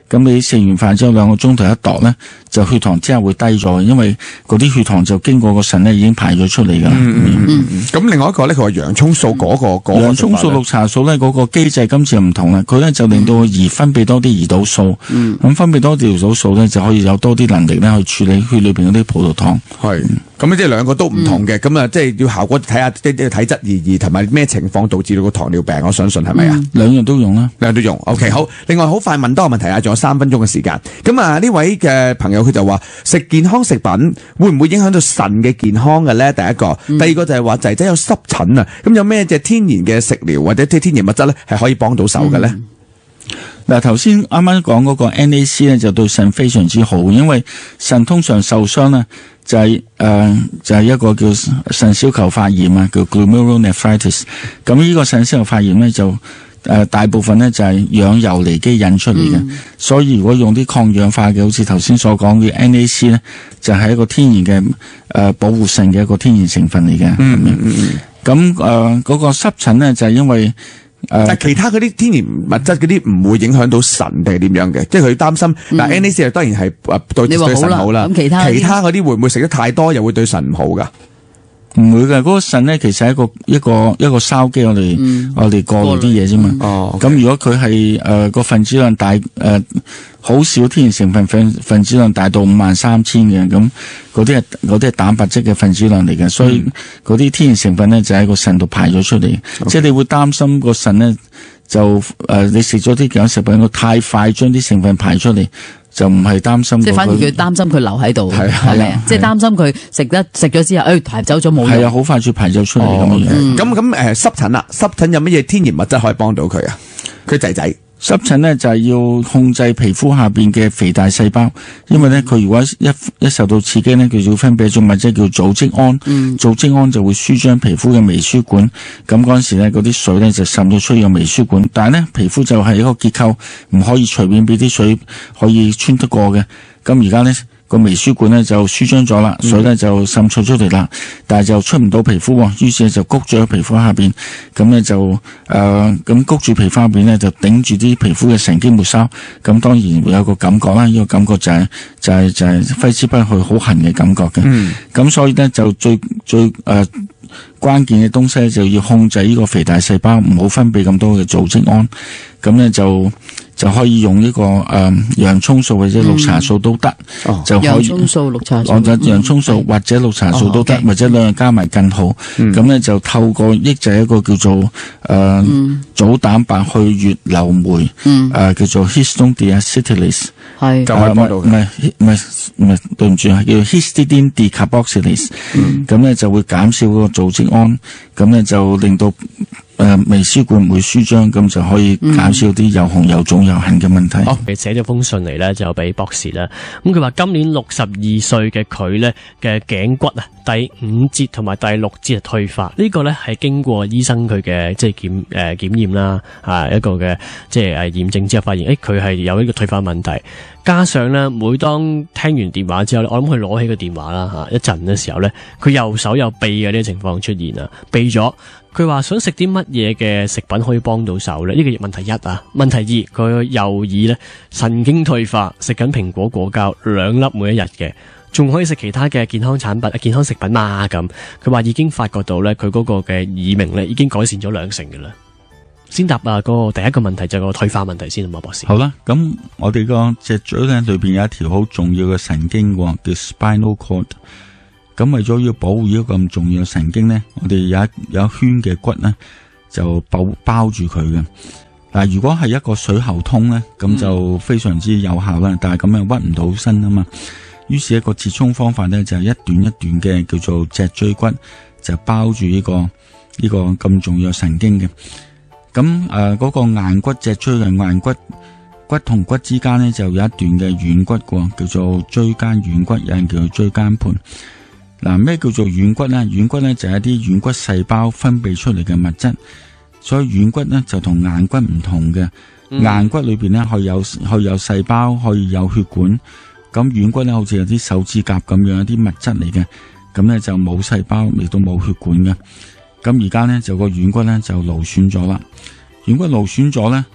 咁你食完飯之後兩個鐘頭一度咧，就血糖之後會低咗，因為嗰啲血糖就經過個腎咧已經排咗出嚟㗎啦。 嗯嗯嗯。咁、嗯、另外一個咧，佢話洋葱素嗰、嗰個嗰、 洋葱素、綠茶素咧嗰個機制今次又唔同啦，佢咧就令到胰分泌多啲胰島素，嗯，咁分泌多啲胰島素咧就可以有多啲能力咧去處理血裏邊嗰啲葡萄糖。 係。咁即係兩個都唔同嘅，咁啊、嗯，即係要效果睇下啲啲體質而異，同埋咩情況導致到個糖尿病，我相信係咪啊？ 兩樣都用啦， 兩樣都用。OK，好。另外好快問多個問題啊，仲有三分鐘嘅時間。咁啊，呢位嘅朋友佢就話食健康食品會唔會影響到腎嘅健康嘅咧？第一個，嗯、第二個就係話仔仔有濕疹啊，咁有咩隻天然嘅食療或者啲天然物質咧係可以幫到手嘅咧？ 嗱、嗯，頭先啱啱講嗰個 N A C 咧就對腎非常之好，因為腎通常受傷咧。就係、是、誒、呃、就係、是、一個叫腎小球發炎啊，叫 glomerulonephritis。咁呢個腎小球發炎咧就誒、呃、大部分咧就係氧游離基引出嚟嘅、嗯，所以如果用啲抗氧化嘅，好似頭先所講嘅 N A C 咧，就係、是、一個天然嘅誒、呃、保護腎嘅一個天然成分嚟嘅。嗯嗯嗯。咁誒嗰個濕疹咧就係、是、因為。 呃、但其他嗰啲天然物質嗰啲唔會影響到腎定係點樣嘅？即係佢擔心嗱 N A C 當然係誒對對腎好啦。咁其他其他嗰啲會唔會食得太多又會對腎唔好噶？ 唔會嘅，嗰、嗰個腎咧其實係一個一個一個筲箕，我哋、嗯、我哋過濾啲嘢啫嘛。哦，咁、okay. 如果佢係誒個分子量大誒好、呃、少天然成分分分子量大到五萬三千嘅，咁嗰啲係嗰啲係蛋白質嘅分子量嚟嘅，所以嗰啲天然成分咧就喺個腎度排咗出嚟，即、okay. 係你會擔心個腎咧就誒、呃、你食咗啲健康食品，佢太快將啲成分排出嚟。就唔係擔心， 即係反而佢擔心佢留喺度，係咪啊？即係擔心佢食得食咗之後，誒、哎、排走咗冇用。係啊，好快就排走出嚟咁樣。 咁咁誒濕疹啦，濕疹有乜嘢天然物質可以幫到佢啊？佢仔仔。 濕疹咧就係、是、要控制皮膚下邊嘅肥大細胞，因為咧佢如果一一受到刺激咧，佢就會分泌一種物質叫組織胺，嗯、組織胺就會舒張皮膚嘅微輸管，咁嗰陣時咧嗰啲水咧就滲咗出去個微輸管，但係咧皮膚就係一個結構，唔可以隨便俾啲水可以穿得過嘅，咁而家咧。個微輸管咧就舒張咗啦，水咧就滲出出嚟啦，但係就出唔到皮膚，於是就谷住喺皮膚下邊，咁咧就誒咁谷住皮膚下邊咧就頂住啲皮膚嘅神經末梢，咁當然會有個感覺啦，呢、這個感覺就係、是、就係、是、就係、是、揮之不去好痕嘅感覺嘅，咁、嗯、所以咧就最最誒。呃關鍵嘅東西就要控制呢個肥大細胞唔好分泌咁多嘅組織胺，咁咧就就可以用呢、這個誒、呃、洋蔥素或者綠茶素都得、嗯，就可以。洋蔥素、綠茶素。或者洋蔥素或者綠茶素都得，或者兩樣加埋更好。咁、嗯、咧就透過抑制一個叫做誒、呃嗯、組蛋白去乙硫酶，誒、嗯呃、叫做 histone deacetylase。係，就可以幫到嘅。唔係唔係唔係，對唔住啊，叫 histidine decarboxylase。嗯，咁咧就會減少嗰個組織胺，咁咧就令到誒微絲管唔會舒張，咁就可以減少啲又紅又腫又痕嘅問題。 好，佢寫咗封信嚟咧，就俾博士啦。咁佢話今年六十二歲嘅佢咧嘅頸骨啊，第五節同埋第六節係退化。呢個咧係經過醫生佢嘅即係檢誒檢驗啦，啊一個嘅即係誒驗證之後發現，誒佢係有呢個退化問題。加上咧，每當聽完電話之後咧，我諗佢攞起個電話啦嚇，一陣嘅時候咧，佢右手有痹嘅呢個情況出現啊，痹咗。佢話想食啲乜嘢嘅食品可以幫到手咧？呢個問題一啊，問題二，佢右耳咧神經退化，食緊蘋果果膠兩粒每一日嘅，仲可以食其他嘅健康產品、健康食品嘛咁。佢話已經發覺到咧，佢嗰個嘅耳鳴咧已經改善咗兩成嘅啦。先答啊，嗰個第一個問題就係個退化問題先啊，馬博士。 好啦，咁我哋個脊椎咧裏邊有一條好重要嘅神經喎，叫 spinal cord。咁為咗要保護呢個咁重要嘅神經咧，我哋有一有一圈嘅骨咧就包包住佢嘅。嗱，如果係一個水喉通咧，咁就非常之有效啦。嗯、但係咁樣屈唔到身啊嘛。於是一個折衷方法咧就係一段一段嘅叫做脊椎骨，就包住呢、這個呢、這個咁重要嘅神經嘅。咁誒，嗰個硬骨脊椎嘅硬骨骨同骨之間咧，就有一段嘅軟骨嘅，叫做椎間軟骨，有人叫做椎間盤。嗱，咩叫做軟骨咧？軟骨咧就係一啲軟骨細胞分泌出嚟嘅物質，所以軟骨咧就同硬骨唔同嘅。嗯、硬骨裏邊咧可以有可以有細胞，可以有血管。咁軟骨咧好似有啲手指甲咁樣，一啲物質嚟嘅。咁咧就冇細胞，亦都冇血管嘅。咁而家咧就個軟骨咧就勞損咗啦，軟骨勞損咗咧，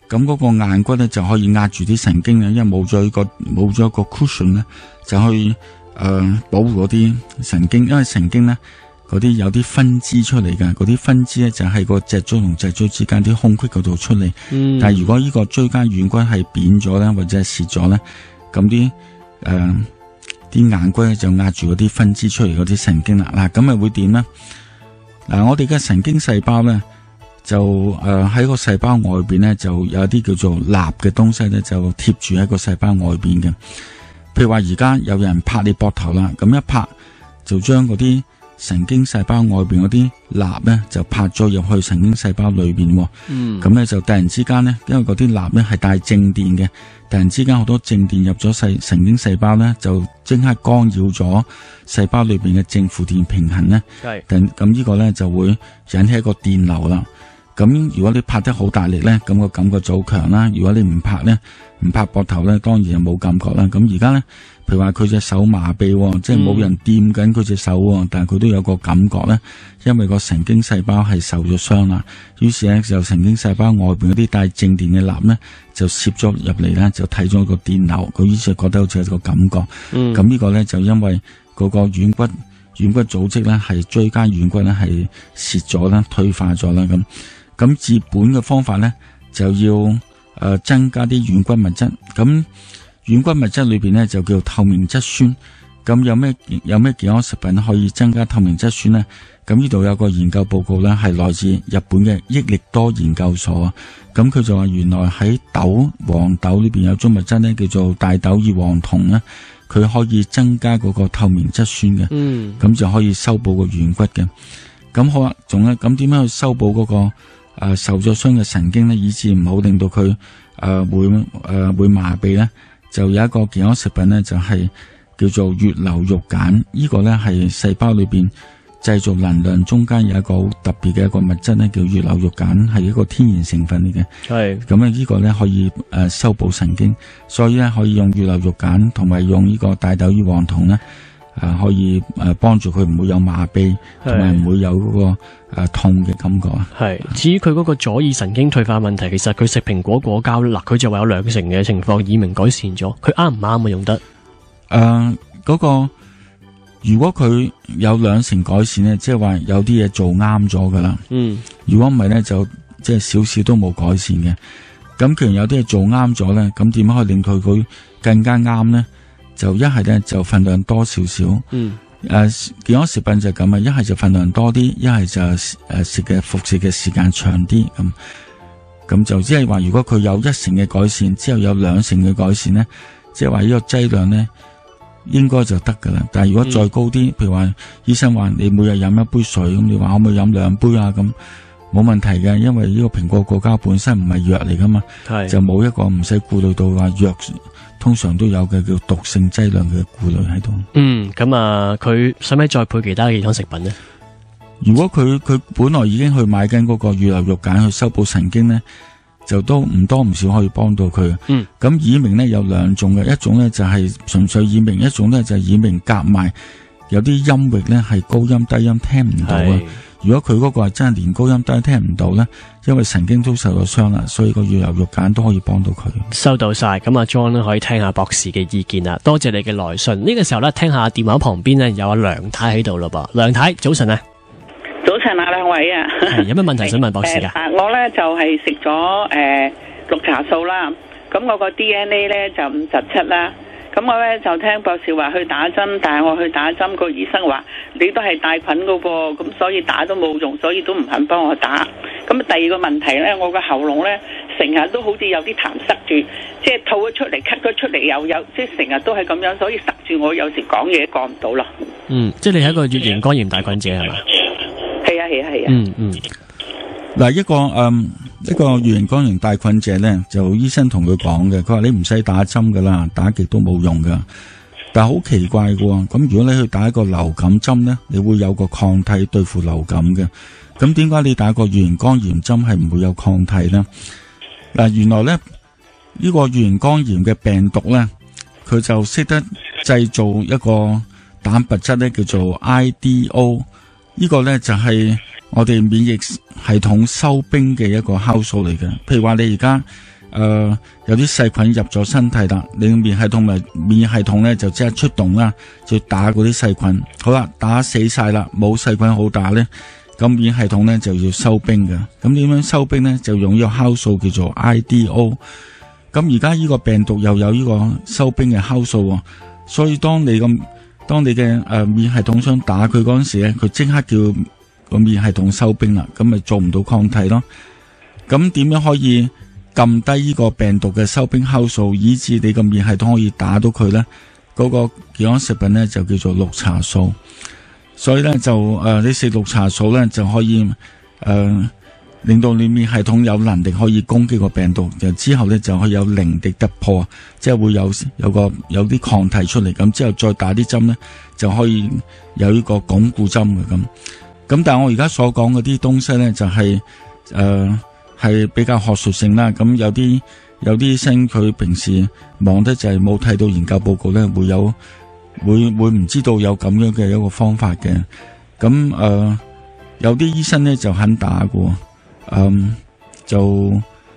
咁嗰個硬骨咧就可以壓住啲神經啊，因為冇咗一個冇咗一個 cushion 咧，就可以誒、呃、保護嗰啲神經，因為神經咧嗰啲有啲分支出嚟㗎，嗰啲分支咧就喺個脊椎同脊椎之間啲空隙嗰度出嚟。嗯、但係如果呢個椎間軟骨係扁咗咧，或者係蝕咗咧，咁啲誒啲硬骨咧就壓住嗰啲分支出嚟嗰啲神經啦。嗱，咁咪會點咧？嗱，我哋嘅神經細胞咧。就誒喺、呃、個細胞外邊咧，就有啲叫做蠟嘅東西咧，就貼住喺個細胞外邊嘅。譬如話而家有人拍你膊頭啦，咁一拍就將嗰啲神經細胞外邊嗰啲蠟咧，就拍咗入去神經細胞裏邊。嗯，咁咧就突然之間咧，因為嗰啲蠟咧係帶正電嘅，突然之間好多正電入咗細神經細胞咧，就即刻干擾咗細胞裏邊嘅正負電平衡咧。係，咁咁呢個咧就會引起一個電流啦。咁如果你拍得好大力咧，咁個感覺就好強啦。如果你唔拍咧，唔拍膊頭咧，當然就冇感覺啦。咁而家咧，譬如話佢隻手麻痹，即係冇人掂緊佢隻手，但係佢都有個感覺咧，因為個神經細胞係受咗傷啦。於是咧，就神經細胞外邊嗰啲帶正電嘅蠟咧，就攝咗入嚟咧，就睇咗個電流，佢於是覺得好似有個感覺。嗯，咁呢個咧就因為嗰個軟骨軟骨組織咧係椎間軟骨咧係蝕咗啦，退化咗啦咁。咁治本嘅方法咧，就要誒、呃、增加啲軟骨物質。咁軟骨物質裏邊咧就叫透明質酸。咁有咩有咩健康食品可以增加透明質酸咧？咁呢度有個研究報告咧，係來自日本嘅益力多研究所啊。咁佢就話原來喺豆黃豆裏邊有種物質咧，叫做大豆異黃酮咧，佢可以增加嗰個透明質酸嘅。嗯，咁就可以修補個軟骨嘅。咁好啦，仲咧，咁點樣去修補嗰、那個？誒、呃，受咗傷嘅神經咧，以致唔好令到佢誒、呃、會誒、呃、會麻痹咧，就有一個健康食品咧，就係、是、叫做月流肉鹼。呢、這個咧係細胞裏邊製造能量中間有一個好特別嘅一個物質咧，叫月流肉鹼，係一個天然成分嚟嘅。係咁啊，呢個咧可以誒、呃、修補神經，所以咧可以用月流肉鹼同埋用呢個大豆異黃酮咧。誒、呃，可以誒幫助佢唔會有麻痹，同埋唔會有嗰、那個誒、呃、痛嘅感覺啊。係，至於佢嗰個左耳神經退化問題，其實佢食蘋果果膠嗱，佢就話有兩成嘅情況耳鳴改善咗，佢啱唔啱啊？用得誒，嗰、呃那個如果佢有兩成改善咧，即係話有啲嘢做啱咗噶啦。嗯，如果唔係咧，就即係少少都冇改善嘅。咁既然有啲嘢做啱咗咧，咁點樣可以令佢佢更加啱咧？就一係咧就份量多少少，嗯，誒、呃，健康食品就係咁啊，一係就份量多啲，一係就誒食嘅服食嘅時間長啲，咁咁就即係話，如果佢有一成嘅改善，之後有兩成嘅改善咧，即係話呢個劑量咧應該就得噶啦。但係如果再高啲，嗯、譬如話醫生話你每日飲一杯水，咁你話可唔可以飲兩杯啊？咁冇問題嘅，因為呢個蘋果果膠本身唔係藥嚟噶嘛，就冇一個唔使顧慮到話藥。通常都有嘅叫毒性劑量嘅顧慮喺度。嗯，咁啊，佢使唔使再配其他健康食品呢？如果佢佢本來已經去買緊嗰個月流肉鹼去修補神經咧，就都唔多唔少可以幫到佢。嗯，咁耳鳴咧有兩種嘅，一種咧就係純粹耳鳴，一種咧就係耳鳴夾埋有啲音域咧係高音低音聽唔到啊。如果佢嗰個係真係連高音都聽唔到咧，因為神經都受咗傷啦，所以個月流肉鹼都可以幫到佢。收到晒，咁阿 John 咧可以聽下博士嘅意見啦。多謝你嘅來信。呢、這個時候咧，聽下電話旁邊咧有阿梁太喺度咯噃。梁太，早晨啊！ 早晨啊，兩位啊， 係有咩問題想問博士噶？ 呃、我咧就係食咗誒綠茶素啦，咁我個 D N A 咧就五十七啦。咁我咧就聽博士話去打針，但係我去打針個醫生話你都係帶菌噶噃，咁所以打都冇用，所以都唔肯幫我打。咁第二個問題咧，我個喉嚨咧成日都好似有啲痰塞住，即係吐咗出嚟，咳咗出嚟又有，即係成日都係咁樣，所以塞住我，有時講嘢講唔到啦。嗯，即係你係一個乙型肝炎帶菌者係嘛？係啊係啊係啊。嗯嗯。嗱，一個嗯一個乙型肝炎帶菌者咧，就醫生同佢講嘅，佢話你唔使打針噶啦，打極都冇用噶。但係好奇怪嘅喎，咁如果你去打一個流感針咧，你會有個抗體對付流感嘅。咁點解你打個乙型肝炎針係唔會有抗體咧？嗱，原來咧呢個乙型肝炎嘅病毒咧，佢就識得製造一個蛋白質咧，叫做 I D O。呢個咧就係我哋免疫系統收兵嘅一個酵素嚟嘅。譬如話你而家呃、有啲細菌入咗身體啦，你嘅免疫系統咪免疫系統咧就即刻出動啦，就打嗰啲細菌。好啦，打死晒啦，冇細菌好打咧，咁免疫系統咧就要收兵嘅。咁點樣收兵咧？就用呢個酵素叫做 I D O。咁而家呢個病毒又有呢個收兵嘅酵素，所以當你咁當你嘅誒、呃、免疫系統想打佢嗰陣時咧，佢即刻叫個免疫系統收兵啦，咁咪做唔到抗體咯。咁點樣可以撳低呢個病毒嘅收兵酵素，以致你個免疫系統可以打到佢呢？嗰、那個健康食品呢，就叫做綠茶素。所以呢，就誒、呃、你食綠茶素呢，就可以誒、呃、令到你免疫系統有能力可以攻擊個病毒，就之後呢，就可以有零敵突破，即係會有有個有啲抗體出嚟，咁之後再打啲針呢，就可以有呢個鞏固針嘅咁。咁但係我而家所講嗰啲東西呢，就係誒係比較學術性啦。咁有啲有啲醫生佢平時忙得就係冇睇到研究報告呢，會有會會唔知道有咁樣嘅一個方法嘅。咁誒、呃、有啲醫生呢就肯打嘅，嗯就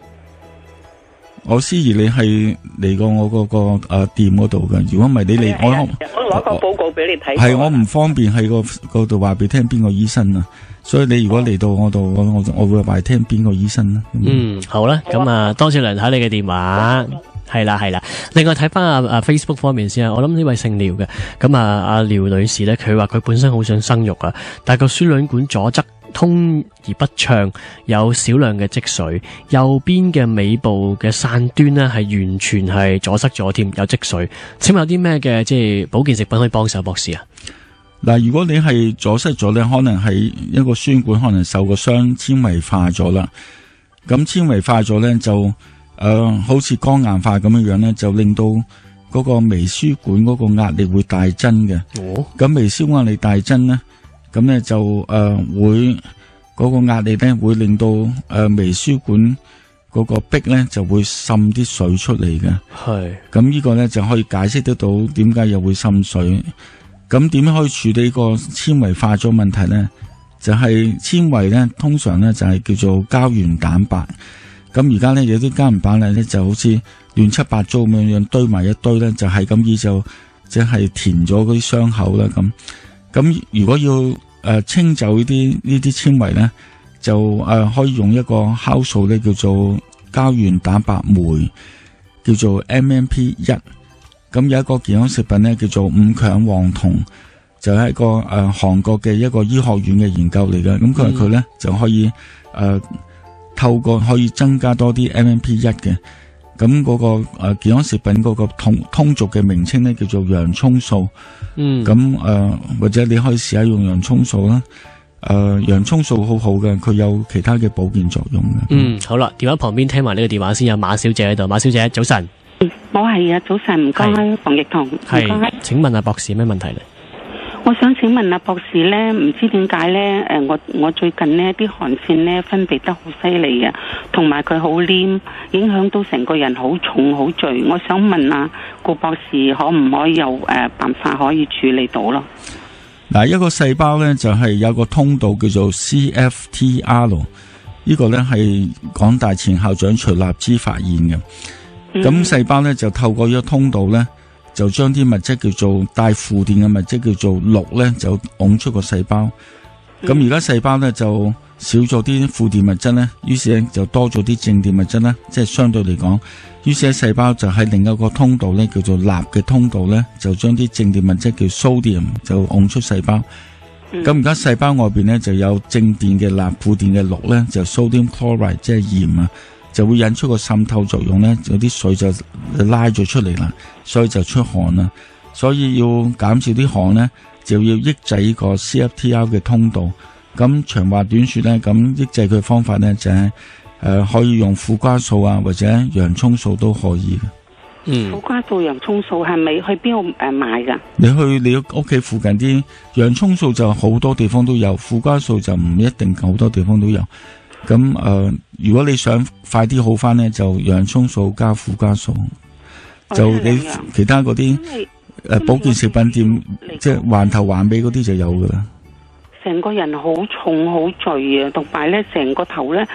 我思怡你係嚟過我嗰、嗰個誒店嗰度嘅，如果唔係你嚟我我攞個報告俾你睇。 係我唔方便喺個嗰度話俾你聽邊個醫生啊，所以你如果嚟到我度，我我我會話你聽邊個醫生啦。 嗯，好啦，咁啊，多謝梁太你嘅電話，係啦係啦。另外睇翻啊啊 Facebook 方面先啊，我諗呢位姓廖嘅，咁啊阿廖女士咧，佢話佢本身好想生育啊，但係個輸卵管左側通而不暢，有少量嘅積水，右邊嘅尾部嘅散端呢係完全係阻塞咗添，有積水。請問有啲咩嘅即係保健食品可以幫手，博士啊？ 嗱，如果你係阻塞咗咧，可能係一個輸卵管可能受個傷，纖維化咗啦。咁纖維化咗咧就誒、呃，好似肝硬化咁樣樣咧，就令到嗰個微輸管嗰個壓力會大增嘅。哦，咁微輸管壓力大增咧。咁咧就誒、呃、會嗰、那個壓力咧會令到誒、呃、微輸管嗰個壁咧就會滲啲水出嚟嘅。係，咁呢個咧就可以解釋得到點解又會滲水。咁點樣可以處理個纖維化咗問題咧？就係纖維咧通常咧就係、是、叫做膠原蛋白。咁而家咧有啲膠原蛋白咧就好似亂七八糟咁樣樣堆埋一堆咧，就係咁意就即係填咗嗰啲傷口啦咁。咁如果要誒、呃、清走呢啲呢啲纖維咧，就誒、呃、可以用一個酵素咧，叫做膠原蛋白酶，叫做 M M P 一。咁有一個健康食品咧，叫做五強黃酮，就係、是、一個誒韓、呃、國嘅一個醫學院嘅研究嚟嘅。咁佢話佢咧就可以誒、呃、透過可以增加多啲 M M P 一嘅。咁嗰、那個誒、呃、健康食品嗰個通通俗嘅名稱咧叫做洋蔥素。嗯。咁誒、呃、或者你可以試下用洋蔥素啦。誒、呃，洋蔥素好好嘅，佢有其他嘅保健作用嘅。 嗯，好啦，電話旁邊聽埋呢個電話先，有馬小姐喺度。馬小姐早晨。 我係啊，早晨，唔該，馮奕彤。 係，請問阿博士咩問題咧？ 我想請問阿博士咧，唔知點解咧？誒，我我最近呢啲汗腺咧分泌得好犀利啊，同埋佢好黏，影響到成個人好重好聚。我想問啊，顧博士可唔可以有誒、呃、辦法可以處理到咯？ 嗱，一個細胞咧就係、是、有個通道叫做 C F T R， 呢個咧係港大前校長徐立之發現嘅。咁、嗯、細胞咧就透過呢個通道咧，就將啲物質叫做帶負電嘅物質叫做氯咧，就拱出個細胞。咁而家細胞咧就少咗啲負電物質咧，於是咧就多咗啲正電物質啦，即係相對嚟講。於是咧細胞就喺另一個通道咧叫做鈉嘅通道咧，就將啲正電物質叫 sodium 就拱出細胞。咁而家細胞外邊咧就有正電嘅鈉，負電嘅氯咧就 sodium chloride 即係鹽啊。就會引出個滲透作用咧，有啲水就拉咗出嚟啦，所以就出汗啦。所以要減少啲汗咧，就要抑制呢個 C F T R 嘅通道。咁長話短說咧，咁抑制佢嘅方法咧就係、是、誒、呃、可以用苦瓜素啊，或者洋蔥素都可以嘅。 嗯，苦瓜素、洋蔥素係咪去邊度誒買噶？你去你屋企附近啲洋蔥素就好多地方都有，苦瓜素就唔一定好多地方都有。咁誒、呃，如果你想快啲好翻咧，就洋蔥素加苦瓜素，就你其他嗰啲誒保健食品店，即係環頭環尾嗰啲就有噶啦。 成個人好重好聚啊，同埋咧成個頭咧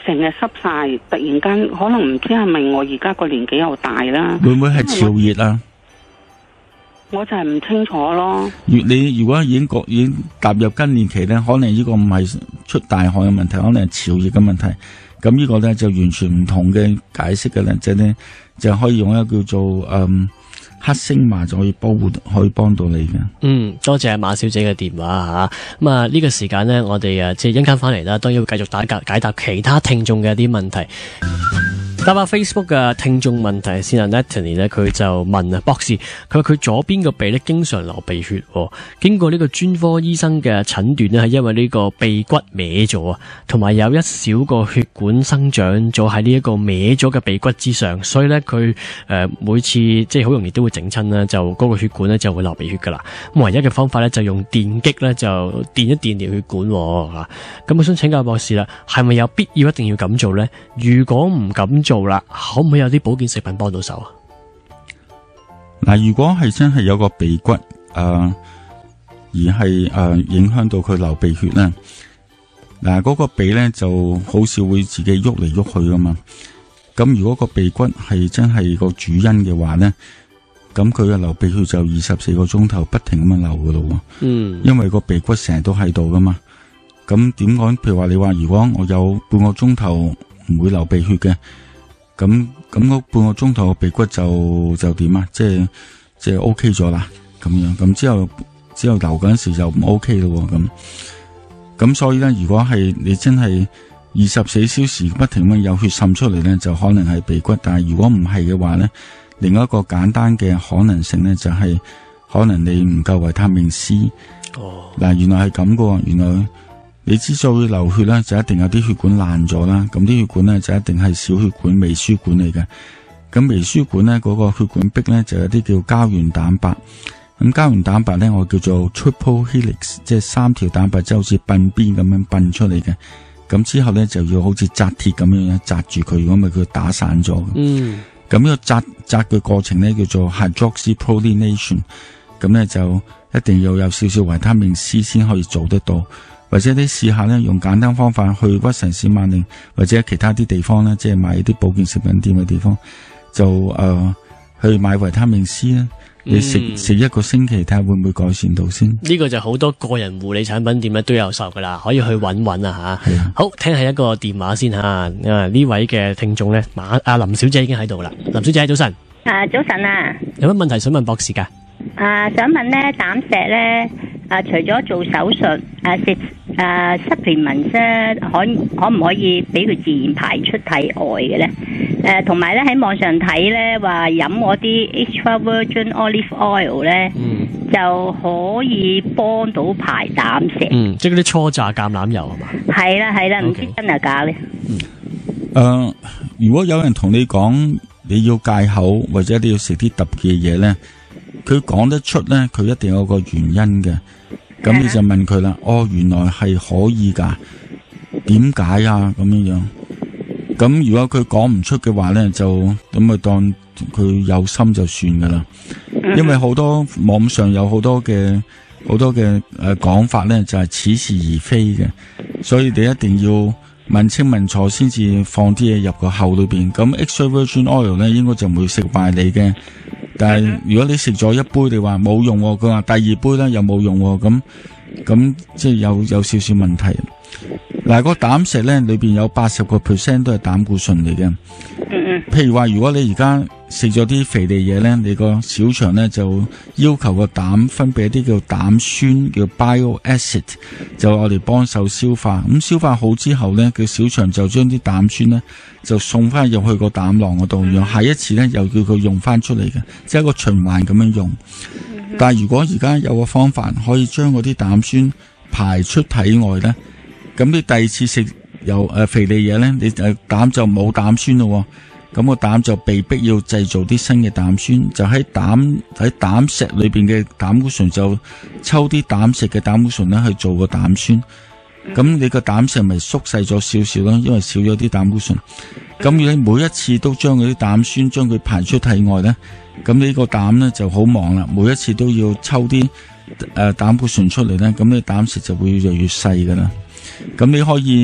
成日濕晒，突然間可能唔知係咪我而家個年紀又大啦， 會唔會係潮熱啊？ 我就係唔清楚咯。 如你如果已經覺已經踏入更年期咧，可能呢個唔係出大汗嘅問題，可能係潮熱嘅問題。咁呢個咧就完全唔同嘅解釋嘅咧，即係咧就可以用一個叫做嗯黑星麻就可以保護，可以幫到你嘅。嗯， 多謝馬小姐嘅電話吓。咁啊呢個時間咧，我哋啊即係一陣間翻嚟啦，當然會繼續打解解答其他聽眾嘅一啲問題。答下 Facebook 嘅聽眾問題先啊 Natalie 咧，佢就問啊博士，佢話佢左邊個鼻咧經常流鼻血，經過呢個專科醫生嘅診斷咧，係因為呢個鼻骨歪咗啊，同埋有一小個血管生長咗喺呢一個歪咗嘅鼻骨之上，所以咧佢誒每次即係好容易都會整親啦，就嗰個血管咧就會流鼻血噶啦。咁唯一嘅方法咧就用電擊咧就電一電條血管吓。咁我想請教博士啦，係咪有必要一定要咁做咧？如果唔咁做啦，可唔可以有啲保健食品幫到手啊？ 嗱，如果係真係有個鼻骨誒、呃，而係誒、呃、影響到佢流鼻血咧，嗱、呃、嗰、那個鼻咧就好少會自己喐嚟喐去噶嘛。咁如果個鼻骨係真係個主因嘅話咧，咁佢嘅流鼻血就二十四個鐘頭不停咁樣流噶咯。嗯，因為個鼻骨成日都喺度噶嘛。咁點講？譬如話你話，如果我有半個鐘頭唔會流鼻血嘅。咁咁嗰半個鐘頭個鼻骨就就點啊？即係即係 O K 咗啦，咁樣咁之後之後流嗰陣時就唔 O K 咯，咁咁所以咧，如果係你真係二十四小時不停咁有血滲出嚟咧，就可能係鼻骨。但係如果唔係嘅話咧，另外一個簡單嘅可能性咧就係、是、可能你唔夠維他命 C。哦，嗱，原來係咁噶，原來。你之所以流血咧，就一定有啲血管爛咗啦。咁啲血管咧就一定係小血管、微輸管嚟嘅。咁微輸管咧嗰、那個血管壁咧就有啲叫膠原蛋白。咁膠原蛋白咧我叫做 triple helix， 即係三條蛋白，即係好似鬢邊咁樣鬢出嚟嘅。咁之後咧就要好似紮鐵咁樣樣紮住佢，如果咪佢打散咗。嗯。咁呢個紮紮嘅過程咧叫做 hydroxyprolination。咁咧就一定要有少少維他命 C 先可以做得到。或者你試下咧，用簡單方法去屈臣氏、萬寧或者其他啲地方咧，即係買啲保健食品店嘅地方，就誒、呃、去買維他命 C 啦。你食食、嗯、一個星期，睇下會唔會改善到先。呢、這個就好多個人護理產品店咧都有售噶啦，可以去揾揾啊吓。係啊，好，聽下一個電話先吓。啊呢位嘅聽眾咧，馬阿林小姐已經喺度啦。林小姐早晨。 啊早晨啊。有乜問題想問博士噶？ 啊想問咧膽石咧，啊除咗做手術，啊食誒 supplement 咧，可可唔可以俾佢自然排出體外嘅咧？誒同埋咧喺網上睇咧話飲嗰啲 extra virgin olive oil 咧，嗯，就可以幫到排膽石。嗯， 即係嗰啲初榨橄欖油係嘛？ 係啦係啦，唔知真係假咧？ 嗯，誒、呃，如果有人同你講你要戒口或者你要食啲特別嘅嘢咧，佢講得出咧，佢一定有個原因嘅。咁你就問佢啦，哦，原來係可以噶，點解啊？咁樣樣，咁如果佢講唔出嘅話咧，就咁咪當佢有心就算噶啦。因為好多網上有好多嘅好多嘅誒講法咧，就係似是而非嘅，所以你一定要問清問楚先至放啲嘢入個口裏邊。咁 extra virgin oil 咧，應該就唔會食壞你嘅。但係如果你食咗一杯，你話冇用，佢話第二杯咧又冇用，咁咁即係有有少少問題。嗱，個膽石咧裏邊有八十個 percent 都係膽固醇嚟嘅。譬如話，如果你而家食咗啲肥膩嘢咧，你個小腸咧就要求個膽分泌一啲叫膽酸，叫 bile acid， 就我哋幫手消化。咁消化好之後咧，個小腸就將啲膽酸咧就送翻入去個膽囊嗰度，然後下一次咧又叫佢用翻出嚟嘅，即係一個循環咁樣用。但係如果而家有個方法可以將嗰啲膽酸排出體外咧，咁你第二次食有誒肥膩嘢咧，你誒膽就冇膽酸咯。咁個膽就被逼要製造啲新嘅膽酸，就喺膽喺膽石裏邊嘅膽固醇就抽啲膽石嘅膽固醇咧去做個膽酸，咁你個膽石咪縮細咗少少咯，因為少咗啲膽固醇。咁如果你每一次都將嗰啲膽酸將佢排出體外咧，咁你個膽咧就好忙啦，每一次都要抽啲誒膽固醇出嚟咧，咁你膽石就會越嚟越細噶啦。咁你可以。誒、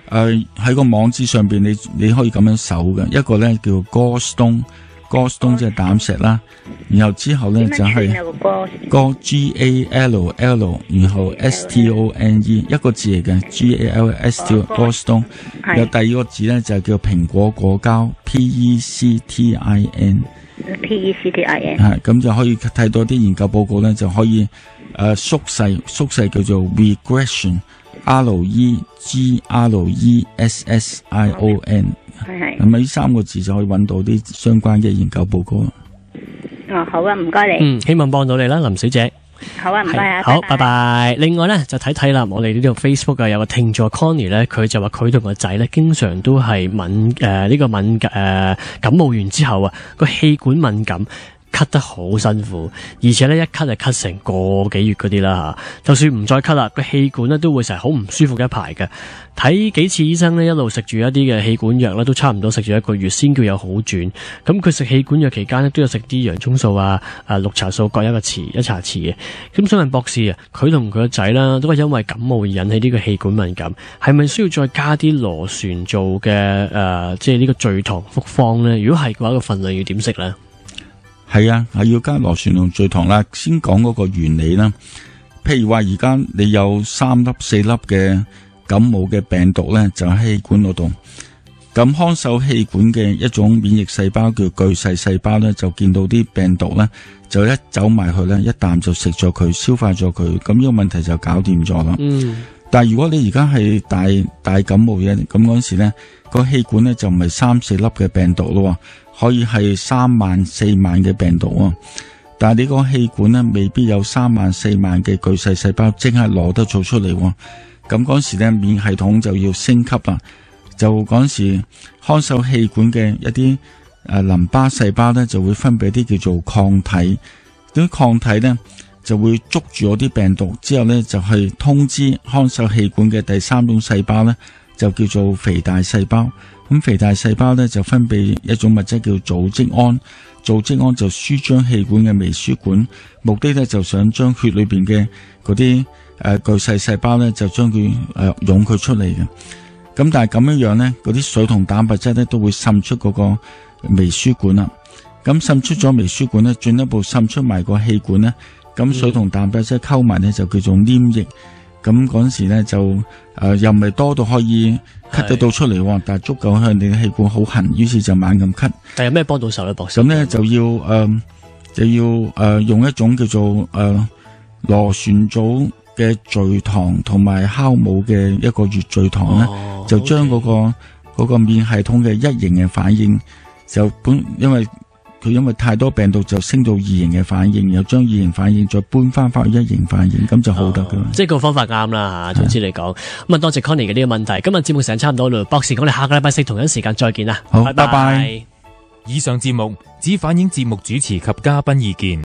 誒喺個網址上邊你你可以咁樣搜嘅，一個咧叫 Gallstone。Gallstone 即係膽石啦，然後之後咧就係 Gall G A L L， 然後 S T O N E 一個字嚟嘅 G A L S T O Gallstone， 有第二個字咧就叫蘋果果膠 P E C T I N P E C T I N 係咁就可以睇到啲研究報告咧，就可以誒縮細縮細叫做 regression R E G R E S S I O N。係係，咁呢三個字就可以揾到啲相關嘅研究報告。 哦，好啊，唔該你。 嗯，希望幫到你啦，林小姐。 好啊，唔該啊。 好，拜拜。另外咧就睇睇啦，我哋呢度 Facebook 啊有個聽眾 Connie 咧，佢就話佢同個仔咧經常都係敏誒呢、呃這個敏誒、呃、感冒完之後啊個氣管敏感。咳得好辛苦，而且咧一咳就咳成個幾月嗰啲啦吓，就算唔再咳啦，個氣管咧都會成日好唔舒服一排嘅。睇幾次醫生咧，一路食住一啲嘅氣管藥咧，都差唔多食住一個月先叫有好轉。咁佢食氣管藥期間咧，都有食啲洋蔥素啊、啊綠茶素各一個匙一茶匙嘅。咁想問博士啊，佢同佢個仔啦，都係因為感冒而引起呢個氣管敏感，係咪需要再加啲螺旋藻嘅誒，即係呢個聚糖複方咧？如果係嘅話，個份量要點食咧？ 係啊，係要加螺旋同聚糖啦。先講嗰個原理啦。譬如話而家你有三粒四粒嘅感冒嘅病毒咧，就喺氣管嗰度。咁看守氣管嘅一種免疫細胞叫巨噬細胞咧，就見到啲病毒咧，就一走埋去咧，一啖就食咗佢，消化咗佢。咁呢個問題就搞掂咗啦。嗯。但係如果你而家係大大感冒嘅，咁嗰時咧，個氣管咧就唔係三四粒嘅病毒咯。可以係三萬四萬嘅病毒啊，但係你個氣管咧未必有三萬四萬嘅巨噬細胞即刻攞得做出嚟。咁嗰時咧免疫系統就要升級啦，就嗰時看守氣管嘅一啲誒淋巴細胞咧就會分泌啲叫做抗體，啲抗體咧就會捉住嗰啲病毒之後咧就去通知看守氣管嘅第三種細胞咧就叫做肥大細胞。咁肥大細胞咧就分泌一種物質叫組織胺，組織胺就舒張氣管嘅微輸管，目的咧就想將血裏邊嘅嗰啲誒巨噬細胞咧就將佢誒湧佢出嚟嘅。咁但係咁樣樣咧，嗰啲水同蛋白質咧都會滲出嗰個微輸管啦。咁滲出咗微輸管咧，進一步滲出埋個氣管咧，咁水同蛋白質溝埋咧就叫做黏液。咁嗰陣時咧就誒、呃、又唔係多到可以咳得到出嚟，但係足夠向你嘅氣管好痕，於是就猛咁咳。 但係有咩幫到手咧，博士？ 咁咧就要誒、呃、就要誒、呃、用一種叫做誒、呃、螺旋藻嘅聚糖同埋酵母嘅一個乙聚糖咧，哦、就將嗰、那個嗰、那個免疫系統嘅一型嘅反應就本因為。佢因為太多病毒就升到二型嘅反應，又將二型反應再搬翻翻去一型反應，咁就好得噶、哦。 即係個方法啱啦吓，總之嚟講。咁啊，多謝 Connie 嘅呢個問題。今日節目時間差唔多啦，博士，我哋下個禮拜四同樣時間再見啦。 好， 拜拜。 拜拜。 以上節目只反映節目主持及嘉賓意見。